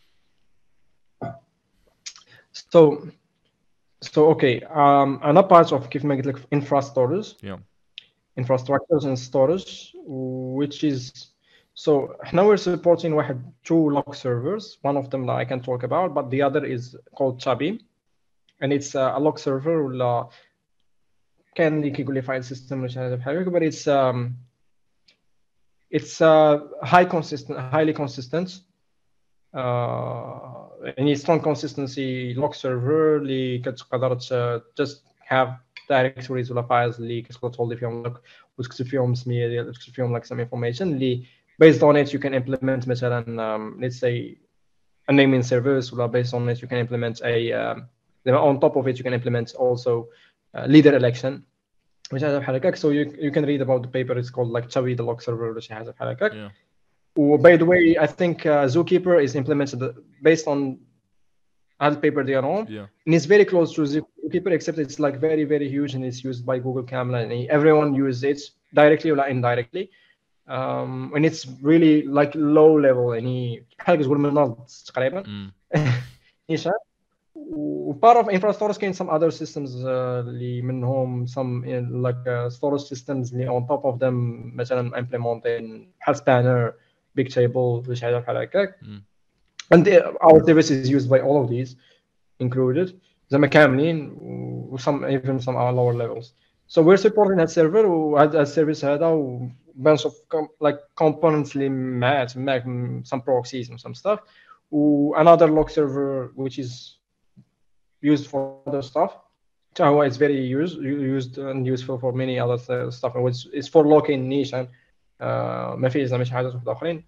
Speaker 2: so so okay. Um, أنا part of كيف ما قلت لك infrastructures.
Speaker 1: Yeah.
Speaker 2: infrastructures and storage, which is so now we're supporting واحد two log servers. One of them that I can talk about, but the other is called Chubby, and it's a, a log server ولا كان اللي كيقول لي file system ولا شي حاجه بحال هكا. but it's um it's uh, high consistent highly consistent uh, يعني strong consistency log server اللي كتقدر ت- just have directories ولا files اللي كتقدر تولي فيهم لك وتكتب فيهم سميه ديال تكتب فيهم like some information اللي based on it you can implement مثلا um, let's say a naming service ولا based on it you can implement a um, on top of it you can implement also uh, leader election which حاجه بحال هكاك. so you you can read about the paper. It's called like Chubby the log server ولا شي حاجه بحال هكاك.
Speaker 1: Yeah.
Speaker 2: By the way, I think uh, Zookeeper is implemented based on هذا البيبر ديالهم.
Speaker 1: Yeah.
Speaker 2: And it's very close to Zookeeper except it's like very very huge and it's used by Google كاملة. يعني everyone uses it directly or indirectly. Um, and it's really like low level يعني بحال كتقول من النار تقريبا نيشان. و part of infrastructure كاين some other systems uh, اللي منهم some in, like uh, storage systems اللي on top of them مثلا implementing بحال spanner bigtable شي حاجه بحال هكاك. And the, our service is used by all of these included زعما كاملين و some even some are lower levels. So we're supporting that server وهذا السيرفيس هذا و bunch of com like components اللي معاه تماك some proxies and some stuff و another log server which is used for other stuff. So it's very used used and useful for many other stuff. It's, it's for locking niche and uh, ما فيه زعما شي حاجات اخرين.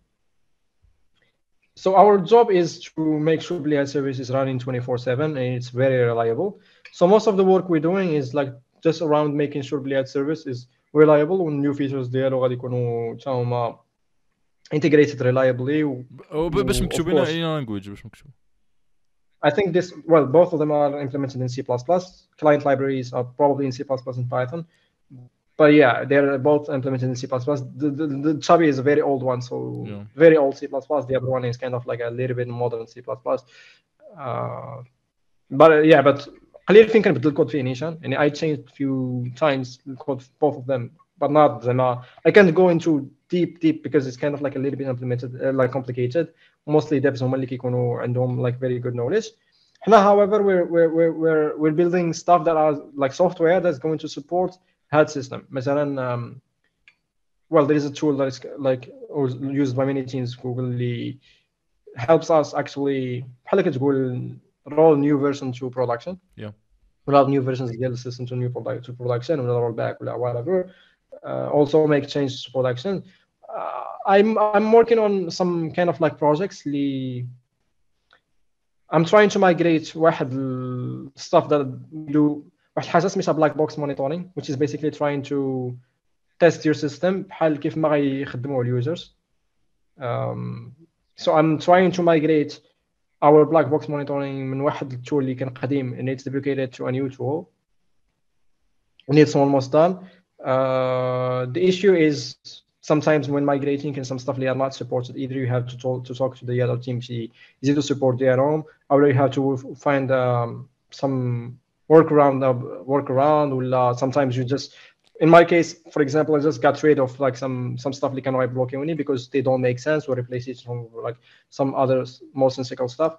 Speaker 2: So our job is to make sure Blihat service is running twenty-four seven and it's very reliable. So most of the work we're doing is like just around making sure Blihat service is reliable and new features ديالو غادي يكونوا حتى هما integrated reliably.
Speaker 1: باش مكتوبين اي language باش مكتوب.
Speaker 2: I think this, well, both of them are implemented in C plus plus. Client libraries are probably in C plus plus and Python. But yeah, they're both implemented in C plus plus. The, the, the Chubby is a very old one, so yeah. Very old C plus plus. The other one is kind of like a little bit modern C plus plus. Uh, but uh, yeah, but قليل فين كنبدل الكود فيه نيشان. And I changed a few times the code both of them, but not them. I can't go into deep deep because it's kind of like a little bit implemented, uh, like complicated. Mostly devs هما اللي كيكونوا عندهم like very good knowledge. Now, however, we're we're we're we're we're building stuff that are like software that's going to support H A D system. مثلا, um, well, there is a tool that is like used by many teams. Google helps us actually بحال كتقول roll new version to production.
Speaker 1: Yeah.
Speaker 2: Roll new versions ديال the system to new product to production ولا roll back ولا whatever. Uh, also make changes to production. Uh, I'm I'm working on some kind of like projects. Li... I'm trying to migrate واحد stuff that we do واحد حاجة سميتها black box monitoring, which is basically trying to test your system بحال كيف ما غيخدموا الusers. Um, so I'm trying to migrate our black box monitoring من واحد tool اللي كان قديم and it's duplicated to a new tool. And it's almost done. Uh, the issue is sometimes when migrating and some stuff they are not supported. Either you have to talk to talk to the other team, easy to support their own, or you have to find um, some workaround. Uh, workaround, or uh, sometimes you just, in my case, for example, I just got rid of like some some stuff like can't block only because they don't make sense, or replace it from like some other more sensical stuff.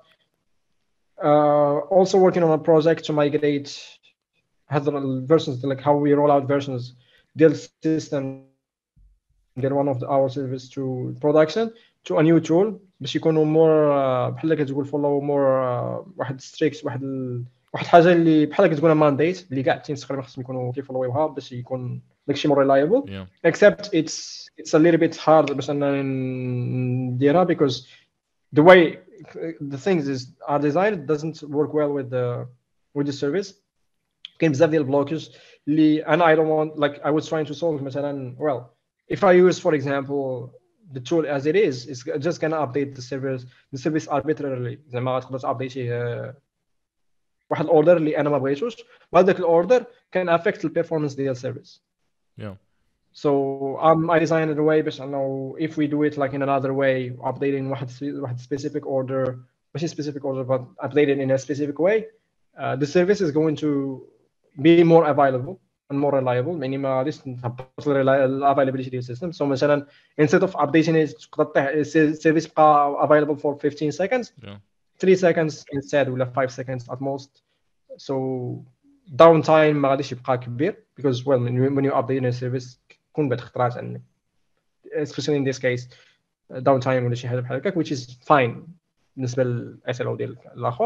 Speaker 2: Uh, also working on a project to migrate versions, like how we roll out versions, deal system. They're one of the, our service to production to a new tool باش يكونوا more بحال كتقول follow more uh, واحد strict واحد ال... واحد حاجه اللي بحال كتقول mandate اللي كاع التيمز تقريبا خصهم يكونوا كيفولويوها باش يكون داكشي more reliable.
Speaker 1: Yeah.
Speaker 2: Except it's it's a little bit hard باش اننا نديرها because the way the things is are designed doesn't work well with the with the service. كاين بزاف ديال البلوكج اللي انا I don't want, like I was trying to solve مثلا, well, if I use, for example, the tool as it is, it's just gonna update the service, the service arbitrarily. زعما تقدر تابديتيه واحد الاوردر اللي انا ما بغيتوش وهذاك الاوردر can affect the performance ديال service.
Speaker 1: Yeah.
Speaker 2: So um, I designed it a way باش انه if we do it like in another way, updating واحد واحد specific order, ماشي specific order but updated in a specific way, uh, the service is going to be more available and more reliable. يعني ما غاديش نهبط الافيلابيليتي ديال السيستم. So مثلا instead of updating it تقدر السيرفيس بقى available for fifteen seconds,
Speaker 1: yeah.
Speaker 2: three seconds instead ولا five seconds at most. So downtime ما غاديش يبقى كبير because well when you update a service كون بعد خطرات عندك, especially in this case downtime ولا شي حاجه بحال هكاك, which is fine بالنسبه للاس ال او ديال الاخر.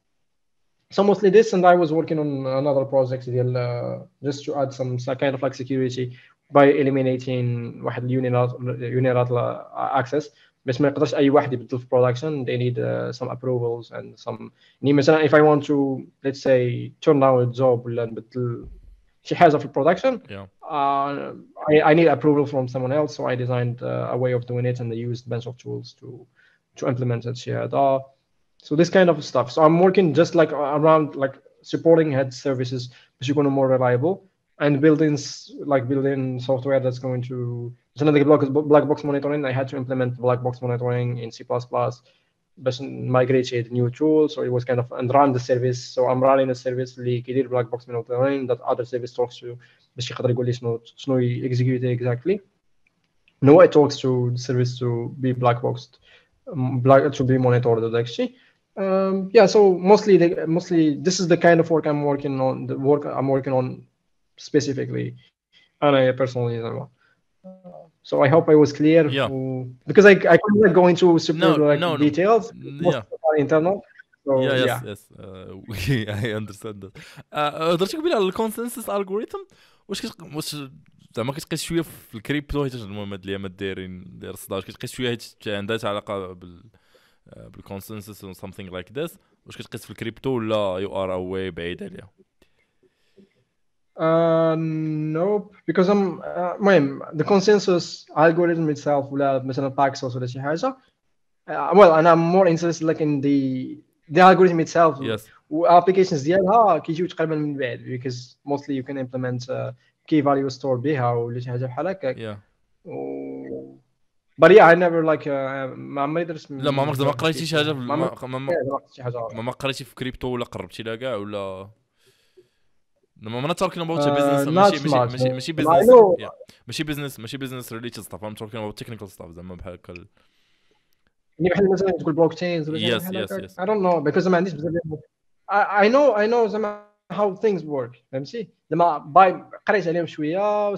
Speaker 2: So mostly this, and I was working on another project ديال uh, just to add some, some kind of like security by eliminating واحد unilateral access باش ما يقدرش اي واحد يبدل في production. They need uh, some approvals and some, يعني مثلا if I want to let's say turn down a job ولا نبدل شي حاجه في production,
Speaker 1: yeah.
Speaker 2: uh, I, I need approval from someone else, so I designed uh, a way of doing it and I used a bunch of tools to to implement it. Yeah, so this kind of stuff. So I'm working just like around like supporting head services which are going to be more reliable. and building s- like building software that's going to مثلا the black black box monitoring. I had to implement black box monitoring in C plus plus باش migrate new tool, so it was kind of and run the service. So I'm running a service اللي كيدير black box monitoring that other service talks to باش يقدر يقول لي شنو شنو ي- execute exactly. No, it talks to the service to be black boxed, um, black to be monitored actually. Um, yeah, so mostly the, mostly this is the kind of work I'm working on. The work I'm working on specifically, and I personally as well. So I hope I was clear.
Speaker 1: Yeah.
Speaker 2: w- Because I I couldn't like, go into super
Speaker 1: No,
Speaker 2: like
Speaker 1: no, no.
Speaker 2: details.
Speaker 1: N-
Speaker 2: Most
Speaker 1: yeah.
Speaker 2: of them are internal. So
Speaker 1: Yeah, yes,
Speaker 2: yeah.
Speaker 1: yes. Uh, we, I understand that. Uh, هضرتي قبيله على الكونسنسس الجوريثم. واش كت واش زعما كتقيس شويه في الكريبتو، حيت المهم هاد الايامات دايرين داير صداع، كتقيس شويه حيت عندها علاقه بال بالكونسنسس و something like this. واش كتقيس في الكريبتو ولا يو ار اواي بعيد عليها؟
Speaker 2: Uh, nope, because I'm uh, المهم the consensus algorithm itself ولا مثلا Paxos ولا شي حاجة. Uh, well, and I'm more interested like in the the algorithm itself.
Speaker 1: Yes.
Speaker 2: وapplications ديالها كيجيو تقريبا من بعد because mostly you can implement uh, key value store بها ولا شي حاجة بحال هكاك.
Speaker 1: Yeah.
Speaker 2: و... But yeah, I never like uh, ما عمري درت
Speaker 1: لا ما عمرك زعما قريتي شي حاجه في
Speaker 2: ما
Speaker 1: ما
Speaker 2: عمري
Speaker 1: ما ما-
Speaker 2: درت شي حاجة.
Speaker 1: ما ما قريتي في كريبتو ولا قربتي لها كاع ولا No, I'm not talking about
Speaker 2: Uh,
Speaker 1: business.
Speaker 2: not
Speaker 1: ماشي ماشي
Speaker 2: much.
Speaker 1: ماشي ماشي
Speaker 2: I
Speaker 1: business.
Speaker 2: know.
Speaker 1: Yeah. ماشي business ماشي business related stuff. I'm talking about technical stuff. زعما بحال هكا.
Speaker 2: اللي بحال مثلا تقول بلوك تشينز ولا شي
Speaker 1: Yes,
Speaker 2: حاجة
Speaker 1: yes,
Speaker 2: هكاك.
Speaker 1: yes.
Speaker 2: I don't know because ما عنديش بزاف ديال I I know I know زعما how things work. فهمتي زعما باي قريت عليهم شوية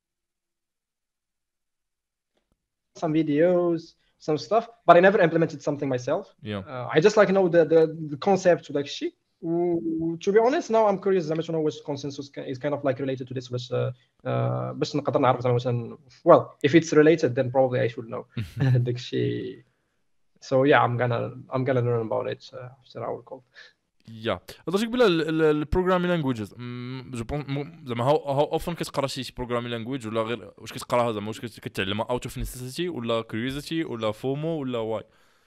Speaker 2: some videos some stuff but I never implemented something myself.
Speaker 1: Yeah.
Speaker 2: Uh, I just like know the the, the concept ولا شي. To be honest now I'm curious زعما شنو which consensus is kind of like related to this باش uh, باش نقدر نعرف زعما مثلا well if it's related then probably I should know داكشي. So yeah, I'm gonna I'm gonna learn about it uh, after our call.
Speaker 1: Yeah. هضرتي قبيله البروغرامين لانجويجز. جو بون زعما هاو هاو اوفن كتقرا شي بروغرامين لانجويج ولا غير واش كتقراها زعما واش كتعلمها اوت اوف نيسيسيتي ولا كيوريوزيتي ولا فومو ولا واي؟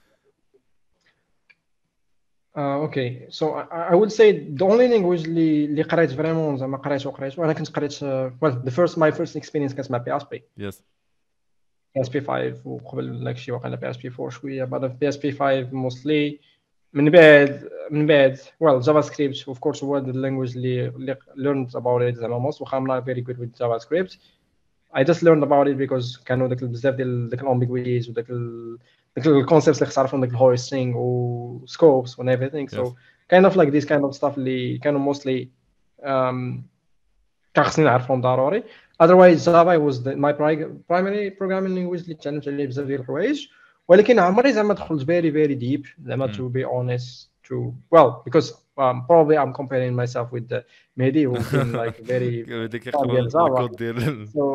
Speaker 2: Uh, okay, so I, I would say the only language اللي اللي قريت فريمون زعما قريته وقريته انا كنت قريت uh, well the first my first experience كانت مع بي اس بي.
Speaker 1: Yes.
Speaker 2: بي اس بي خمسة وقبل داكشي واقيلا بي اس بي أربعة شويه بعد بي اس بي خمسة mostly من بعد من بعد well JavaScript of course هو the language اللي اللي learned about it زعما most وخا I'm not very good with JavaScript. I just learned about it because كانوا داك بزاف ديال داك الامبيغويتيز وداك ال داك الكونسيبتس اللي خص عرفهم داك الهوستينغ و scopes and everything. So
Speaker 1: Yes.
Speaker 2: kind of like this kind of stuff اللي كانوا mostly um, كان خصني نعرفهم ضروري. Otherwise Java was the, my primary programming language اللي تعلمت عليه بزاف ديال الحوايج ولكن عمري زعما دخلت very very deep زعما to be honest to well because um, probably I'm comparing myself with the Mehdi who's been like very
Speaker 1: ديك
Speaker 2: strong in Java.
Speaker 1: الكود ديال
Speaker 2: So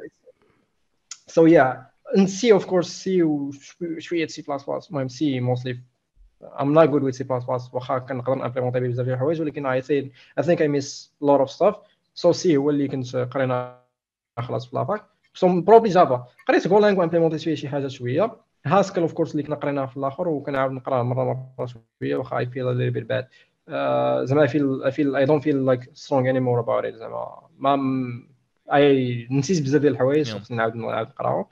Speaker 2: so yeah and C of course C وشوية C++. المهم C mostly I'm not good with C++ واخا كنقدر نامبليمونطي بزاف ديال الحوايج ولكن I think I think I miss a lot of stuff. So C هو اللي كنت قرينا خلاص في لاباك. So probably Java قريت Golang وامبليمونطيت فيه شي حاجه شويه. Haskell of course اللي كنا قريناه في الاخر وكنعاود نقرا مره مره شويه واخا I feel a little bit bad. Uh, زعما I feel I feel I don't feel like strong anymore about it زعما ما اي نسيت بزاف ديال الحوايج خصني نعاود نعاود نقراهم.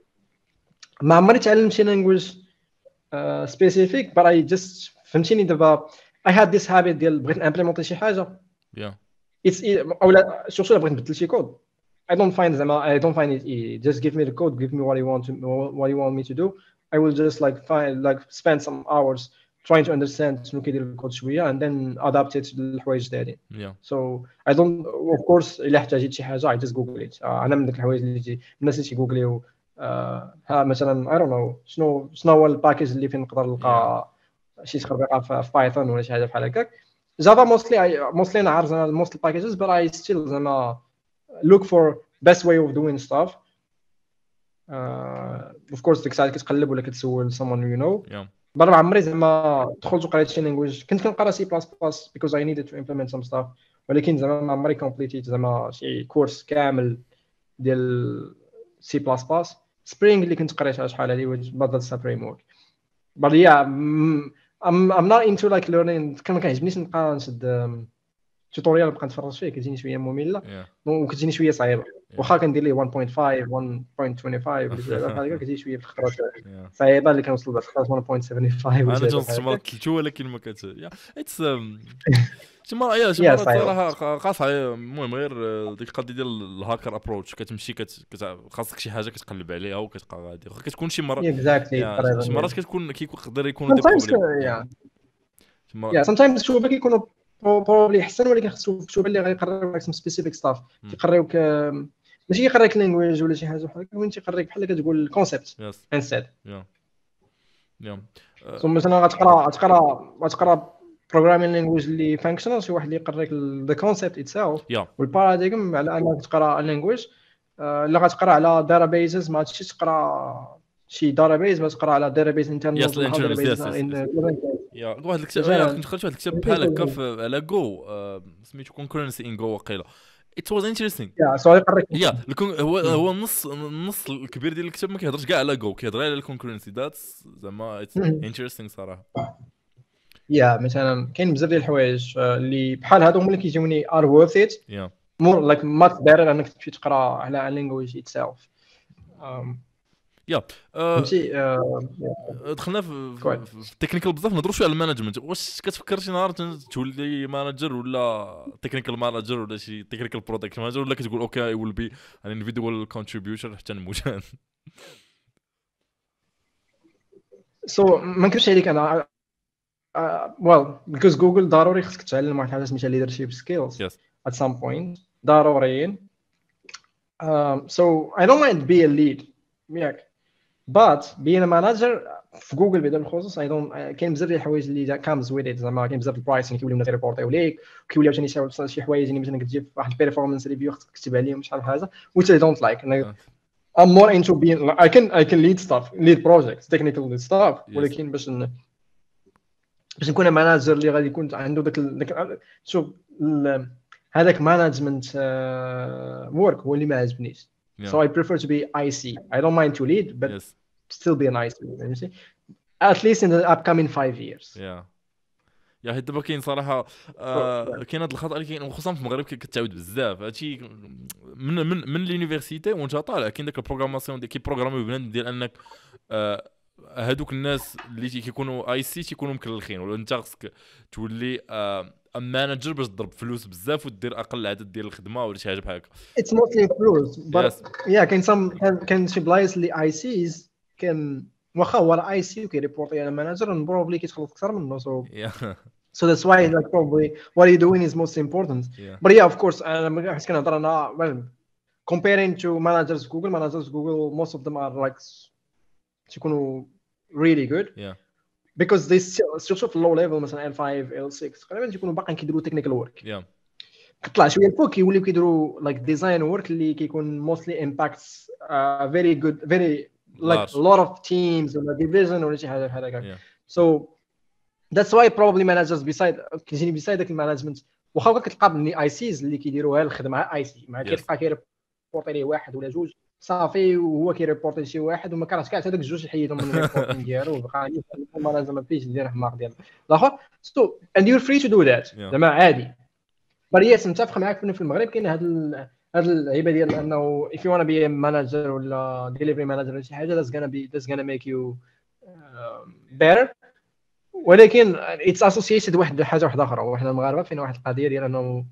Speaker 2: ما عمري تعلمت شي لانجويج سبيسيفيك but I just فهمتيني دابا I had this habit ديال بغيت نامبليمونطي شي حاجه
Speaker 1: Yeah.
Speaker 2: it's اولا سورتو بغيت نبدل شي كود I don't find زعما I don't find it easy. Just give me the code, give me what you want to what you want me to do. I will just like find like spend some hours trying to understand شنو كيدير الكود شويه and then adapt it للحوايج ديالي.
Speaker 1: Yeah.
Speaker 2: So I don't of course الا احتاجيت شي حاجه I just google it. uh, انا من داك الحوايج اللي تجي الناس اللي تيغوغليو uh, ها مثلا I don't know شنو شنو هو الباكيج اللي فين نقدر نلقى شي تخربيقه في بايثون ولا شي حاجه بحال هكاك. Java mostly I mostly انا عارف زعما most packages but I still زعما look for best way of doing stuff. Uh, of course ديك الساعات كتقلب ولا كتسول someone you know.
Speaker 1: Yeah.
Speaker 2: but ما عمري زعما دخلت وقريت شي language. كنت كنقرا C++ because I needed to implement some stuff ولكن زعما ما عمري completed زعما شي كورس كامل ديال C++. Spring اللي كنت قريتها شحال هادي but that's a framework. but yeah I'm I'm not into like learning. كان ما كيعجبنيش نبقى نشد توتوريال بقى نتفرج فيه كتجيني شويه ممله
Speaker 1: yeah.
Speaker 2: وكتجيني شويه صعيبه واخا كندير ليه واحد فاصلة خمسة واحد فاصلة خمسة وعشرين ولا شي حاجه بحال هكا كتجي شويه في الخطرات
Speaker 1: yeah.
Speaker 2: صعيبه اللي كنوصل بعض الخطرات واحد فاصلة سبعة وسبعين ولا
Speaker 1: انا
Speaker 2: شي
Speaker 1: جونس
Speaker 2: حاجه
Speaker 1: مرات
Speaker 2: بحال
Speaker 1: تلتو ولكن ما كت يا اتس شي مرات يا شي
Speaker 2: يا
Speaker 1: مرات
Speaker 2: صعيبة.
Speaker 1: صراحه قاصحه. المهم غير ديك القضيه ديال الهاكر ابروتش كتمشي كت كت- خاصك شي حاجه كتقلب عليها وكتبقى غادي واخا كتكون شي مرات
Speaker 2: اكزاكتلي
Speaker 1: يا شي مرات كتكون كيقدر يكونوا دي
Speaker 2: sometimes
Speaker 1: بروبليم
Speaker 2: يا
Speaker 1: شي مرات
Speaker 2: يا sometimes الشوبه كيكونوا بروبلي احسن ولكن خصو الشوبه اللي غيقريوك سم سبيسيفيك ستاف كيقريوك آم، ماشي كيقريك لانجويج ولا شي حاجه بحال هكا وين تيقريك بحال كتقول الكونسيبت
Speaker 1: يس
Speaker 2: انستيد
Speaker 1: يا يا
Speaker 2: سو مثلا غتقرا غتقرا غتقرا بروغرامين لانجويج اللي فانكشنال شي واحد اللي يقريك ذا كونسيبت اتسيلف
Speaker 1: يا
Speaker 2: والباراديغم على انك تقرا لانجويج الا غتقرا على داتابيزز ما تمشيش تقرا شي داتابيز ما تقرا على داتابيز انترنال
Speaker 1: يس الانترنال يس يس يا واحد الكتاب يا كنت قريت واحد الكتاب بحال هكا في- على جو سميتو كونكورنسي ان جو وقيله ات واز انتريستينغ
Speaker 2: يا سو يقريك
Speaker 1: يا الكون هو هو النص النص الكبير ديال الكتاب ما كيهضرش كاع على جو كيهضر على الكونكورنسي ذاتس زعما اتس انتريستينغ صراحه.
Speaker 2: يا مثلا كاين بزاف ديال الحوايج آه، اللي بحال هادو هما اللي كيجيوني ار وورث ات
Speaker 1: يا
Speaker 2: مور لايك ماتش بيتر انك تمشي تقرا على لانجويج اتسيلف
Speaker 1: يا
Speaker 2: فهمتي آه،
Speaker 1: دخلنا في
Speaker 2: كويس.
Speaker 1: في التكنيكال بزاف نهضروا شويه على المانجمنت. واش كتفكر شي نهار تولي مانجر ولا تكنيكال مانجر ولا شي تكنيكال برودكت مانجر ولا كتقول اوكي اي ويل بي ان انديفيدوال كونتريبيوتور حتى نموت؟
Speaker 2: سو ما نكذبش عليك انا ويل بيكوز جوجل ضروري خصك تعلم واحد الحاجه سميتها ليدرشيب سكيلز
Speaker 1: يس
Speaker 2: at some point ضروريين um, so I don't mind be a lead ياك but being a manager في جوجل بعدا بالخصوص I don't كاين بزاف ديال الحوايج اللي comes with it زعما كاين بزاف البرايسين كيوليو الناس يريبورتيو ليك وكيوليو عاوتاني شي حوايج اللي مثلا كتجي في واحد البيرفورمانس ريفيو خصك تكتب عليهم شحال حاجه which I don't like I'm more into being I can I can lead stuff lead projects technical stuff
Speaker 1: Yes.
Speaker 2: ولكن باش ن... باش نكون ماناجر اللي غادي يكون عنده داك داك شوف ال... هذاك مانجمنت ورك هو اللي ما عجبنيش
Speaker 1: Yeah.
Speaker 2: so I prefer to be I C I don't mind to lead but
Speaker 1: Yes.
Speaker 2: still be an I C فهمتي at least in the upcoming five years
Speaker 1: يا يا حيت دابا كاين صراحه آه كاين هذا الخطا اللي كاين وخصوصا في المغرب كتعاود بزاف هادشي من من من لونيفرسيتي وانت طالع كاين داك البروغراماسيون ديال كيبروغراميو بنادم ديال انك آه هادوك الناس اللي كيكونوا اي سي تيكونوا مكلخين ولا انت خصك تولي آه مانجر باش تضرب فلوس بزاف ودير اقل عدد ديال الخدمه ولا شي حاجه بحال هكا.
Speaker 2: it's mostly fluid but
Speaker 1: Yes.
Speaker 2: yeah كاين some كاين كاين شي بلايص اللي I Cs كان واخا هو I C وكيريبورتي على مانجر probably كيتخلص اكثر منه so
Speaker 1: Yeah.
Speaker 2: so that's why like probably what you're doing is most important
Speaker 1: Yeah.
Speaker 2: but yeah of course انا حيت كنهضر انا well comparing to managers Google managers Google most of them are like تيكونوا really good
Speaker 1: Yeah.
Speaker 2: because they still still في low level مثلا L five L six تقريبا تيكونوا باقيين كيديروا technical work
Speaker 1: Yeah.
Speaker 2: كطلع شويه الفوق كيوليو كيديروا like design work اللي كيكون mostly impacts uh, very good very like
Speaker 1: Large.
Speaker 2: a lot of teams ولا division ولا شي حاجه بحال هكا
Speaker 1: Yeah.
Speaker 2: so that's why probably managers beside كيجيني beside داك المانجمنت واخا هكا كتلقى بلي اي سيز اللي كيديروها الخدمه اي سي ما
Speaker 1: Yes.
Speaker 2: كيلقى كيريبورتي ليه واحد ولا جوج صافي وهو كيريبورتي لشي واحد وما كرهش كاع حتى داك الجوج يحيدهم من الريبورتينغ ديالو وبقى المانجر ما فيش يدير حماق ديال الاخر so and you're free to do that
Speaker 1: Yeah.
Speaker 2: زعما عادي برياس متفق معاك في المغرب كاين هاد ال... هاد اللعيبه ديال انه if you want to be a manager ولا delivery manager ولا شي حاجه that's gonna be that's gonna make you um, better ولكن it's associated واحد حاجه واحده اخرى وحنا المغاربه فينا واحد القضيه ديال انه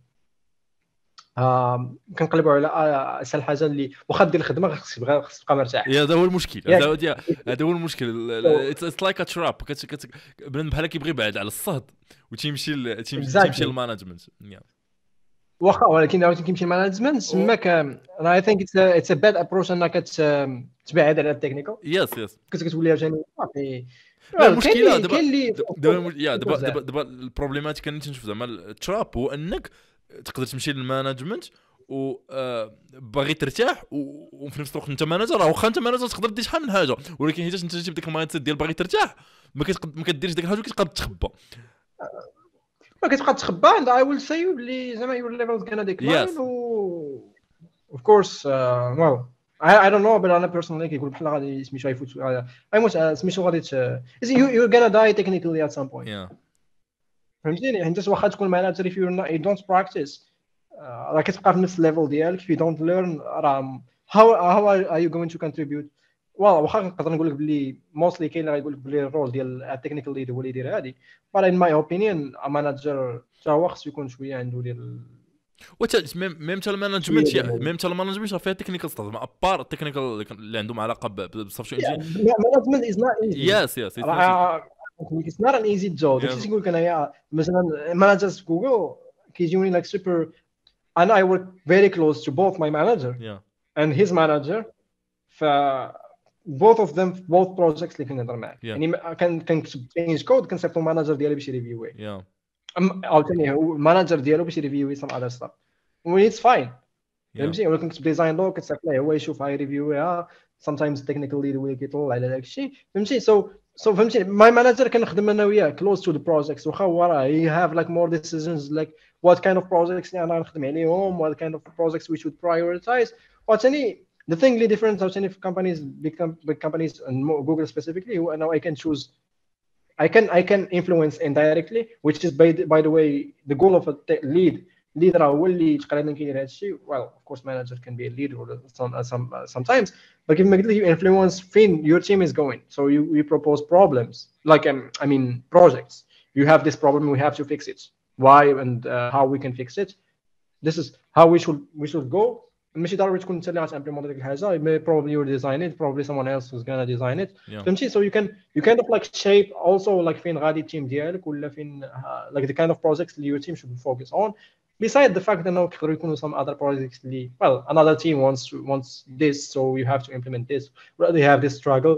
Speaker 2: آه كنقلبوا على اسهل حاجه اللي واخا دير الخدمه خصك تبقى خصك تبقى مرتاح.
Speaker 1: يا هذا هو المشكل هذا هو هذا هو المشكل اتس لايك ا تراب بنادم بحال كيبغي يبعد على الصهد وتيمشي تيمشي للمانجمنت
Speaker 2: واخا ولكن عاوتاني كيمشي المانجمنت تماك انا اي ثينك اتس ا باد ابروش انك تبعد على التكنيكال
Speaker 1: يس يس
Speaker 2: كنت كتولي عاوتاني صافي
Speaker 1: المشكله دابا دابا يا دابا دابا دابا البروبليماتيك اللي تنشوف زعما التراب هو انك تقدر تمشي للمانجمنت و باغي ترتاح وفي نفس الوقت انت مانجر راه واخا انت مانجر تقدر دير شحال من حاجه ولكن حيت انت تجيب ديك المايند سيت ديال باغي ترتاح ما كتقدر ما كديرش ديك الحاجه وكتبقى تخبى
Speaker 2: ما كتبقى تخبى and I will say بلي زعما your level is gonna decline و of course uh, well I I don't know but انا personally كيقول بحال غادي سميتو غيفوت ايموت سميتو غادي you you're gonna die technically at some point
Speaker 1: yeah
Speaker 2: فهمتيني حيت واخا تكون ماناجر if you're not you don't practice آه، راه كتبقى في نفس الليفل ديالك if you don't learn راه how how are you going to contribute واو واخا نقدر نقول لك بلي موستلي كاين اللي غايقول لك بلي الرول ديال التكنيكال ليد هو اللي يدير هذه but in my opinion a manager تا هو خصو يكون شويه عنده ديال
Speaker 1: وتا ميم ميم تا المانجمنت ميم تا المانجمنت راه فيها تكنيكال ستاف ابار التكنيكال اللي عندهم علاقه بالسوفتوير انجينير
Speaker 2: management is not easy
Speaker 1: يس يس
Speaker 2: راه it's not an easy job داكشي تقول لك انايا مثلا managers في جوجل كيجيوني like super and I work very close to both my manager
Speaker 1: yeah.
Speaker 2: and his manager ف both of them both projects اللي كنهضر معاك يعني كان كنكتب change code كنصيفطو المانجر ديالي باش يريفيوي
Speaker 1: yeah.
Speaker 2: عاوتاني هو المانجر ديالو باش يريفيوي some other stuff when it's fine فهمتي ولا كنت ديزاين لو كتصيفط ليه هو يشوف هاي ريفيوها sometimes technical lead هو كيطلع على داك الشيء فهمتي so so فهمتي my manager كنخدم انا وياه close to the projects واخا هو راه he have like more decisions like what kind of projects اللي انا نخدم عليهم what kind of projects we should prioritize وثاني the thing really different عاوتاني في companies big, big companies and Google specifically هو انه I can choose I can I can influence indirectly which is by the, by the way the goal of a lead leader هو اللي تقريبا كيدير هذا الشيء well of course manager can be a leader or some uh, some uh, sometimes but if you influence فين your team is going so you you propose problems like um, I mean projects you have this problem we have to fix it why and uh, how we can fix it this is how we should we should go ماشي ضروري تكون انت اللي غتامبليمونت ديك الحاجه probably you design it probably someone else is gonna design it فهمتي so you can you kind of like shape also like فين غادي التيم ديالك ولا فين uh, like the kind of projects اللي your team should focus on beside the fact that now يقدروا يكونوا some other projects اللي well another team wants to, wants this so you have to implement this or they have this struggle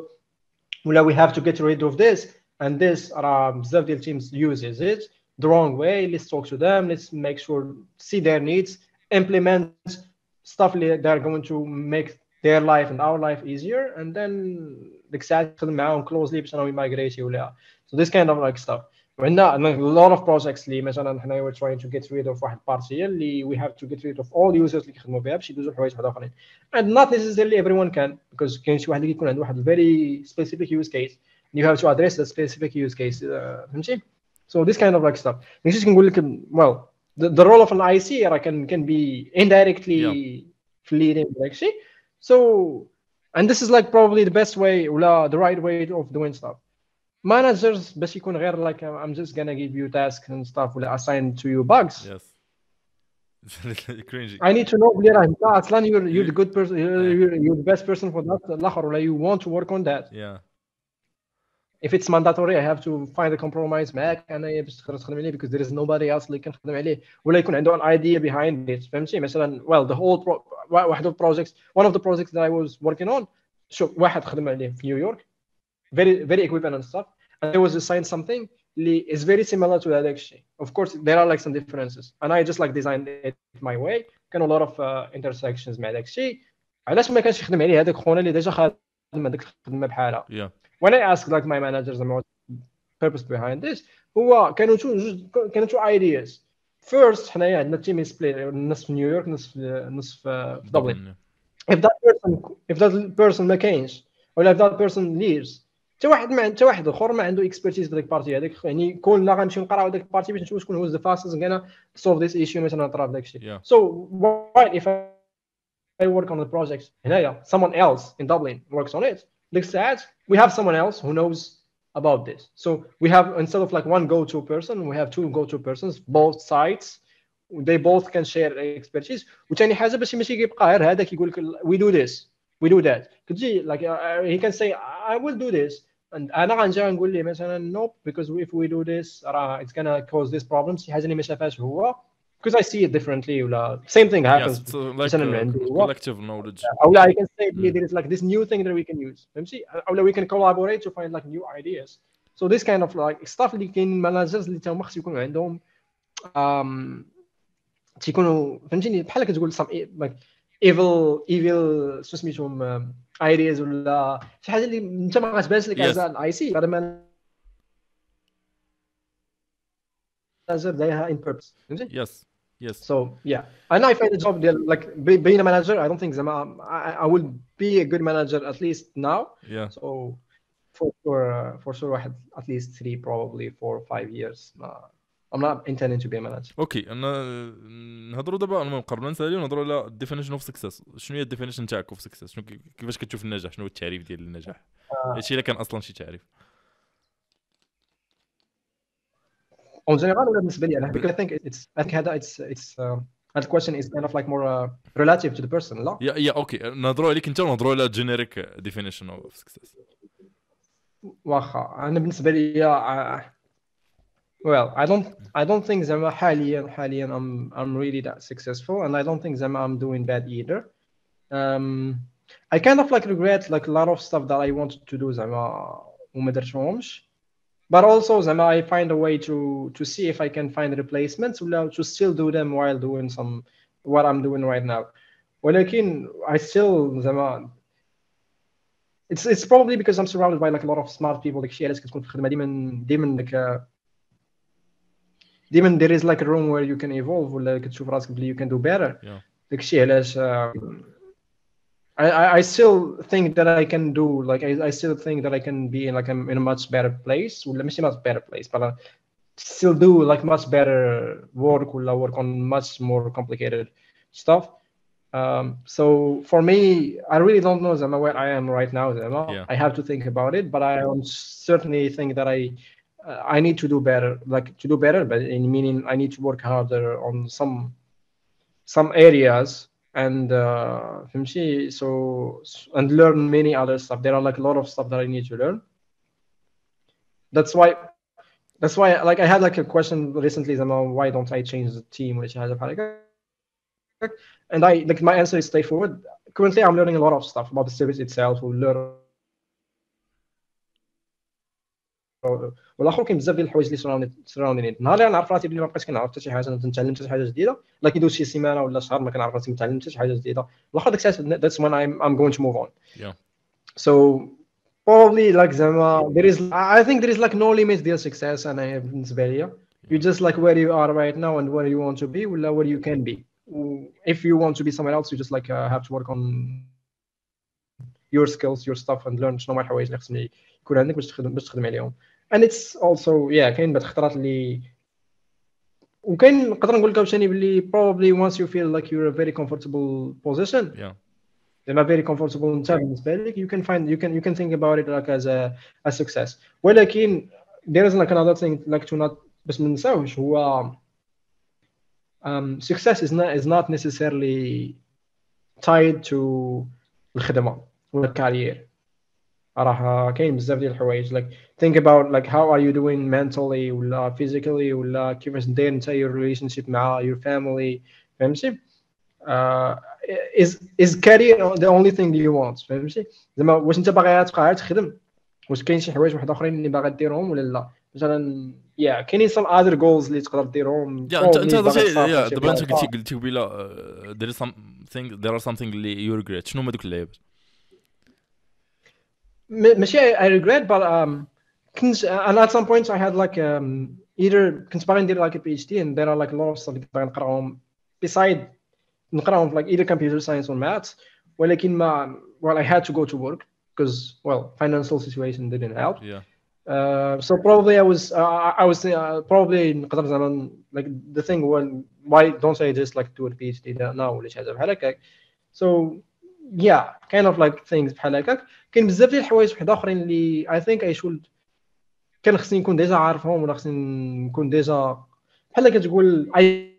Speaker 2: ولا we have to get rid of this and this راه بزاف ديال teams uses it the wrong way let's talk to them let's make sure see their needs implement stuff they're going to make their life and our life easier and then ديك الساعه تخدم معاهم closely باش انهم يمايغريتي ولا so this kind of like stuff وعندنا a lot of projects اللي مثلا حنا we're trying to get rid of واحد بارتي اللي we have to get rid of all users اللي كيخدموا بها باش يدوزوا لحوايج واحد اخرين and not necessarily everyone can because كاين شي واحد اللي كيكون عنده واحد very specific use case and you have to address that specific use case فهمتي so this kind of like stuff نيجي كنقول لك well The, the role of an I C uh, can can be indirectly yeah. leading like she so and this is like probably the best way or the right way of doing stuff managers بس يكون غير like I'm just gonna give you tasks and stuff or assign to you bugs
Speaker 1: yes cringy
Speaker 2: I need to know بلي راه انت اصلا you're you're the good person you're, you're, you're the best person for that الاخر ولا you want to work on that
Speaker 1: yeah
Speaker 2: if it's mandatory I have to find a compromise معاك انا باش تقدر تخدم عليه because there is nobody else اللي كنخدم عليه ولا يكون عنده an idea behind it فهمتي مثلا well the whole pro... واحد of projects one of the projects that I was working on شوف واحد خدم عليه في نيويورك very very equivalent and stuff and there was assigned something اللي is very similar to that actually of course there are like some differences and I just like designed it my way كان a lot of uh, intersections مع داك الشيء علاش ما كانش يخدم عليه هذاك خونا اللي ديجا خادم هذيك الخدمه بحالها
Speaker 1: yeah
Speaker 2: when I asked like my managers about purpose behind this هو كانوا تو كانوا تو ideas first حنايا عندنا team split نص في نيويورك نص في نص في دبلن if that person if that person ما كاينش ولا if that person leaves حتى واحد ما حتى واحد اخر ما عنده expertise في ديك البارتي هذيك يعني كلنا غنمشيو نقراو ديك البارتي باش نشوفوا شكون هو the fastest gonna solve this issue مثلا طرا داك الشيء
Speaker 1: yeah.
Speaker 2: so why if I work on the project هنايا someone else in Dublin works on it like that we have someone else who knows about this so we have instead of like one go-to person we have two go-to persons both sides they both can share expertise وثاني حاجه باش ماشي كيبقى غير هذاك يقول لك we do this we do that كتجي like uh, he can say I will do this and انا غنجي نقول ليه مثلا no because if we do this uh, it's gonna cause this problem شي حاجه اللي ما شافهاش هو because I see it differently ولا same thing happens
Speaker 1: yes, so like uh, collective knowledge
Speaker 2: or I can say mm. there is like this new thing that we can use فهمتي or we can collaborate to find like new ideas so this kind of like stuff اللي كاين managers اللي تاهما خص يكونوا عندهم um تيكونوا فهمتيني بحال كتقول some like evil evil شو سميتهم ideas ولا شي حاجه اللي انت ما غتبانش لك as an I C هذا manager دايرها in purpose فهمتي
Speaker 1: yes yes
Speaker 2: so yeah and I find the job like being a manager I don't think I, I will be a good manager at least now
Speaker 1: yeah
Speaker 2: so for sure uh, for sure I had at least three probably four or five years uh, I'm not intending to be a manager.
Speaker 1: اوكي انا نهضروا دابا انا قربنا نساليو نهضروا على الديفينيشن اوف سكسس. شنو هي الديفينيشن تاعك اوف سكسس؟ شنو كيفاش كتشوف النجاح؟ شنو هو التعريف ديال النجاح؟ هادشي الا كان اصلا شي تعريف
Speaker 2: On general ولا بالنسبه لي انا because I think it's I think هذا it's it's uh, that question is kind of like more uh, relative to the person لا
Speaker 1: يا يا اوكي نهضروا عليك انت ونهضروا على جينيريك ديفينيشن اوف سكسس.
Speaker 2: واخا انا بالنسبه لي uh, well I don't I don't think زعما حاليا حاليا I'm I'm really that successful and I don't think زعما I'm doing bad either. um, I kind of like regret like a lot of stuff that I wanted to do زعما وما درتهمش. But also زعما I find a way to to see if I can find replacements ولا to still do them while doing some what I'm doing right now. ولكن I still زعما it's it's probably because I'm surrounded by like a lot of smart people. داك الشيء علاش كتكون في الخدمه ديما ديما داك ديما there is like a room where you can evolve ولا كتشوف راسك بلي you can do better. داك الشيء علاش I, I I still think that I can do like I, I still think that I can be in like a, in a much better place ولا ماشي much better place but I still do like much better work ولا work on much more complicated stuff. Um, so for me I really don't know Zama where I am right now Zama.
Speaker 1: Yeah.
Speaker 2: I have to think about it but I certainly think that I uh, I need to do better like to do better but in meaning I need to work harder on some some areas and uh, so and learn many other stuff. There are like a lot of stuff that I need to learn. That's why that's why like I had like a question recently about why don't I change the team which has a and I like my answer is straightforward. Currently I'm learning a lot of stuff about the service itself. We'll learn والاخر كاين بزاف ديال الحوايج اللي سراوندين سراوندين نهار اللي نعرف راسي بلي ما بقيتش كنعرف حتى شي حاجه نتعلم حتى شي حاجه جديده لكن دوز شي سيمانه ولا شهر ما كنعرف راسي نتعلم حتى شي حاجه جديده الاخر داك الساعه that's when I'm I'm going to move on.
Speaker 1: Yeah.
Speaker 2: So probably like زعما there is I think there is like no limit ديال success انا بالنسبه ليا you just like where you are right now and where you want to be ولا where you can be. If you want to be somewhere else you just like uh, have to work on your skills your stuff and learn شنو هما الحوايج اللي خصني يكون عندك باش تخدم باش تخدم عليهم. and it's also yeah كاين بعض الخطرات اللي وكاين نقدر نقول لك عاوتاني باللي probably once you feel like you're a very comfortable position
Speaker 1: yeah
Speaker 2: زعما very comfortable انت بالنسبه لك you can find you can you can think about it like as a a success. ولكن there is like another thing like to not بس ما ننساوش هو um, success is not is not necessarily tied to الخدمه ولا الكارير. راه كاين بزاف ديال الحوايج like think about like how are you doing mentally ولا physically ولا كيفاش داير انت your relationship مع your family فهمتي. uh, is is career the only thing you want فهمتي زعما واش انت باغي تبقى غير تخدم واش كاين شي حوايج واحد اخرين اللي باغي ديرهم ولا لا مثلا يا كاينين some other goals اللي تقدر ديرهم.
Speaker 1: يا انت انت يا دابا انت قلتي قلتي قبيله there is something there are something اللي you regret. شنو هما دوك اللعيبات؟
Speaker 2: ماشي I regret but um كنت and at some points I had like um either كنت باغي ندير like a PhD and there are like a lot of stuff اللي باغي نقراهم beside نقراهم like either computer science or maths ولكن ما well I had to go to work because well financial situation didn't help.
Speaker 1: Yeah.
Speaker 2: Uh, so probably I was uh, I was uh, probably نقدر زعما like the thing when why don't I just like do a PhD now ولا شي حاجه بحال هكاك. So yeah kind of like things بحال هكاك. كاين بزاف ديال الحوايج واحد اخرين اللي I think I should كان خصني نكون ديجا عارفهم ولا خصني نكون ديجا بحال كتقول I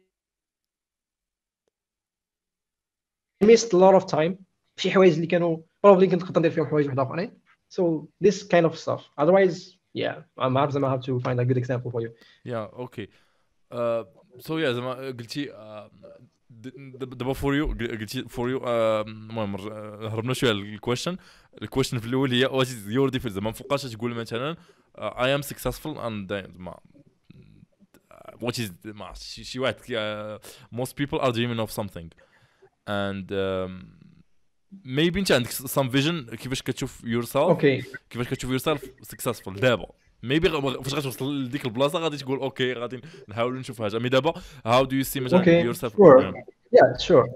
Speaker 2: missed a lot of time شي حوايج اللي كانوا probably كنت نقدر ندير فيهم حوايج واحد اخرين. So this kind of stuff otherwise yeah I'm have I have to find a good example for you.
Speaker 1: Yeah okay. uh, so yeah زعما قلتي دابا فور يو قلتي فور يو المهم هربنا شويه الكويشن الكويشن في الاول هي وات از يور ديفينيشن زعما فوقاش تقول مثلا اي ام سكسسفول اند ما وات از ما شي واحد most people are dreaming of something and um, maybe انت عندك some vision كيفاش كتشوف yourself
Speaker 2: okay.
Speaker 1: كيفاش كتشوف yourself successful دابا ميبي فاش غتوصل لديك البلاصه غادي تقول اوكي غادي نحاولوا نشوف حاجه مي دابا هاو دو يو سي مثلا
Speaker 2: okay.
Speaker 1: yourself
Speaker 2: sure. yeah sure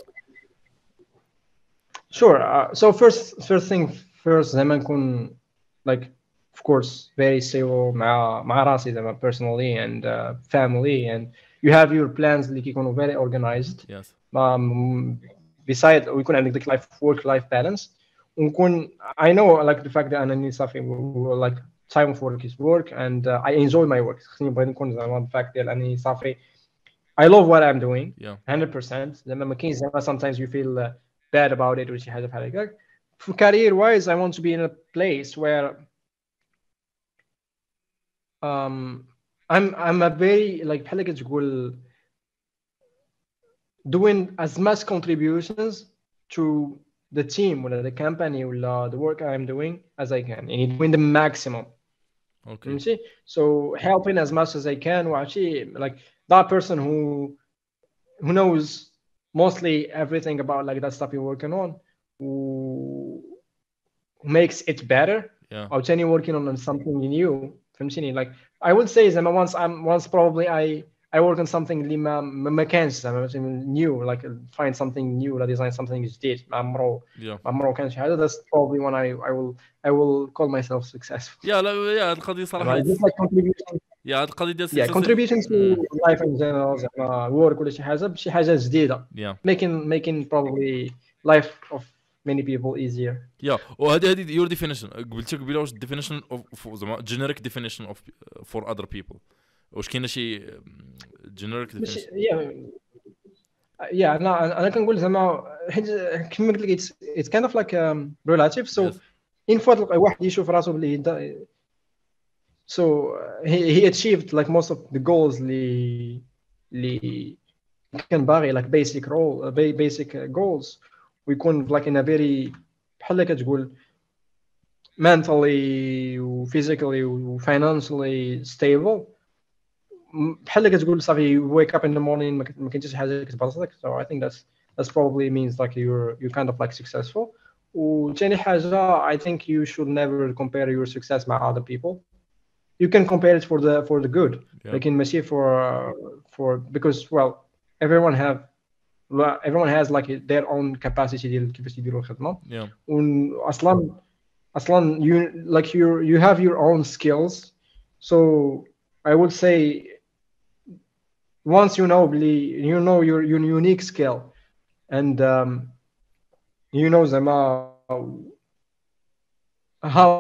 Speaker 2: sure uh, so first first thing first زعما نكون like of course very stable مع مع راسي زعما personally and uh, family, and you have your plans اللي كيكونوا very organized.
Speaker 1: Yes.
Speaker 2: um, beside ويكون عندك ديك life work life balance, ونكون I know like the fact that أنني صافي like time of work is work and uh, I enjoy my work. خصني نبغي نكون زعما the fact ديال أنني صافي I love what I'm doing
Speaker 1: Yeah.
Speaker 2: one hundred percent. زعما ما كاينش زعما sometimes you feel uh, bad about it ولا شي حاجة بحال هكاك. For career wise I want to be in a place where um I'm I'm a very like بحال كتقول doing as much contributions to the team or the company or the work I'm doing as I can, and doing the maximum.
Speaker 1: Okay.
Speaker 2: You see? So helping as much as I can, actually, like that person who who knows mostly everything about like that stuff you're working on, who, who makes it better.
Speaker 1: Yeah.
Speaker 2: Or any working on something new. فهمتيني? Like I would say that once I'm once probably I I work on something اللي ما ما كانش زعما new, like find something new ولا design something جديد ما عمرو
Speaker 1: Yeah.
Speaker 2: ما عمرو كان شي حاجة. That's probably when I I will I will call myself successful.
Speaker 1: يا لا يا هاد القضيه صراحه
Speaker 2: Just like contribution,
Speaker 1: يا هاد القضيه ديال
Speaker 2: yeah,
Speaker 1: success-
Speaker 2: contribution to
Speaker 1: مم.
Speaker 2: life in general زعما work ولا شي حاجة بشي حاجة جديدة.
Speaker 1: Yeah.
Speaker 2: making making probably life of many people easier.
Speaker 1: يا وهذه هذه يور ديفينيشن قلت لك بلا واش ديفينيشن اوف زعما جينيريك ديفينيشن اوف فور اذر بيبل واش كاينه شي جينيريك
Speaker 2: ماشي
Speaker 1: ديفينيشن
Speaker 2: yeah yeah انا انا كنقول زعما حيت كما قلت لك it's kind of like um, relative. so
Speaker 1: Yes.
Speaker 2: in فوا واحد يشوف راسو بلي so he, he achieved like most of the goals اللي اللي كان باغي like basic role basic goals ويكون like in a very بحال كتقول mentally و physically و financially stable. بحال كتقول صافي wake up in the morning ما كاين حتى شي حاجه كتبرصك. so I think that's that's probably means like you're you're kind of like successful. وثاني حاجه I think you should never compare your success مع other people. You can compare it for the for the good.
Speaker 1: Yeah.
Speaker 2: لكن ماشي for for because well everyone have everyone has like their own capacity ديال كيفاش يديروا الخدمه.
Speaker 1: Yeah.
Speaker 2: واصلا اصلا you like you you have your own skills. so I would say once you know you know your your unique skill and um, you know زعما how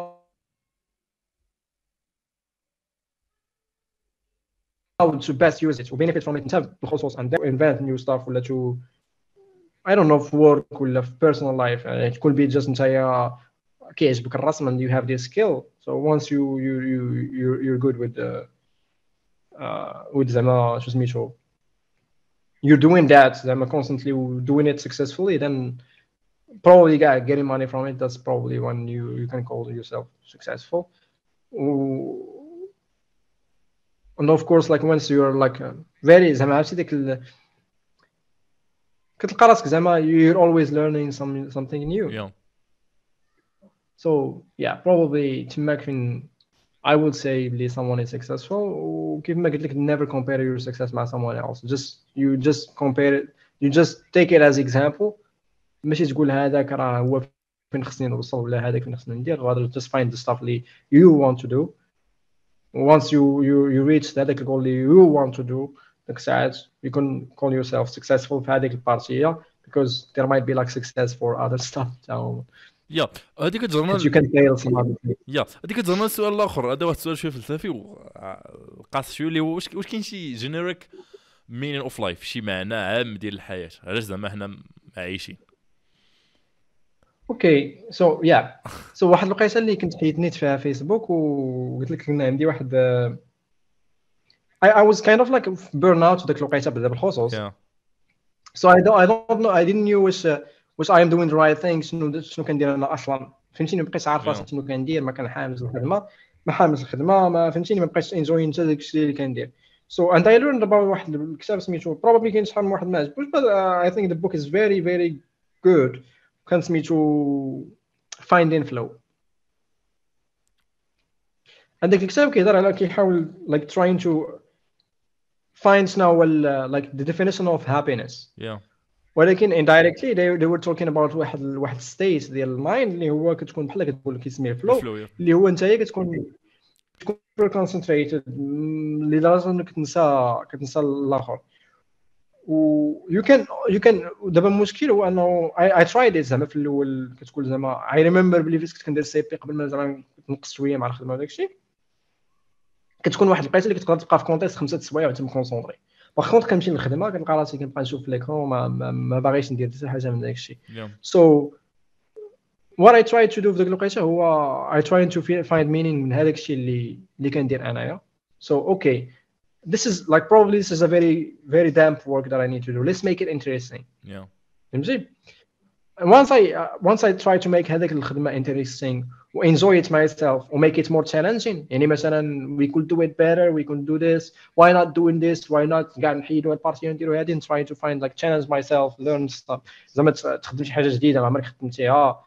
Speaker 2: how to best use it or benefit from it in terms بالخصوص and invent new stuff ولا to I don't know في work ولا في personal life. uh, it could be just نتايا كيعجبك الرسم and you have this skill. so once you you you you're, you're good with the uh, with زعما شو سميتو you're doing that زعما constantly doing it successfully, then probably yeah, getting money from it, that's probably when you you can call yourself successful. and of course like once you're like uh, very زعما عرفتي ديك ال... كتلقى راسك زعما you're always learning some, something new.
Speaker 1: Yeah.
Speaker 2: so yeah probably تماك فين I would say بلي someone is successful. وكيف ما قلت لك never compare your success مع someone else. just you just compare it, you just take it as example. ماشي تقول هذاك راه هو فين خصني نوصل ولا هذاك فين خصني ندير. rather just find the stuff اللي you want to do. once you you you reach هذاك الجول اللي you want to do ديك الساعات you can call yourself successful في هذيك البارتيه because there might be like success for other stuff. so
Speaker 1: يا هذيك كتجرنا
Speaker 2: you can fail some other things.
Speaker 1: يا هذيك كتجرنا السؤال الاخر. هذا واحد السؤال شويه فلسفي وقاص شويه اللي هو واش واش كاين شي جينيريك مينين اوف لايف شي معنى عام ديال الحياه علاش زعما حنا عايشين.
Speaker 2: اوكي سو يا سو واحد الوقيته اللي كنت حيت نيت فيها فيسبوك وقلت لك كنا عندي واحد I, I was kind of like burn out ديك الوقيته بدا بالخصوص.
Speaker 1: Yeah.
Speaker 2: so I don't I don't know I didn't know واش واش I am doing the right thing. شنو شنو كندير انا اصلا فهمتيني. ما بقيتش عارف
Speaker 1: Yeah.
Speaker 2: راسي شنو كندير. ما كنحامس الخدمه ما حامس الخدمه ما فهمتيني. ما بقيتش انجوي حتى داك الشيء اللي كندير. so and I learned about واحد الكتاب سميتو probably كاين شحال من واحد ما عجبوش but uh, I think the book is very very good. كان سميتو Finding Flow. هذاك الكتاب كيهضر على كيحاول like trying to find شنو هو like the definition of happiness.
Speaker 1: Yeah.
Speaker 2: ولكن indirectly they, they were talking about واحد واحد ستيت ديال المايند اللي هو كتكون بحال كتقول كيسميه الفلو
Speaker 1: الفلو yeah.
Speaker 2: اللي هو نتايا كتكون تكون كونسنتريتد لدرجه انك كتنسى كتنسى الاخر و you can you can دابا المشكل هو انه I, I tried it زعما في الاول كتقول زعما I remember بلي فاش كنت كندير سي بي قبل ما زعما نقص شويه مع الخدمه وداك الشيء كتكون واحد الوقيته اللي كتقدر تبقى في كونتيست خمسة السوايع وانت مكونسونطري باغ كونط كنمشي للخدمه كنلقى راسي كنبقى نشوف في ليكرون ما, ما, ما باغيش ندير حتى حاجه من داك الشيء
Speaker 1: yeah.
Speaker 2: so what I tried to do في ديك الوقيته هو I tried to find meaning من هذاك الشيء اللي اللي كندير انايا so okay this is like probably this is a very very damp work that I need to do let's make it interesting
Speaker 1: yeah
Speaker 2: فهمتي once I uh, once I try to make هذاك الخدمه interesting و enjoy it myself و make it more challenging يعني مثلا we could do it better we could do this why not doing this why not كاع نحيدوا البارتي نديروا هذه trying to find like challenge myself learn stuff زعما تخدم شي حاجه جديده ما عمرك خدمتيها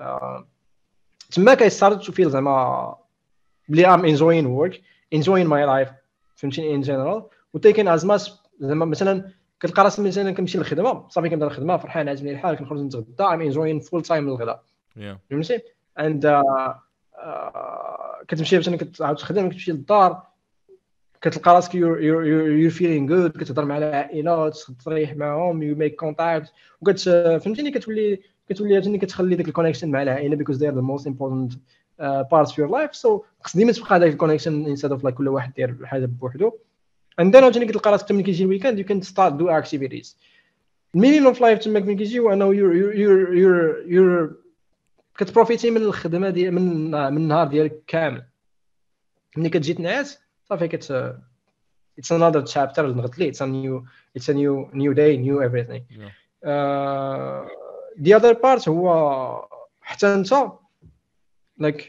Speaker 2: تما كيستارت to feel زعما بلي I'm enjoying work enjoying my life فهمتيني in general و taking as much زعما مثلا كتلقى راسي مثلا كنمشي للخدمه صافي كنبدا الخدمه فرحان عاجبني الحال كنخرج نتغدى I'm enjoying full time الغداء
Speaker 1: yeah.
Speaker 2: فهمتي and uh, uh, كتمشي مثلا كتعاود تخدم كتمشي للدار كتلقى راسك you're, you're, you're, you're feeling good كتهضر مع العائلات تريح معهم you make contact وكت فهمتيني كتولي كتولي عاوتاني كتخلي داك الكونيكشن مع العائله because they are the most important uh, parts of your life so خص ديما تبقى داك الكونيكشن instead of like كل واحد يدير حاجه بوحدو and then عاوتاني كتلقى راسك ملي كيجي الويكاند you can start do activities meaning of life تما ملي كيجي هو انه you're you're you're you're كتبروفيتي من الخدمه ديال من من النهار ديالك كامل ملي كتجي تنعس صافي كت it's another chapter نغتلي it's a new it's a new new day new everything
Speaker 1: yeah.
Speaker 2: uh, the other part هو حتى انت like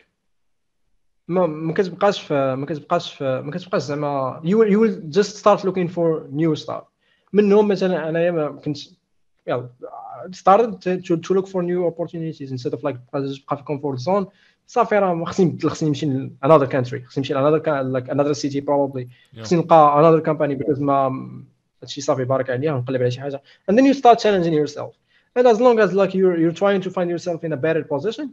Speaker 2: ما ما كتبقاش في ما كتبقاش في ما كتبقاش زعما you will, you will just start looking for new stuff منهم مثلا انايا ما كنت يلا started to, to look for new opportunities instead of like تبقى في comfort zone صافي راه خصني نبدل خصني نمشي ل another country خصني نمشي ل another like another city probably خصني نلقى another company because ما هادشي صافي بارك عليا ونقلب على شي حاجه and then you start challenging yourself and as long as like you're you're trying to find yourself in a better position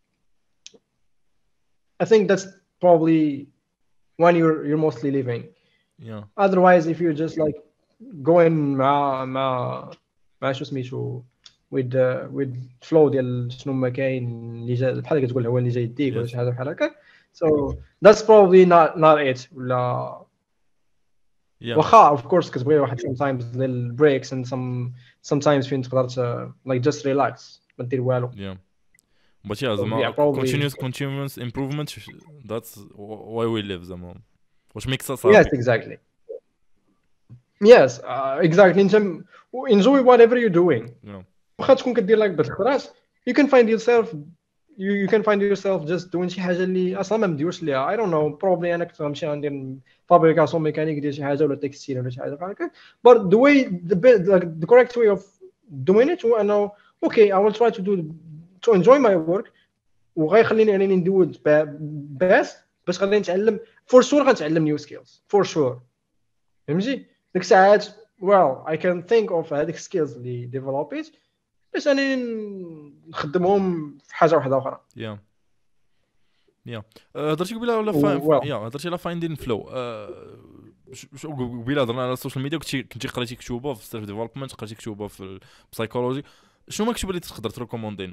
Speaker 2: I think that's probably when you're you're mostly living
Speaker 1: yeah.
Speaker 2: otherwise if you're just like going مع مع مع شو سميتو with uh, with flow ديال شنو ما كاين اللي جا بحال كتقول هو اللي جاي يديك ولا شي حاجه بحال هكا so that's probably not not it ولا
Speaker 1: yeah.
Speaker 2: واخا of course كتبغي واحد sometimes little breaks and some sometimes فين تقدر like just relax ما دير والو
Speaker 1: yeah. but yeah زعما continuous continuous improvement that's why we live زعما واش makes us happy
Speaker 2: yes exactly yes uh, exactly انت enjoy whatever you're doing
Speaker 1: yeah.
Speaker 2: واخا تكون كدير لك بالخراج you can find yourself you, you can find yourself just doing شي حاجه اللي اصلا ما مديوش ليها I don't know probably انا كنت غنمشي غندير فابريكاسيون ميكانيك ديال شي حاجه ولا تكستيل ولا شي حاجه بحال هكا but the way the, like, the correct way of doing it هو انه okay I will try to do to enjoy my work وغيخليني انني ندوز باس باش غادي نتعلم for sure غنتعلم new skills for sure فهمتي ديك الساعات well I can think of هذيك skills اللي developed باش اني نخدمهم في حاجه واحده اخرى
Speaker 1: يا يا هضرتي قبيله ولا يا هضرتي على فايندين فلو قبيله هضرنا على السوشيال ميديا كنتي كنتي قريتي كتوبه في السيلف ديفلوبمنت قريتي كتوبه في البسايكولوجي شنو هما الكتب اللي تقدر تريكوموندين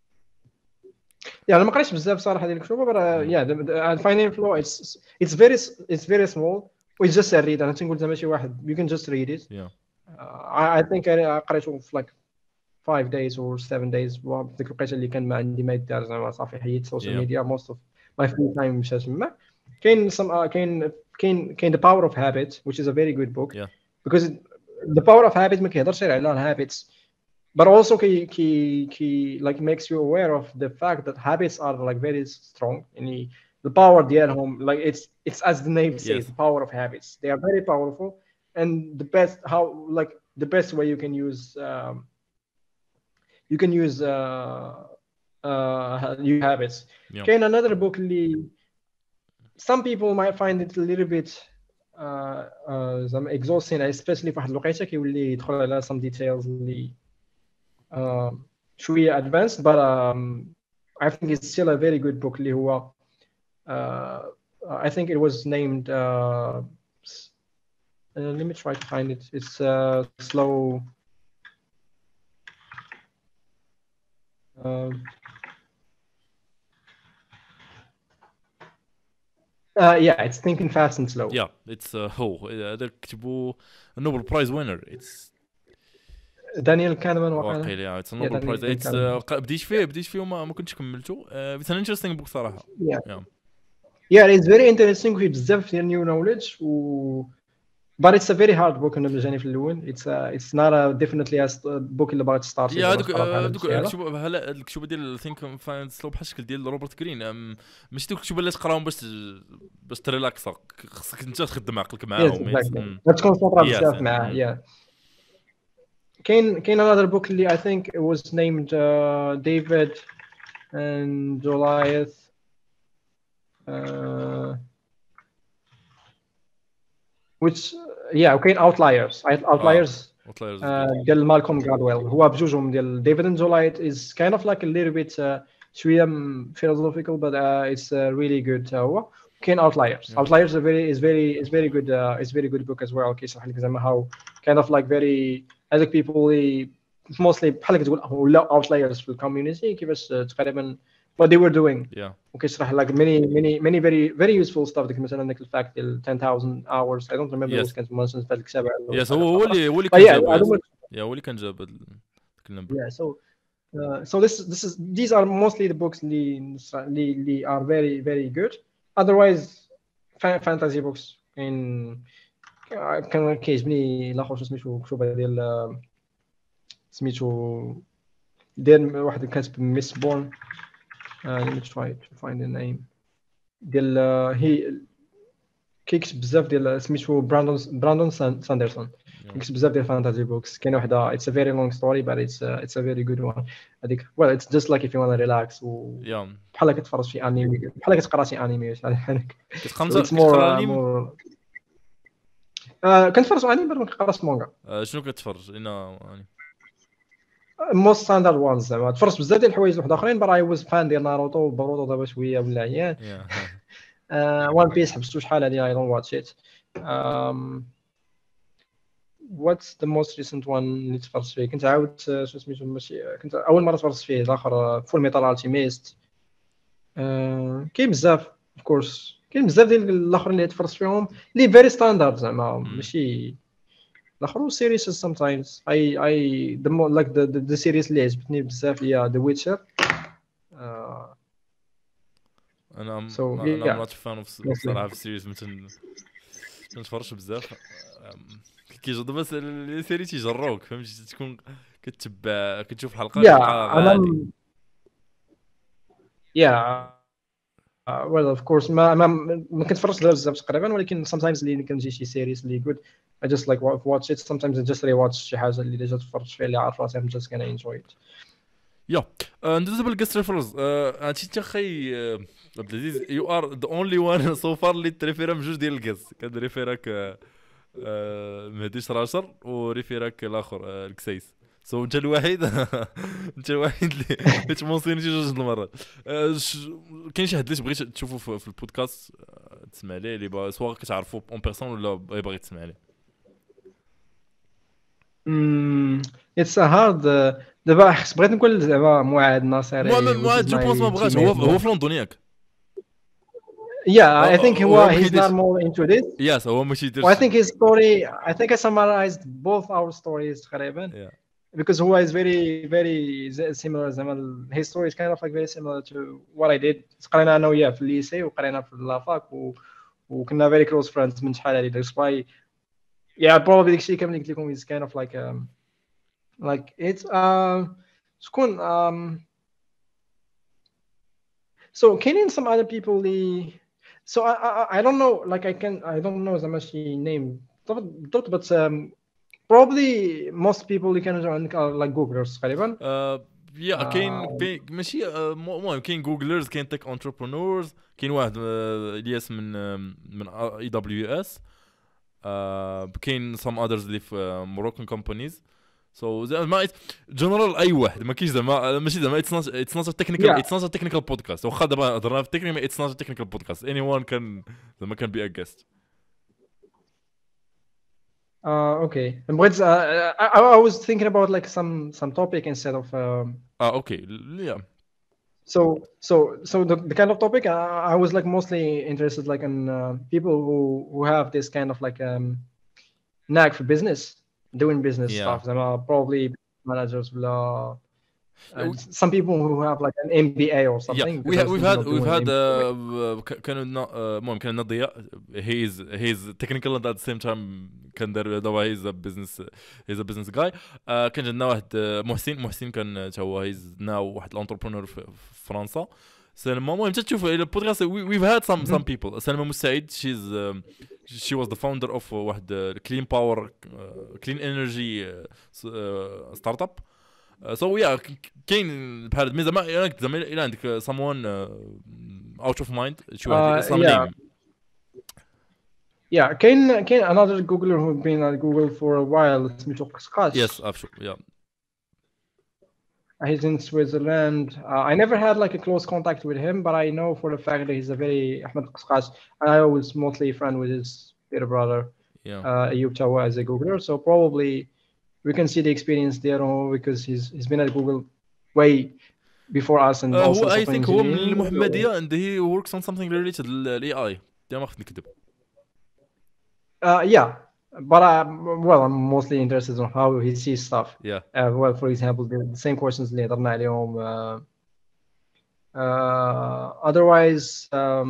Speaker 2: يعني ما قريتش بزاف صراحه ديال الكتب يا فايندين فلو it's it's very it's very small we just read انا تنقول زعما شي واحد you can just read it
Speaker 1: yeah.
Speaker 2: uh, I think I قريته في like five days or seven days وديك الوقيته اللي كان ما عندي ما يدار زعما صافي حيدت السوشيال ميديا most of my free time مشات تما كاين some uh, كاين كاين كاين the power of habit which is a very good book
Speaker 1: yeah.
Speaker 2: because it, the power of habit ما كيهضرش غير على habits but also كي كي كي like makes you aware of the fact that habits are like very strong يعني the power ديالهم like it's it's as the name says yes. the power of habits they are very powerful and the best how like the best way you can use um, you can use uh, uh, new habits.
Speaker 1: Yeah.
Speaker 2: Okay, another book اللي some people might find it a little bit uh, uh, exhausting especially في واحد الوقيته كيولي يدخل على some details اللي uh, شويه advanced but um, I think it's still a very good book اللي هو uh, I think it was named uh, s- uh, let me try to find it. It's uh, slow um, uh, yeah, it's Thinking Fast and Slow.
Speaker 1: يا اتس هو هذا كتبوا نوبل برايز وينر. اتس
Speaker 2: دانيال كانمان وقال
Speaker 1: واقيلا يا اتس
Speaker 2: Yeah,
Speaker 1: نوبل
Speaker 2: Daniel
Speaker 1: برايز. اتس
Speaker 2: Kahneman.
Speaker 1: بديت فيه بديت فيه وما ما كنتش كملته. اتس ان انتريستينغ بوك صراحه.
Speaker 2: Yeah.
Speaker 1: Yeah.
Speaker 2: Yeah, it's very interesting فيه بزاف ديال new knowledge و but it's a very hard book انا بالجاني في الاول. it's a, it's not a definitely a st- book اللي باغي تستارتي
Speaker 1: يا
Speaker 2: ولا
Speaker 1: هذوك
Speaker 2: تقرا بحال
Speaker 1: هذوك
Speaker 2: هادشي هذا.
Speaker 1: الكتب بحال الكتب ديال ثينك فايند سلو بحال الشكل ديال روبرت جرين. أم، ماشي دوك الكتب اللي تقراهم باش باش تريلاكسا. خصك انت تخدم عقلك
Speaker 2: Yes,
Speaker 1: معاهم.
Speaker 2: exactly.
Speaker 1: أم.
Speaker 2: ما تكونسونطرا
Speaker 1: Yes,
Speaker 2: بزاف
Speaker 1: yeah.
Speaker 2: معاه.
Speaker 1: Mm.
Speaker 2: yeah. كاين كاين another book اللي I think it was named uh, David and Goliath uh, which yeah وكاين Outliers. Outliers
Speaker 1: Outliers is
Speaker 2: uh,
Speaker 1: good.
Speaker 2: ديال مالكوم غادويل. هو بجوجهم ديال David and Goliath is kind of like a little bit uh, شويه م- philosophical but uh, it's uh, really good. uh, هو كاين Outliers.
Speaker 1: Yeah.
Speaker 2: Outliers is very is very is very good uh, is very good book as well. كيشرح لك زعما how kind of like very هذوك people اللي mostly بحال كتقول ولا outliers في الكوميونيتي كيفاش uh, تقريبا what they were doing.
Speaker 1: Yeah.
Speaker 2: وكيشرح like many many many very very useful stuff. ديك مثلا ديك الفاكت ديال ten thousand hours I don't remember
Speaker 1: Yes.
Speaker 2: واش كانت mentioned في هذاك الكتاب ولا
Speaker 1: يس هو هو اللي هو اللي
Speaker 2: But
Speaker 1: كان
Speaker 2: yeah,
Speaker 1: جاب.
Speaker 2: هادو هما-
Speaker 1: يا هو اللي كان جاب هاد ال- ديك النمبر.
Speaker 2: yeah, so uh, so this this is these are mostly the books اللي اللي اللي are very very good. Otherwise fa- fantasy books كاين كان كيعجبني الاخر شو سميتو مكتوبه ديال آه، سميتو ديال واحد الكاتب ميس بورن. uh, let me try to find the name ديال آه، هي كيكتب بزاف ديال سميتو براندون براندون سان- ساندرسون.
Speaker 1: Yeah.
Speaker 2: كيكتب بزاف ديال فانتازي بوكس. كاين وحده it's a very long story but it's uh, it's a very good one. هذيك well it's just like if you want to relax و
Speaker 1: يا
Speaker 2: بحال كتفرج في انمي بحال كتقرا شي انمي شحال هذيك.
Speaker 1: كتقرا
Speaker 2: So it's more
Speaker 1: كتقرا
Speaker 2: uh,
Speaker 1: انيم.
Speaker 2: more uh, كنتفرج في انمي ما كنقراش مونغا.
Speaker 1: آه، شنو كتفرج انا يعني؟
Speaker 2: most standard ones زعما تفرجت بزاف ديال الحوايج واحد اخرين but I was fan ديال ناروتو وبوروتو دابا شويه ولا عيان.
Speaker 1: يا
Speaker 2: وان بيس حبستو شحال هادي I don't watch it. um, what's the most recent one اللي تفرجت فيه كنت عاود شو سميتو ماشي كنت اول مره تفرجت فيه الاخر فول ميتال التيميست. كاين بزاف of course كاين بزاف ديال الاخرين اللي تفرجت فيهم اللي فيري ستاندرد زعما ماشي الاخر سيريس sometimes I I the more like the the, the series اللي عجبتني بزاف هي The Witcher. uh,
Speaker 1: انا
Speaker 2: So,
Speaker 1: انا
Speaker 2: yeah.
Speaker 1: نوت فان اوف
Speaker 2: Mostly.
Speaker 1: صراحه في السيريز مثلا تنتفرجش بزاف. أم، كيجي دابا س- السيري تيجروك فهمتي تكون كتبع كتشوف الحلقه
Speaker 2: yeah
Speaker 1: الحلقه
Speaker 2: انا
Speaker 1: غادي.
Speaker 2: م- yeah uh, well of course ما ما ما كنتفرجش دابا بزاف تقريبا ولكن sometimes اللي كنجي شي سيريز اللي good I just like wa- watch it. sometimes I just rewatch شي حاجه اللي ديجا تفرجت فيها اللي عارف راسي I'm just gonna enjoy it.
Speaker 1: يا آه، ندوز دابا للجاست ريفرنس. هادشي انت خي آه، عبد العزيز يو ار ذا اونلي وان سو فار اللي تريفيرا من جوج ديال الكاس. كان ريفيراك آه، آه، مهدي شراشر وريفيراك الاخر آه، الكسيس. سو انت الوحيد انت الوحيد اللي اللي تمونسينيتي جوج د المرات. آه، ش- كاين شي حد اللي تبغي تشوفه في في البودكاست آه، تسمع ليه اللي با- سواء كتعرفو اون بيرسون ولا باغي تسمع ليه؟
Speaker 2: Mm, it's a hard uh, دابا خص بغيت نقول زعما معاد ناصري
Speaker 1: مو-
Speaker 2: which
Speaker 1: معاد
Speaker 2: is
Speaker 1: جو بونس ما
Speaker 2: my
Speaker 1: بغاش. هو
Speaker 2: teammate.
Speaker 1: هو في لندن ياك؟
Speaker 2: yeah I think
Speaker 1: هو
Speaker 2: هو
Speaker 1: ما
Speaker 2: he's
Speaker 1: كيديرش.
Speaker 2: not more into this.
Speaker 1: ياس هو ماشي يدير
Speaker 2: well, I think his story I think I summarized both our stories تقريبا
Speaker 1: Yeah.
Speaker 2: because who is very very z- similar زعما his story is kind of like very similar to what I did. قرينا انا وياه في الليسي وقرينا في لافاك و... وكنا very close friends من شحال هادي. that's why yeah probably داكشي كامل اللي قلت لكم is kind of like um, like it's um شكون um so كاينين some other people اللي so I, I I don't know like I can I don't know زعما شي name بالضبط but um, probably most people اللي كانوا عندك are like googlers تقريبا.
Speaker 1: آه، يا كاين
Speaker 2: آه.
Speaker 1: بي- ماشي آه، مو- المهم كاين جوجلرز كاين تك انتربرونورز. كاين واحد آه، الياس من آه، من اي دبليو اس. كاين سام اذرز اللي في موروكان كومبانيز. سو زعما جنرال اي واحد ما كاينش زعما ماشي زعما اتس نوت اتس نوت تكنيكال
Speaker 2: Yeah.
Speaker 1: اتس نوت تكنيكال بودكاست واخا دابا هضرنا في التكنيك اتس نوت تكنيكال بودكاست اني وان كان زعما كان بي ا جيست
Speaker 2: Uh, okay. بغيت uh, I, I was thinking about like some some topic instead of um,
Speaker 1: اه اوكي يا
Speaker 2: so so so the, the kind of topic uh, I was like mostly interested like in uh, people who who have this kind of like um knack for business, doing business
Speaker 1: Yeah.
Speaker 2: stuff. Them are probably managers blah. Uh, some people who have like an M B A or something.
Speaker 1: Yeah, we have, we've had we've had uh, كانوا المهم كان ضياء he is he is technical and at the same time كان دار دابا he is a business he is a business guy. uh, كان عندنا واحد محسن محسن كان تا هو he is now واحد الانتربرونور في فرنسا. سلمى المهم انت تشوف البودكاست we've had some some people. سلمى مساعد she's um, she was the founder of واحد clean power uh, clean energy uh, uh, startup. سو يا كاين بحال زعما الا زعما الا عندك someone اوت اوف مايند شي واحد some name.
Speaker 2: Yeah, كاين كاين another Googler who's been at Google for a while سميتو قسقاش.
Speaker 1: Yes, absolutely. Yeah.
Speaker 2: He's in Switzerland. Uh, I never had like a close contact with him, but I know for the fact that he's a very Ahmed Qasqash. I was mostly a friend with his little brother,
Speaker 1: yeah.
Speaker 2: uh, Ayub Tawa, as a Googler. So probably we can see the experience there because he's he's been at Google way before us and
Speaker 1: uh,
Speaker 2: also
Speaker 1: I think هو من المحمدية and he works on something related to the A I. دي ما خفت نكذب.
Speaker 2: Uh, yeah, but I, well, I'm mostly interested in how he sees stuff.
Speaker 1: Yeah.
Speaker 2: Uh, well, for example, the, the same questions اللي هضرنا عليهم. Uh, uh, otherwise, um,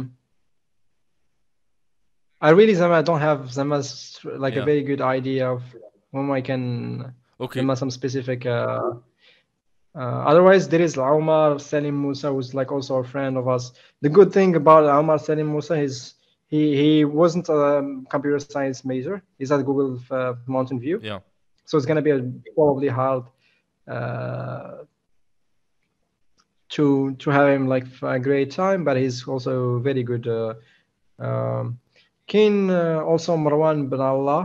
Speaker 2: I really زعما don't have زعما like
Speaker 1: Yeah.
Speaker 2: a very good idea of whom I can
Speaker 1: Okay.
Speaker 2: زعما some specific. Uh, uh, otherwise, there is Omar Salim Musa, who's like also a friend of us. The good thing about Omar Salim Musa is he he wasn't a computer science major. He's at Google uh, Mountain View.
Speaker 1: Yeah.
Speaker 2: So it's gonna be a, probably hard uh, to to have him like for a great time, but he's also very good. Uh, um, Keen uh, also Marwan bin Allah,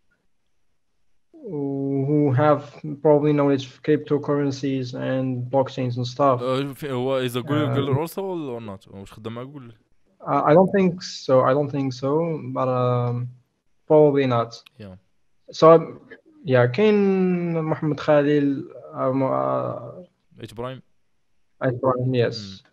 Speaker 2: who have probably knowledge of cryptocurrencies and blockchains and stuff.
Speaker 1: Uh, هو is a Google uh, also or not? واش خدام مع Google؟
Speaker 2: Uh, I don't think so. I don't think so, but um, probably not.
Speaker 1: Yeah.
Speaker 2: So yeah, كاين محمد خليل. Um, uh,
Speaker 1: H Prime.
Speaker 2: H Prime, yes. Mm.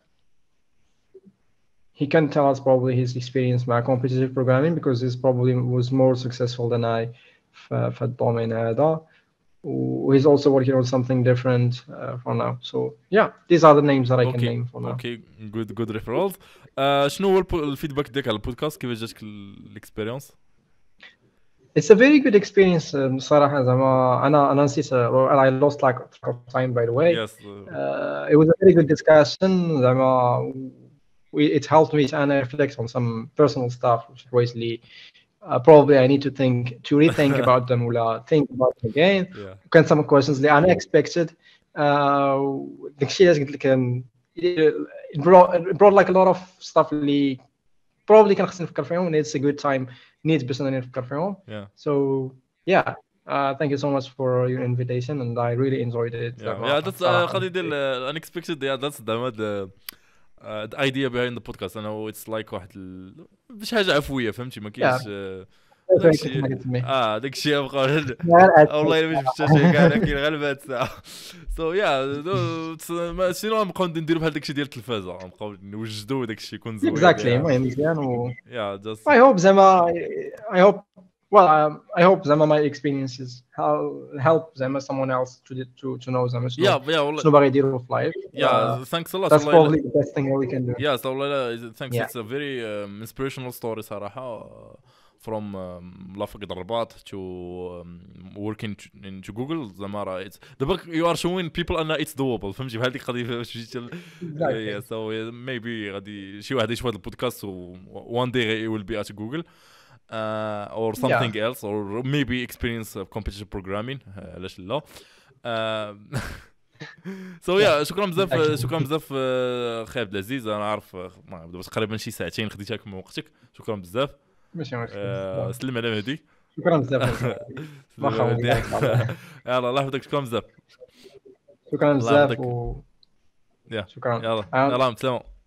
Speaker 2: He can tell us probably his experience with competitive programming because he probably was more successful than I في الدومين هذا. He's also working on something different uh, for now. So yeah, these are the names that I
Speaker 1: okay.
Speaker 2: can name for now.
Speaker 1: Okay, good good referrals. Uh, شنو هو الفيدباك ديالك على البودكاست؟ كيفاش جاتك الاكسبيرينس؟
Speaker 2: It's a very good experience صراحة. زعما أنا أنا نسيت I lost track of time by the way.
Speaker 1: Yes.
Speaker 2: Uh, it was a very good discussion. زعما it helped me to reflect on some personal stuff which really uh, probably I need to think to rethink about them ولا think about them again.
Speaker 1: Yeah.
Speaker 2: كان some questions اللي unexpected. داك الشيء اللي قلت لك it brought, it brought like a lot of stuff اللي probably كان خصني نفكر فيهم and it's a good time need باش أنا نفكر فيهم.
Speaker 1: Yeah.
Speaker 2: So yeah. Uh, thank you so much for your invitation and I really enjoyed it.
Speaker 1: Yeah, yeah that's قضية ديال unexpected. Yeah, that's the Uh, the idea behind the podcast. I know it's like واحد ال... مش حاجة عفوية فهمتي ما كاينش اه داك الشيء بقى والله الا مش شي كاع كاين غير هاد الساعة. سو يا سينو نبقاو نديرو بحال داك الشيء ديال التلفازة نبقاو نوجدو داك الشيء يكون زوين.
Speaker 2: اكزاكتلي المهم مزيان و
Speaker 1: يا جاست
Speaker 2: I hope زعما I hope well um, I hope زعما my experiences help زعما someone else to to to know زعما شنو
Speaker 1: يا يا والله
Speaker 2: شنو باغي يديروا في لايف.
Speaker 1: يا ثانكس ا لوت.
Speaker 2: That's probably the best thing that we can do.
Speaker 1: يا والله ثانكس. It's a very um, inspirational story صراحة. From um, لافق الرباط to um, working in to Google زعما it's the book you are showing people أن it's doable فهمتي بحال ديك القضية فاش جيت yeah so maybe غادي شي واحد يشوف هذا البودكاست و one day it will be at Google uh, or something yeah. else or maybe experience of competitive programming علاش لا. سو يا شكرا بزاف شكرا بزاف خالد عبد العزيز. انا عارف تقريبا شي ساعتين خديتها من وقتك. شكرا بزاف.
Speaker 2: ماشي مشكل.
Speaker 1: آه سلم على مهدي.
Speaker 2: شكرا بزاف. واخا
Speaker 1: يلا الله يحفظك، شكرا بزاف.
Speaker 2: شكرا
Speaker 1: الله
Speaker 2: بزاف
Speaker 1: يحفظك.
Speaker 2: و
Speaker 1: يا
Speaker 2: شكرا
Speaker 1: يلا
Speaker 2: آه.
Speaker 1: يلا سلام.